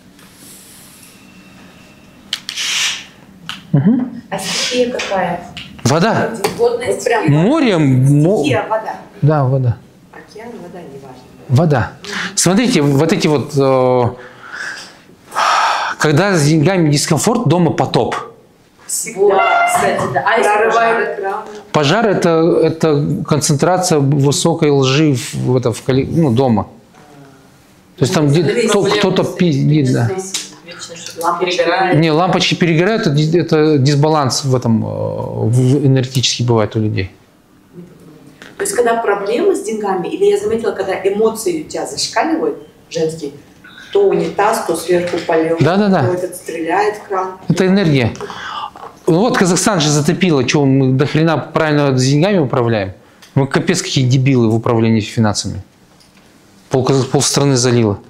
Угу. А стихия какая? Вода. Водная стихия. Море. Мо... Стихия, вода. Да, вода. Океан, вода, не важно. Вода. Смотрите, вот эти вот... Э, когда с деньгами дискомфорт, дома потоп. Всегда, кстати, да. А если пожар? Пожар – это, это концентрация высокой лжи в, в, это, в, ну, дома. То есть там кто, кто-то пиздит, да. Лампочки перегорают. Не, лампочки перегорают, это, это дисбаланс в этом в энергетически бывает у людей. То есть когда проблемы с деньгами, или я заметила, когда эмоции у тебя зашкаливают, женские, то унитаз, то сверху полил, да, да, да. то этот стреляет кран. Это энергия. Вот Казахстан же затопило, что мы до хрена правильно с деньгами управляем. Мы капец какие дебилы в управлении финансами. Пол, пол страны залило.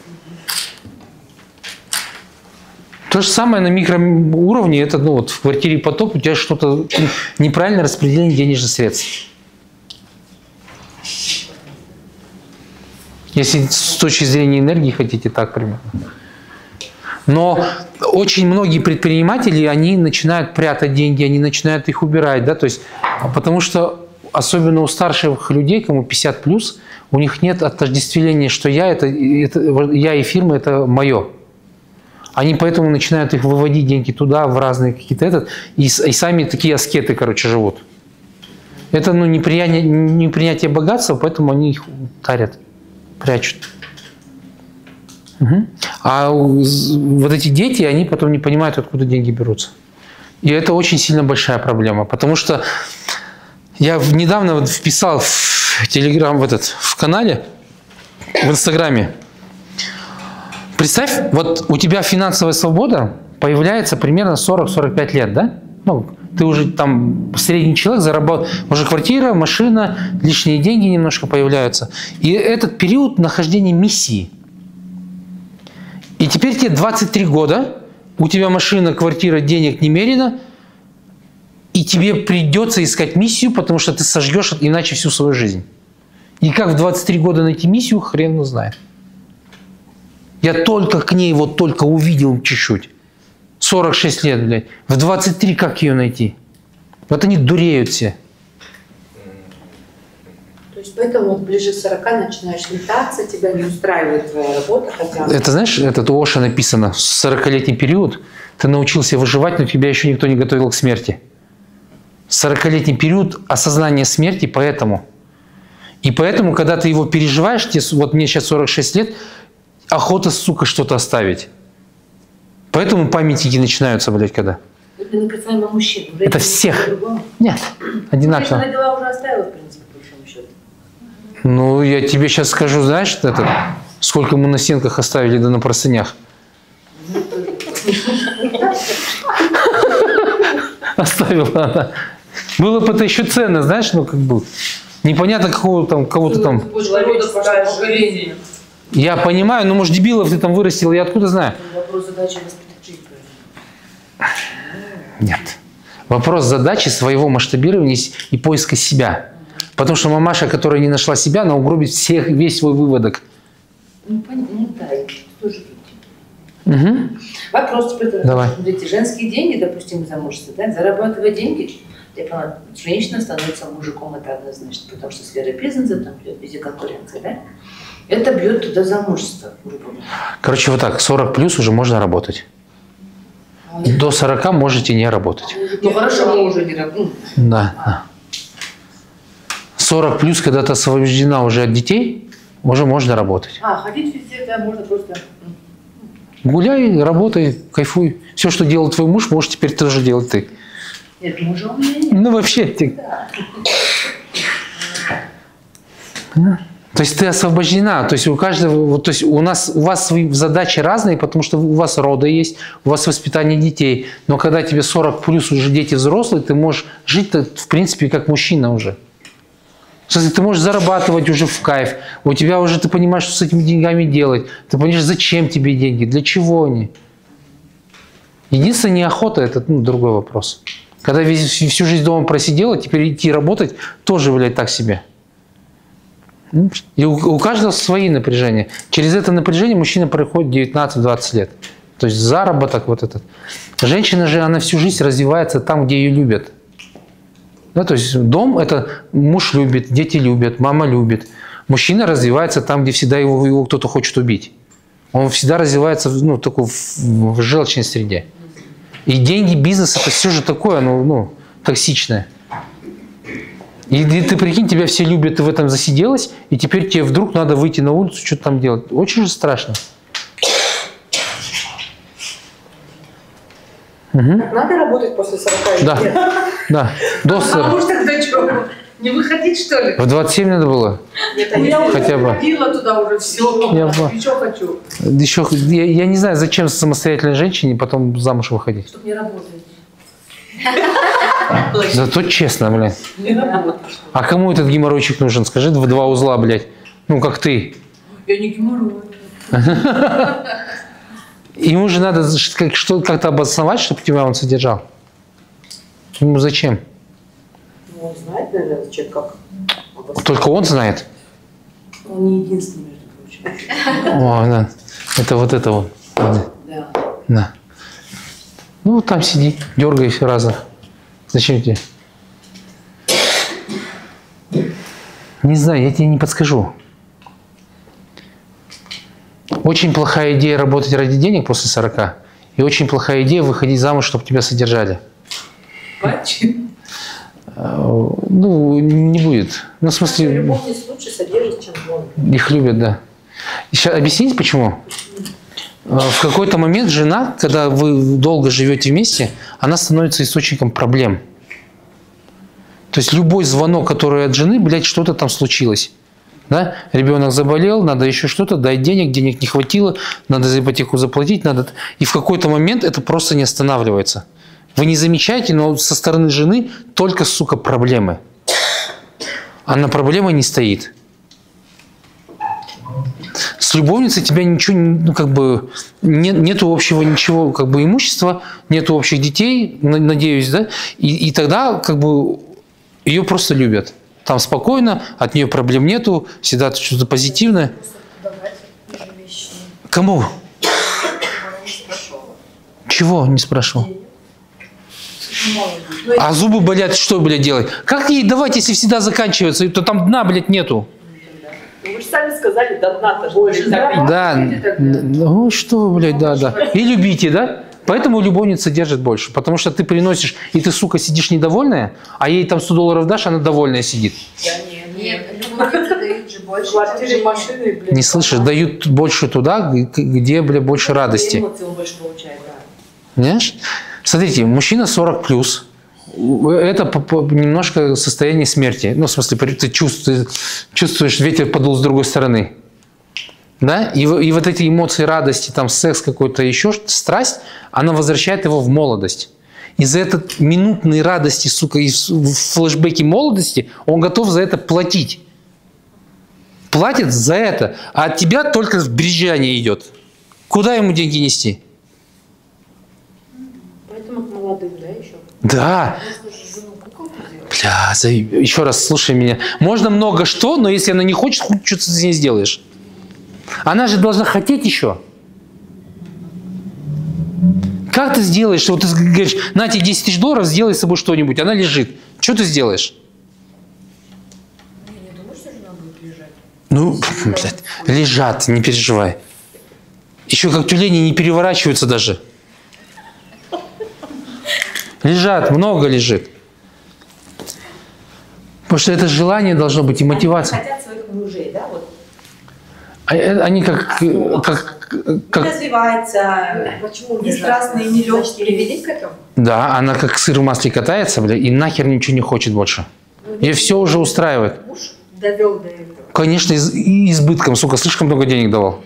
То же самое на микроуровне, это ну, вот в квартире потоп, у тебя что-то неправильное распределение денежных средств. Если с точки зрения энергии хотите, так примерно. Но очень многие предприниматели, они начинают прятать деньги, они начинают их убирать, да, то есть, потому что особенно у старших людей, кому пятьдесят плюс, у них нет отождествления, что я, это, это, я и фирма – это мое. Они поэтому начинают их выводить деньги туда, в разные какие-то этот, и, и сами такие аскеты, короче, живут. Это ну, неприятие, непринятие богатства, поэтому они их тарят, прячут. Угу. А вот эти дети, они потом не понимают, откуда деньги берутся. И это очень сильно большая проблема, потому что я недавно вписал в Телеграм, в этот, в канале, в Инстаграме. Представь, вот у тебя финансовая свобода появляется примерно сорок-сорок пять лет, да? Ну, ты уже там средний человек, зарабатывает, уже квартира, машина, лишние деньги немножко появляются. И этот период нахождения миссии. И теперь тебе двадцать три года, у тебя машина, квартира, денег немерено, и тебе придется искать миссию, потому что ты сожжешь иначе всю свою жизнь. И как в двадцать три года найти миссию, хрен его знает. Я только к ней вот только увидел чуть-чуть. сорок шесть лет, блядь. В двадцать три как ее найти? Вот они дуреют все. То есть поэтому вот ближе к сорока начинаешь метаться, тебя не устраивает твоя работа. Хотя... Это знаешь, это у Оша написано, сорокалетний период, ты научился выживать, но тебя еще никто не готовил к смерти. сорокалетний период осознания смерти, поэтому. И поэтому, когда ты его переживаешь, тебе, вот мне сейчас сорок шесть лет, охота, сука, что-то оставить. Поэтому памятники начинаются, блядь, когда. Это не касаемо мужчин. Это всех. Нет, одинаково. Женщина дела уже оставила, в принципе, по большому счету. Ну, я тебе сейчас скажу, знаешь, это, сколько мы на стенках оставили, да на простынях. Оставила она. Было бы это еще ценно, знаешь, ну как бы. Непонятно, какого там, кого-то там. Я понимаю, но может дебилов ты там вырастил, я откуда знаю? Вопрос задачи воспитать. Нет. Вопрос задачи своего масштабирования и поиска себя. Потому что мамаша, которая не нашла себя, она угробит всех, весь свой выводок. Ну, ну да, тоже. Угу. Вопрос теперь. Давай. Смотрите, женские деньги, допустим, замужество, да, зарабатывая деньги, типа, женщина становится мужиком, это однозначно, потому что сфера бизнеса, там бьет везде конкуренция, да? Это бьет туда замужество, грубо говоря. Короче, вот так, сорок плюс уже можно работать. До сорока можете не работать. Ну хорошо, мы уже не работаем. Да, да. сорок плюс, когда ты освобождена уже от детей, уже можно работать. А, ходить везде, да, можно просто... Гуляй, работай, кайфуй. Все, что делал твой муж, можешь теперь тоже делать ты. Нет, мужа у меня нет. Ну вообще. Ты... Да. То есть ты освобождена, то есть у каждого, то есть у нас, у вас свои задачи разные, потому что у вас роды есть, у вас воспитание детей, но когда тебе сорок плюс уже дети взрослые, ты можешь жить, в принципе, как мужчина уже. Ты можешь зарабатывать уже в кайф, у тебя уже, ты понимаешь, что с этими деньгами делать, ты понимаешь, зачем тебе деньги, для чего они. Единственная неохота – это ну, другой вопрос. Когда весь, всю жизнь дома просидела, теперь идти работать тоже, блядь, так себе. И у, у каждого свои напряжения. Через это напряжение мужчина проходит девятнадцать-двадцать лет. То есть заработок вот этот. Женщина же, она всю жизнь развивается там, где ее любят. Да, то есть дом – это муж любит, дети любят, мама любит. Мужчина развивается там, где всегда его, его кто-то хочет убить. Он всегда развивается ну, такой, в, в желчной среде. И деньги, бизнес – это все же такое, ну, ну, токсичное. И, и ты прикинь, тебя все любят, ты в этом засиделась, и теперь тебе вдруг надо выйти на улицу, что-то там делать. Очень же страшно. Угу. Надо работать после сорока? Да, Нет? да. До А может тогда что? Не выходить, что ли? В двадцать семь надо было? Нет, а я хотя уже бы. ходила туда уже все. Я Еще хочу. Еще, я, я не знаю, зачем самостоятельной женщине потом замуж выходить. Чтобы не работать. Зато честно, блядь. Не работать. А кому этот геморройчик нужен? Скажи, в два узла, блядь. Ну, как ты. Я не геморрой. Ему же надо как-то обосновать, чтобы тебя он содержал. Ему зачем? Ну, он знает, наверное, зачем, как. Только он знает. Он не единственный, между прочим. О, да. Это вот это вот. Да. Да. Ну, вот там сиди, дергай все разом. Зачем тебе? Не знаю, я тебе не подскажу. Очень плохая идея работать ради денег после сорока. И очень плохая идея выходить замуж, чтобы тебя содержали. Почему? Ну, не будет. Ну, в смысле... Любовниц лучше содержит, чем жен. Их любят, да. Сейчас объясните, почему? В какой-то момент жена, когда вы долго живете вместе, она становится источником проблем. То есть любой звонок, который от жены, блядь, что-то там случилось. Да? Ребенок заболел, надо еще что-то, дать денег, денег не хватило, надо за ипотеку заплатить, надо... И в какой-то момент это просто не останавливается. Вы не замечаете, но со стороны жены только, сука, проблемы. А на проблемы не стоит. С любовницей тебя ничего, ну, как бы, нет, нету общего ничего, как бы, имущества, нету общих детей, надеюсь, да? И, и тогда, как бы, ее просто любят. Там спокойно, от нее проблем нету, всегда что-то позитивное. Кому? Чего не спрашивал? А зубы болят, что, блядь, делать? Как ей давать, если всегда заканчивается, то там дна, блядь, нету? Вы же сами сказали, до дна-то больше. Да, ну что, блядь, да, да. И любите, да? Поэтому любовница держит больше. Потому что ты приносишь, и ты, сука, сидишь недовольная, а ей там сто долларов дашь, она довольная сидит. Да нет, нет, любовница дают же больше. Квартиры, машины, блядь. Не слышишь, дают больше туда, где, блядь, больше радости. Эмоции он больше получает, да. Понимаешь? Смотрите, мужчина сорок плюс. Это немножко состояние смерти. Ну, в смысле, ты чувствуешь, чувствуешь, ветер подул с другой стороны. Да? И, и вот эти эмоции радости, там, секс какой-то, еще страсть, она возвращает его в молодость. И за этот минутной радости, сука, и флешбеки молодости, он готов за это платить. Платит за это. А от тебя только в брюзжание идет. Куда ему деньги нести? Поэтому к молодым, да, еще? Да. Бля, за... еще раз слушай меня. Можно много что, но если она не хочет, хоть что-то с ней сделаешь. Она же должна хотеть еще. Как ты сделаешь, что вот ты говоришь, на тебе десять тысяч долларов, сделай с собой что-нибудь. Она лежит. Что ты сделаешь? Я не думаю, что жена будет лежать. Ну, блядь, лежат, не переживай. Еще как тюлени не переворачиваются даже. Лежат, много лежит. Потому что это желание должно быть и мотивация. Они хотят своих мужей, да? Вот. Они как... как, как... Не развивается, почему не страстные, не легкие. Приведить к этому? Да, она как сыр в масле катается, бля, и нахер ничего не хочет больше. Ее все уже устраивает. Муж, довел до этого? Конечно, из, и избытком, сука, слишком много денег давал.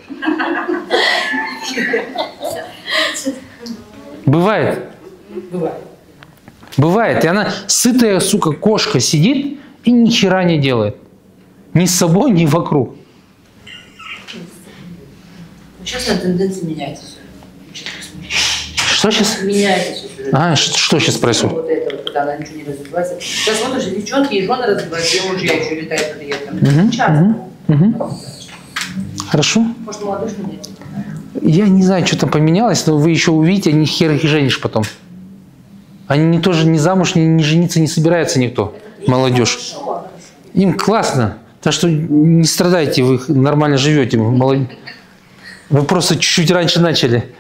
Бывает. Бывает. Бывает. И она сытая, сука, кошка сидит и ни хера не делает. Ни с собой, ни вокруг. Сейчас на тенденции меняется все. Что сейчас? Меняется все. А, что, что сейчас происходит? Вот это вот, когда она ничего не развивается. Сейчас вот уже девчонки и жены развиваются, и мужья еще летают при этом. Угу, Часто. угу, угу. Хорошо. Может, молодежь меняется? Я не знаю, что там поменялось, но вы еще увидите, они хер их женишь потом. Они не тоже не замуж, ни, ни жениться не собираются никто. Молодежь. Им классно. Так что не страдайте, вы нормально живете. Молод... Вы просто чуть-чуть раньше начали.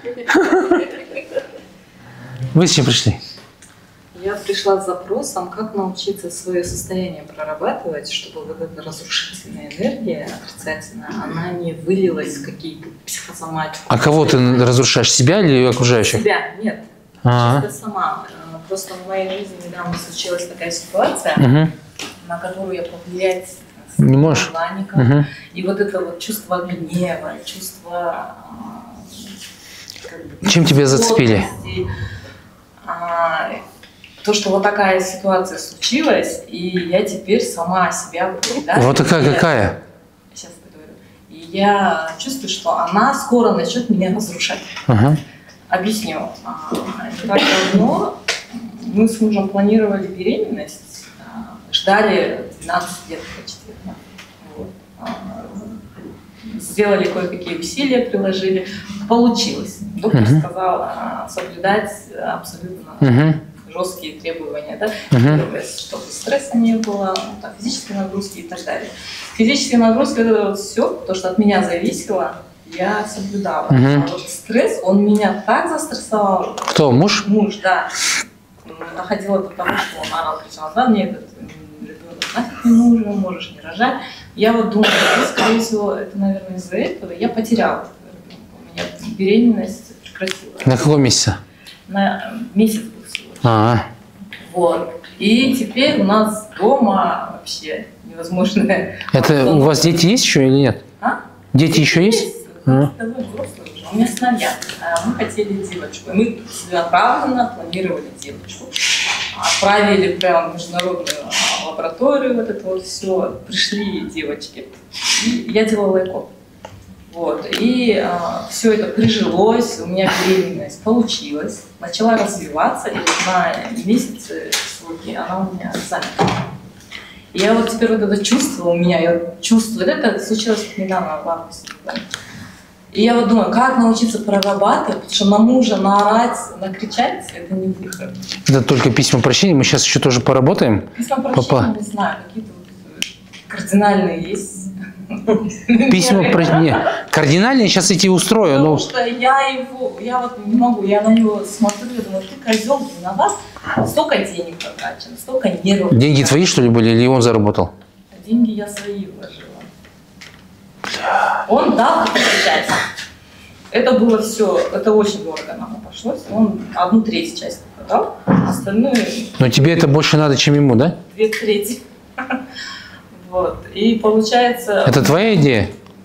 Вы с чем пришли? Я пришла с запросом, как научиться свое состояние прорабатывать, чтобы вот эта разрушительная энергия отрицательная, она не вылилась в какие-то психосоматики. А кого ты разрушаешь? Себя или окружающих? Себя, нет. А-а. Чисто сама. Просто в моей жизни недавно случилась такая ситуация, угу. на которую я повлиять не можешь. Угу. И вот это вот чувство гнева, чувство... Как бы, чем тебя зацепили? А, то, что вот такая ситуация случилась, и я теперь сама себя выдаю. Вот такая какая? Сейчас я говорю. И я чувствую, что она скоро начнет меня разрушать. Ага. Объясню. Не так давно мы с мужем планировали беременность, ждали двенадцать лет почти. Вот. Сделали кое-какие усилия, приложили. Получилось. Доктор uh-huh. сказал соблюдать абсолютно uh-huh. жесткие требования, да? Uh-huh. Чтобы стресса не было, так, физической нагрузки и так далее. Физические нагрузки, это вот все, то, что от меня зависело, я соблюдала. Uh-huh. А вот стресс, он меня так застрессовал. Кто, муж? Муж, да. Доходило до того, что он орал, кричал: да, мне этот ребенок нафиг не нужен, можешь не рожать. Я вот думаю, скорее всего, это, наверное, из-за этого я потеряла ребенка. У меня беременность прекратилась. На каком месяце? На месяц был всего. А-а. Вот. И теперь у нас дома вообще невозможно. Это у вас дети есть еще или нет? А? Дети еще есть? есть? А. У меня сыновья. Мы хотели девочку. Мы целенаправленно планировали девочку. Отправили прямо в международную лабораторию, вот это вот все. Пришли девочки. И я делала эко. Вот. И а, все это прижилось, у меня беременность получилась, начала развиваться, и на месяце сроки она у меня занята. И я вот теперь вот это чувство у меня, я чувствую, это случилось недавно в августе. И я вот думаю, как научиться прорабатывать, потому что на мужа наорать, накричать, это не выход. Это только письма прощения, мы сейчас еще тоже поработаем. Письма прощения, Папа. Не знаю, какие-то вот кардинальные есть. Письма прощения. Кардинальные сейчас эти устрою. Потому но... что я его, я вот не могу, я на него смотрю, я думаю, ты козел, виноват, столько денег потрачено, столько нервов. Деньги твои, что ли, были, или он заработал? Деньги я свои вложила. Он дал какую-то часть. Это было все, это очень дорого нам обошлось. Он одну треть части продал, остальную... Но тебе это больше надо, чем ему, да? Две трети. Вот. И получается... Это твоя идея?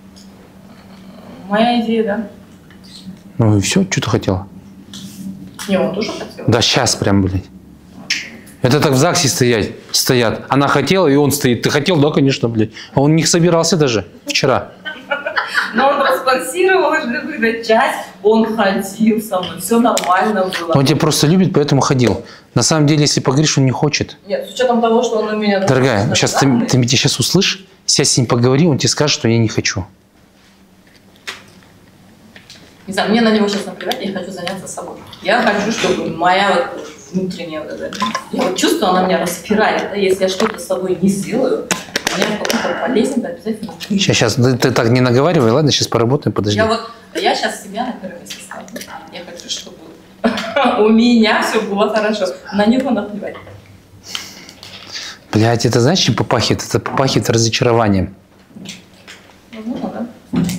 Моя идея, да. Ну и все, что ты хотела? Не, он тоже хотел. Да сейчас прям, блядь. Это так в ЗАГСе стоять, стоят. Она хотела, и он стоит. Ты хотел? Да, конечно, блядь. А он не собирался даже вчера. Но он проспонсировал выдать часть, он ходил со мной, все нормально было. Он тебя просто любит, поэтому ходил. На самом деле, если поговоришь, он не хочет. Нет, с учетом того, что он у меня... Дорогая, сейчас ты, ты меня сейчас услышишь, сядь с ним поговори, он тебе скажет, что я не хочу. Не знаю, мне на него сейчас наплевать, я хочу заняться собой. Я хочу, чтобы моя вот внутренняя вот эта... Я вот чувствую, она меня распирает, да, если я что-то с собой не сделаю, меня в каком-то болезнь обязательно... Сейчас, сейчас, ты, ты так не наговаривай, ладно, сейчас поработаем, подожди. Я вот, я сейчас себя на первое место ставлю. Я хочу, чтобы у меня все было хорошо. На него наплевать. Блядь, это знаешь, чем попахивает? Это попахивает разочарованием. Возможно, да.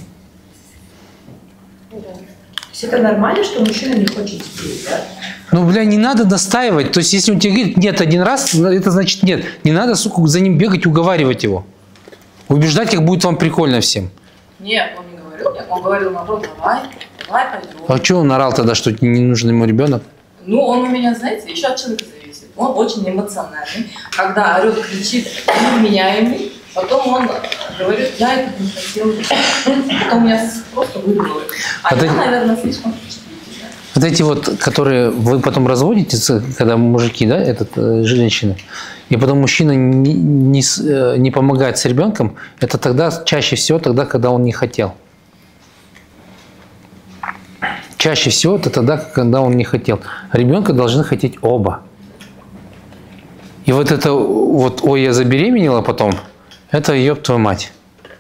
То есть это нормально, что мужчина не хочет детей, да? Ну, бля, не надо настаивать. То есть, если он тебе говорит нет один раз, это значит нет. Не надо, сука, за ним бегать, уговаривать его. Убеждать их будет вам прикольно всем. Нет, он не говорил, нет, он говорил, наоборот, давай, давай пойдем. А что он орал тогда, что не нужен ему ребенок? Ну, он у меня, знаете, еще от человека зависит. Он очень эмоциональный. Когда орет, кричит, невменяемый, потом он говорит, я это не хотел. Потом меня просто вырвало. А вот я, эти, наверное, слишком чувствительная. Вот эти вот, которые вы потом разводитесь, когда мужики, да, этот, женщины, и потом мужчина не, не, не помогает с ребенком, это тогда, чаще всего, тогда, когда он не хотел. Чаще всего это тогда, когда он не хотел. Ребенка должны хотеть оба. И вот это вот, ой, я забеременела потом, это ёб твою мать.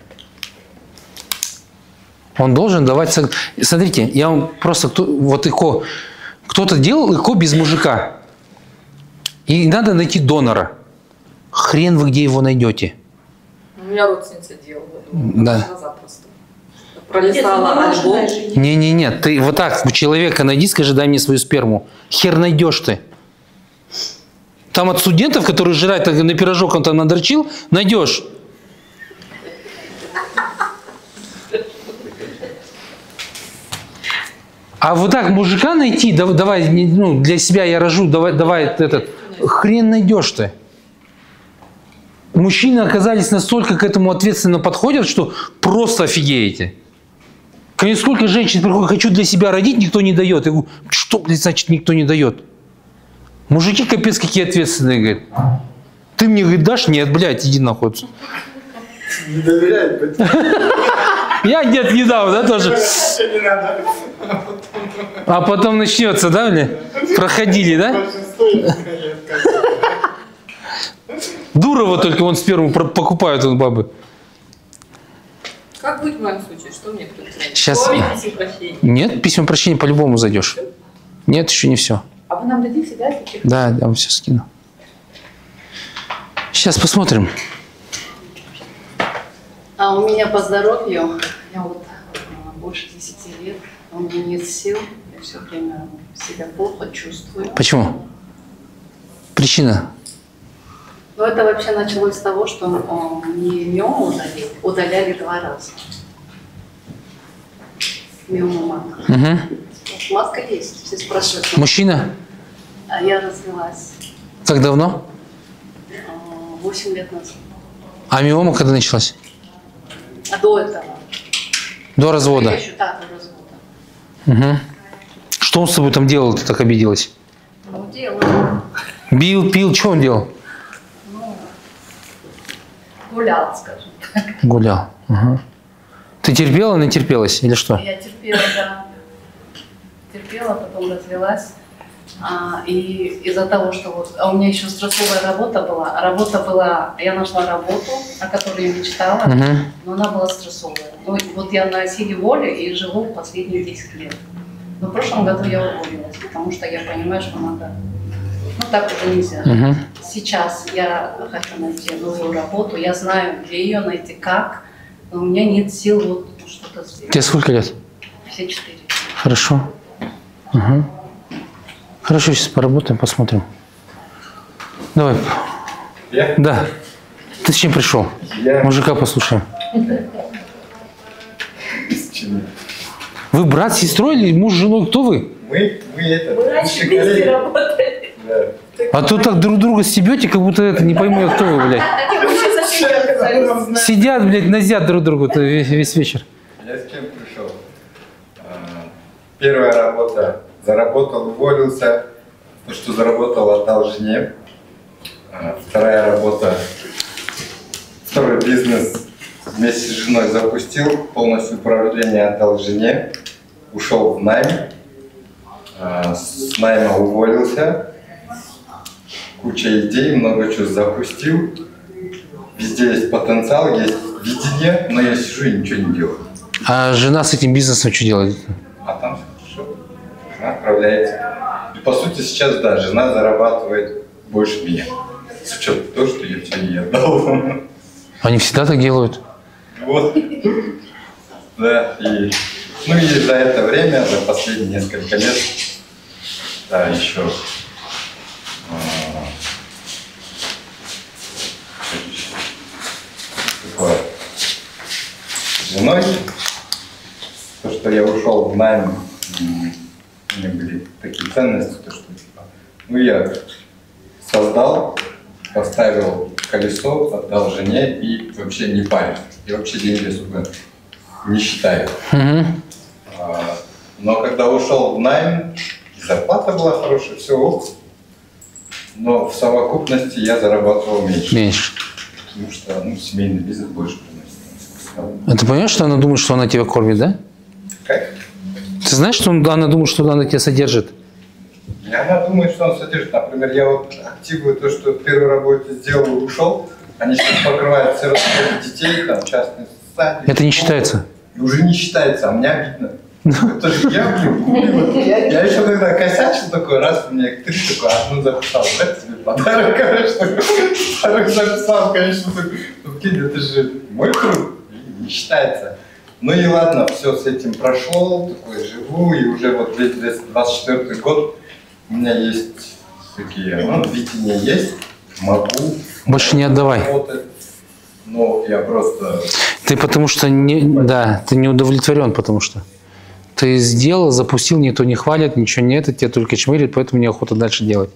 Он должен давать... Смотрите, я вам просто... Вот ИКО... Кто-то делал ИКО без мужика. И надо найти донора. Хрен вы где его найдете. У меня родственница делала. Да. Запросто. Пролистала альбом. Не-не-не, ты вот так у человека найди, скажи, дай мне свою сперму. Хер найдешь ты. Там от студентов, которые жрать на пирожок он там надрочил, найдешь. А вот так мужика найти, давай, ну, для себя я рожу, давай, давай этот, хрен найдешь ты. Мужчины оказались настолько к этому ответственно подходят, что просто офигеете. Конечно, сколько женщин приходят, хочу для себя родить, никто не дает. Я говорю, что, блядь, значит, никто не дает? Мужики капец какие ответственные, говорят. Ты мне, говорит, дашь? Нет, блядь, иди нахуй. Не доверяет. Я где-то не дал, да, тоже? А потом начнется, да, бля? Проходили, да? Дурова только вон сперму покупают он бабы. Как быть в моем случае? Что мне предпринять? Сейчас... Нет, письма прощения по-любому зайдешь. Нет, еще не все. А вы нам дадите, да? Да, я вам все скину. Сейчас посмотрим. А у меня по здоровью, я вот больше десяти лет, у меня нет сил, я все время себя плохо чувствую. Почему? Причина? Ну, это вообще началось с того, что мне миому удаляли, удаляли два раза. Миому матка. Угу. Матка есть, все спрашивают. Мужчина? А я развелась. Как давно? Восемь лет назад. А миома когда началась? А до этого? До развода? Я еще, да, до развода. Угу. Что он с тобой там делал, ты так обиделась? Ну, делал. Бил, пил, что он делал? Ну, гулял, скажем так. Гулял. Угу. Ты терпела, натерпелась или что? Я терпела, да. Терпела, потом развелась. А, и из-за того, что вот, а у меня еще стрессовая работа была. Работа была, я нашла работу, о которой я мечтала, Uh-huh. но она была стрессовая. Ну, вот я на силе воли и живу последние десять лет. Но в прошлом году я уволилась, потому что я понимаю, что надо, ну так уже нельзя. Uh-huh. Сейчас я хочу найти новую работу, я знаю, где ее найти, как, но у меня нет сил вот что-то сделать. Тебе сколько лет? Все четыре. Хорошо. Угу. Хорошо, сейчас поработаем, посмотрим. Давай. Я? Да. Ты с чем пришел? Я. Мужика послушаем. Вы брат с сестрой или муж с женой? Кто вы? Мы, мы это. Мы раньше вместе работали. Да. А то так друг друга стебете, как будто это, не пойму я, кто вы, блядь. Сидят, блядь, назят друг другу весь, весь вечер. Я с кем пришел? Первая работа. Заработал, уволился. То, что заработал, отдал жене. Вторая работа. Второй бизнес вместе с женой запустил. Полностью управление отдал жене. Ушел в найм. С найма уволился. Куча идей, много чего запустил. Везде есть потенциал, есть видение, но я сижу и ничего не делаю. А жена с этим бизнесом что делает? А там все хорошо. Жена отправляется. И, по сути, сейчас, да, жена зарабатывает больше меня. С учетом того, что я все ей отдал. Они всегда так делают? Вот. Да, и... Ну и за это время, за последние несколько лет, да, еще... Такое женой, то, что я ушел в найм, у меня были такие ценности, то, что типа, ну я создал, поставил колесо, отдал жене и вообще не парюсь. И вообще деньги особо не считаю. Угу. А, но когда ушел в найм, зарплата была хорошая, все ок. Но в совокупности я зарабатывал меньше. Меньше. Потому что ну, семейный бизнес больше приносит. А ты понимаешь, что она думает, что она тебя кормит, да? Как? Ты знаешь, что она думает, что она тебя содержит? И она думает, что он содержит. Например, я вот активую то, что в первой работе сделал и ушел. Они сейчас покрывают все расходы детей, там, частные садики. Это не считается. И уже не считается, а мне обидно. Это же я, блин, купил. Я еще тогда косячил такой, раз у меня три такой, одну записал. Дать тебе подарок, конечно. Второй записал, конечно. Прикинь, это же мой труд. Не считается. Ну и ладно, все с этим прошел, такой живу, и уже вот двадцать четвёртый год у меня есть такие, ну, видения есть, могу. Больше не отдавай. Работать, но я просто... Ты потому что, не, да, ты не удовлетворен, потому что ты сделал, запустил, никто не хвалит, ничего нет, тебя только чмырит, поэтому неохота дальше делать.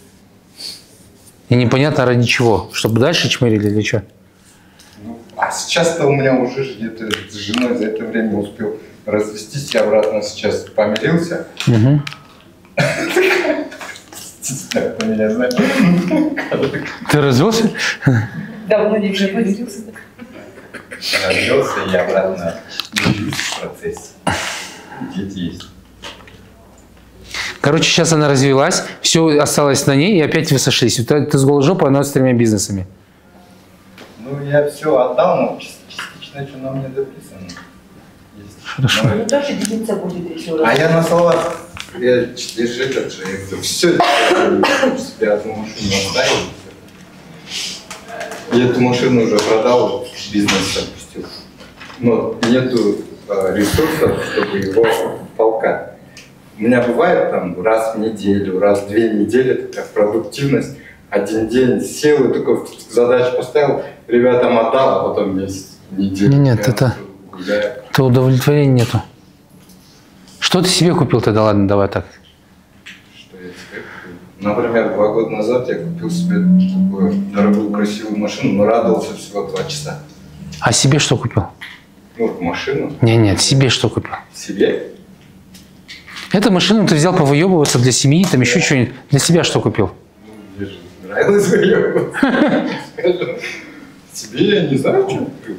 И непонятно ради чего, чтобы дальше чмырили или что? Ну, а сейчас-то у меня уже где-то с женой за это время успел развестись, я обратно сейчас помирился. Угу. Ты развелся? Давно не уже помирился. Развелся и обратно движусь в процессе. Дети есть. Короче, сейчас она развелась, все осталось на ней, и опять вы сошлись. Ты, ты с голой жопой, она с тремя бизнесами. Ну, я все отдал, но частично что на мне записано. Есть. Хорошо. Но... Ну, тоже делиться будет еще раз. А я на словах, я держи этот же, я говорю, все, я себе одну машину оставил. И эту машину уже продал, бизнес запустил. Но нету э, ресурсов, чтобы его толкать. У меня бывает там раз в неделю, раз в две недели такая продуктивность. Один день сел и такой задачу поставил, ребятам отдал, а потом месяц, неделю. Нет, это, это удовлетворения нету. Что ты себе купил тогда? Ладно, давай так. Что я себе купил? Например, два года назад я купил себе такую дорогую, красивую машину, но радовался всего два часа. А себе что купил? Ну, машину. Не, нет, себе что купил? Себе? Эту машину ты взял повыебываться для семьи, там еще что-нибудь. Для себя что купил? Ну, мне же нравилось выебываться. Себе я не знаю, что купил.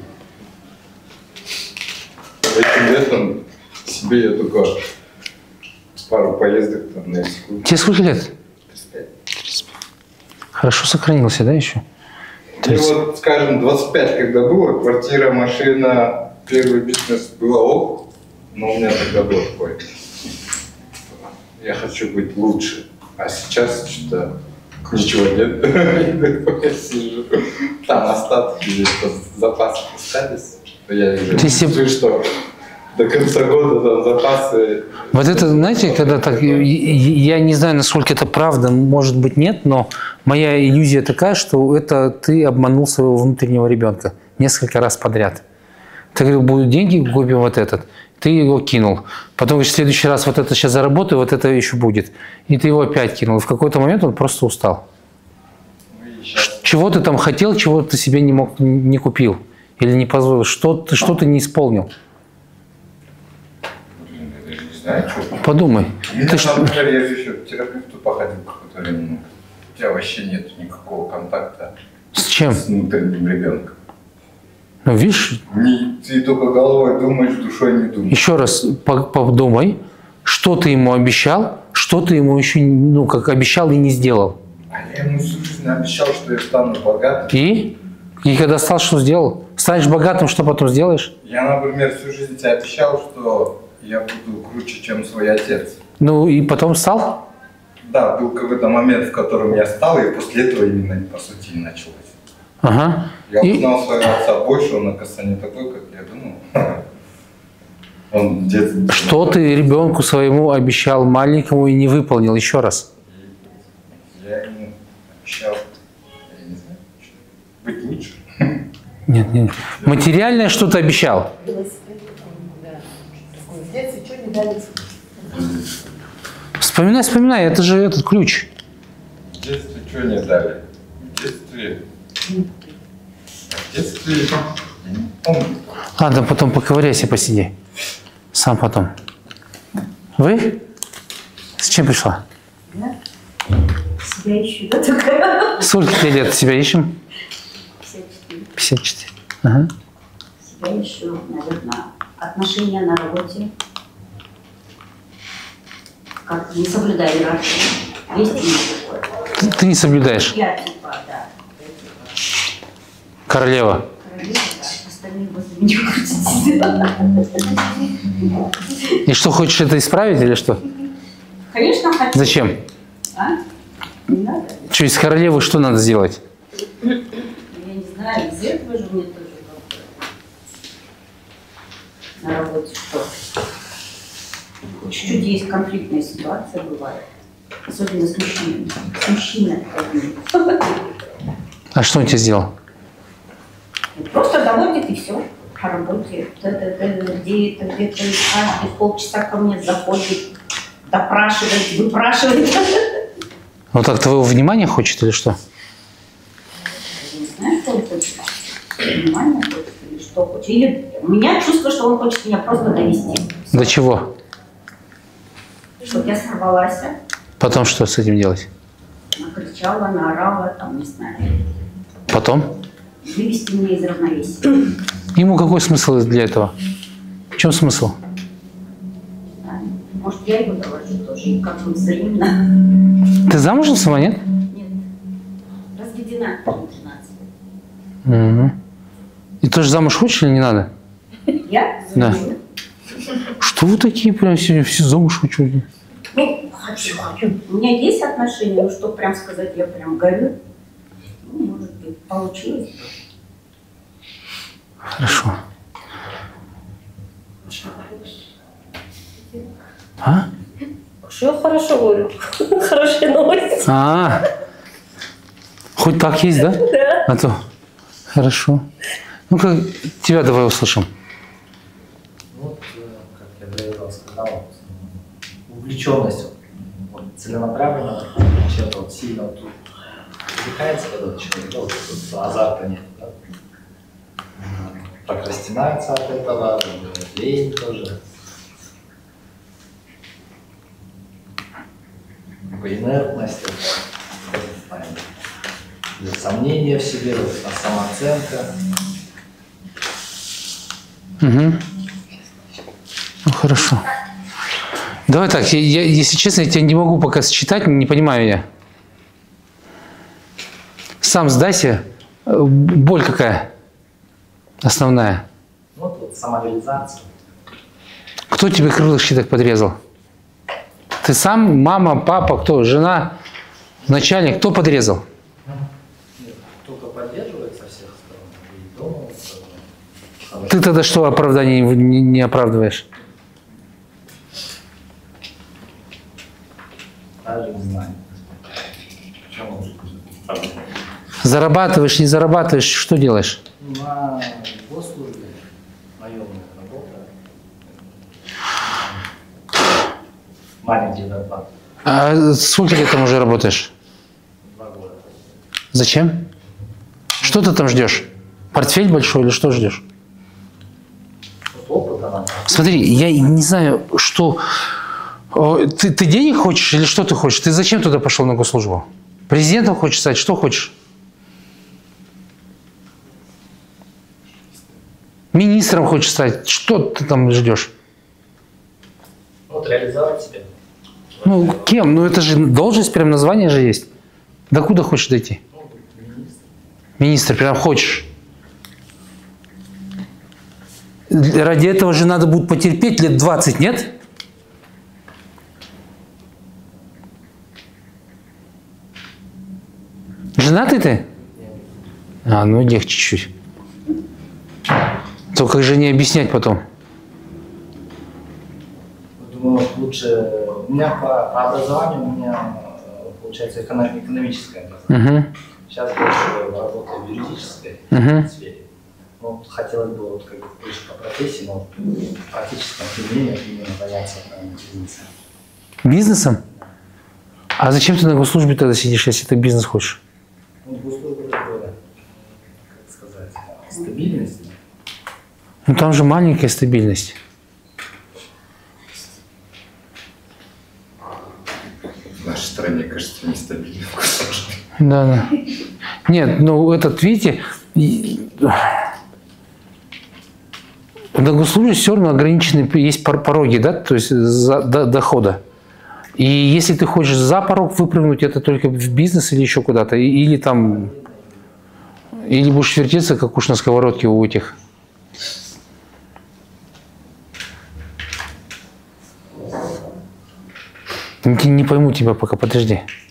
Этим летом себе я только пару поездок там на экскурсию. Тебе сколько лет? тридцать пять. Хорошо сохранился, да, еще? Ну вот, скажем, двадцать пять, когда было, квартира, машина, первый бизнес было ок, но у меня тогда было такое. Я хочу быть лучше. А сейчас что-то ничего нет. Я сижу. Там остатки есть, запасы остались. Я уже чувствую, что до конца года там запасы. Вот это, знаете, когда так, я не знаю, насколько это правда, может быть нет, но моя иллюзия такая, что это ты обманул своего внутреннего ребенка несколько раз подряд. Ты говорил, будут деньги, купим вот этот. Ты его кинул. Потом говоришь, в следующий раз вот это сейчас заработаю, вот это еще будет. И ты его опять кинул. И в какой-то момент он просто устал. Чего ты там хотел, чего ты себе не мог, не купил или не позволил, что ты, что ты не исполнил. Не знаю, что. Подумай. У меня, ты например, я же еще к терапевту походил какое-то время. У тебя вообще нет никакого контакта с чем? С внутренним ребенком. Ну, видишь? Не, ты только головой думаешь, душой не думаешь. Еще раз подумай, что ты ему обещал, что ты ему еще, ну, как обещал и не сделал. А я ему всю жизнь обещал, что я стану богатым. И? И когда стал, что сделал? Станешь богатым, что потом сделаешь? Я, например, всю жизнь тебе обещал, что я буду круче, чем свой отец. Ну и потом стал? Да, был какой-то момент, в котором я стал, и после этого именно, по сути, и началось. Ага. Я и... узнал своего отца больше, он, оказывается, не такой, как я думал. Он где-то... Что ты ребенку своему обещал маленькому и не выполнил? Еще раз. Я ему обещал, я не знаю, быть лучше. Нет, нет. Материальное что-то обещал. В детстве что не дали? Вспоминай, вспоминай, это же этот ключ. В детстве что не дали? В детстве... В детстве... Ладно, потом поковыряйся, посиди. Сам потом. Вы? С чем пришла? Да? Себя ищу, да, только? Сколько лет себя ищем? пятьдесят четыре. пятьдесят четыре. Ага. Себя ищу, наверное, отношения на работе. Как не соблюдаю иерархию. Есть такое. Ты не соблюдаешь. Я типа, да. Королева. Королева, да. Остальные возле меня крутятся. И что, хочешь это исправить или что? Конечно, хочу. Зачем? А? Не надо. Что, из королевы что надо сделать? Я не знаю, из этого же мне тоже на работе что? Чуть-чуть есть конфликтная ситуация бывает. Особенно с мужчинами. С мужчиной. А что он тебе сделал? Просто доводит и все по работе. Где это, где-то каждые полчаса ко мне заходит, допрашивает, выпрашивает. Вот так твоего внимания хочет или что? Я не знаю, что он хочет. Внимание хочет или что хочет. Или у меня чувство, что он хочет меня просто довести. До чего? Чтобы я сорвалась. Потом что с этим делать? Накричала, наорала, там, не знаю. Потом? Вывести меня из равновесия. Ему какой смысл для этого? В чем смысл? Может, я его довожу тоже, и как бы взаимно. Ты замужем сама, нет? Нет. Разведена тринадцать. Угу. И тоже замуж хочешь или не надо? Я? Да. Что вы такие прям сегодня все замуж хочу? Ну, хочу, хочу. У меня есть отношения, но что прям сказать, я прям горю. Ну, может быть, получилось. Хорошо. А? Что я хорошо говорю? Хорошая новость. А, хоть так есть, да? Да. А то. Хорошо. Ну-ка, тебя давай услышим. Вот, как я до этого сказал, увлеченность, вот, целенаправленно, чем-то вот сильно вот, увлекается, когда человек, да, вот, вот, азарта нет, да? Прокрастинация от этого, лень тоже. Инертность, это, сомнения в себе, вот, самооценка. Угу. Ну, хорошо. Давай так, я, я, если честно, я тебя не могу пока считать, не понимаю я. Сам сдайся. Боль какая? Основная. Вот, вот самореализация. Кто тебе крылышки так подрезал? Ты сам, мама, папа, кто? Жена, начальник, кто подрезал? Нет, только поддерживает со всех сторон. И дома, и Ты тогда что оправдание не, не оправдываешь? даже не знаю. Чем может быть? Зарабатываешь, не зарабатываешь, что делаешь? На госслужбе наемная работа. Маленький зарплат. А сколько лет там уже работаешь? Два года. Зачем? Что ты там ждешь? Портфель большой или что ждешь? Вот опыта надо. Смотри, я не знаю, что... Ты, ты денег хочешь или что ты хочешь? Ты зачем туда пошел на госслужбу? Президентом хочешь стать? Что хочешь? Министром хочешь стать? Что ты там ждешь? Вот реализовать себя. Ну, кем? Ну, это же должность, прям название же есть. До куда хочешь дойти? Министр, прям хочешь. Ради этого же надо будет потерпеть лет двадцать, нет? Женатый ты? А, ну легче чуть-чуть. Только же не объяснять потом. Думаю, лучше... У меня по, по образованию, у меня, получается, экономическое образование. Угу. Сейчас больше работаю в юридической Угу. сфере. Ну, хотелось бы вот как бы больше по профессии, но в практическом применении именно заняться наверное, бизнесом. Бизнесом? А зачем ты на госслужбе тогда сидишь, если ты бизнес хочешь? Ну, госслужба такое, как сказать, стабильность. Ну там же маленькая стабильность. В нашей стране, кажется, нестабильно. Да, да. Нет, ну этот, видите, на госслужбе все равно ограничены есть пороги, да, то есть за, до, дохода. И если ты хочешь за порог выпрыгнуть, это только в бизнес или еще куда-то, или там, или будешь вертеться, как уж на сковородке у этих. Не, не пойму тебя пока, подожди.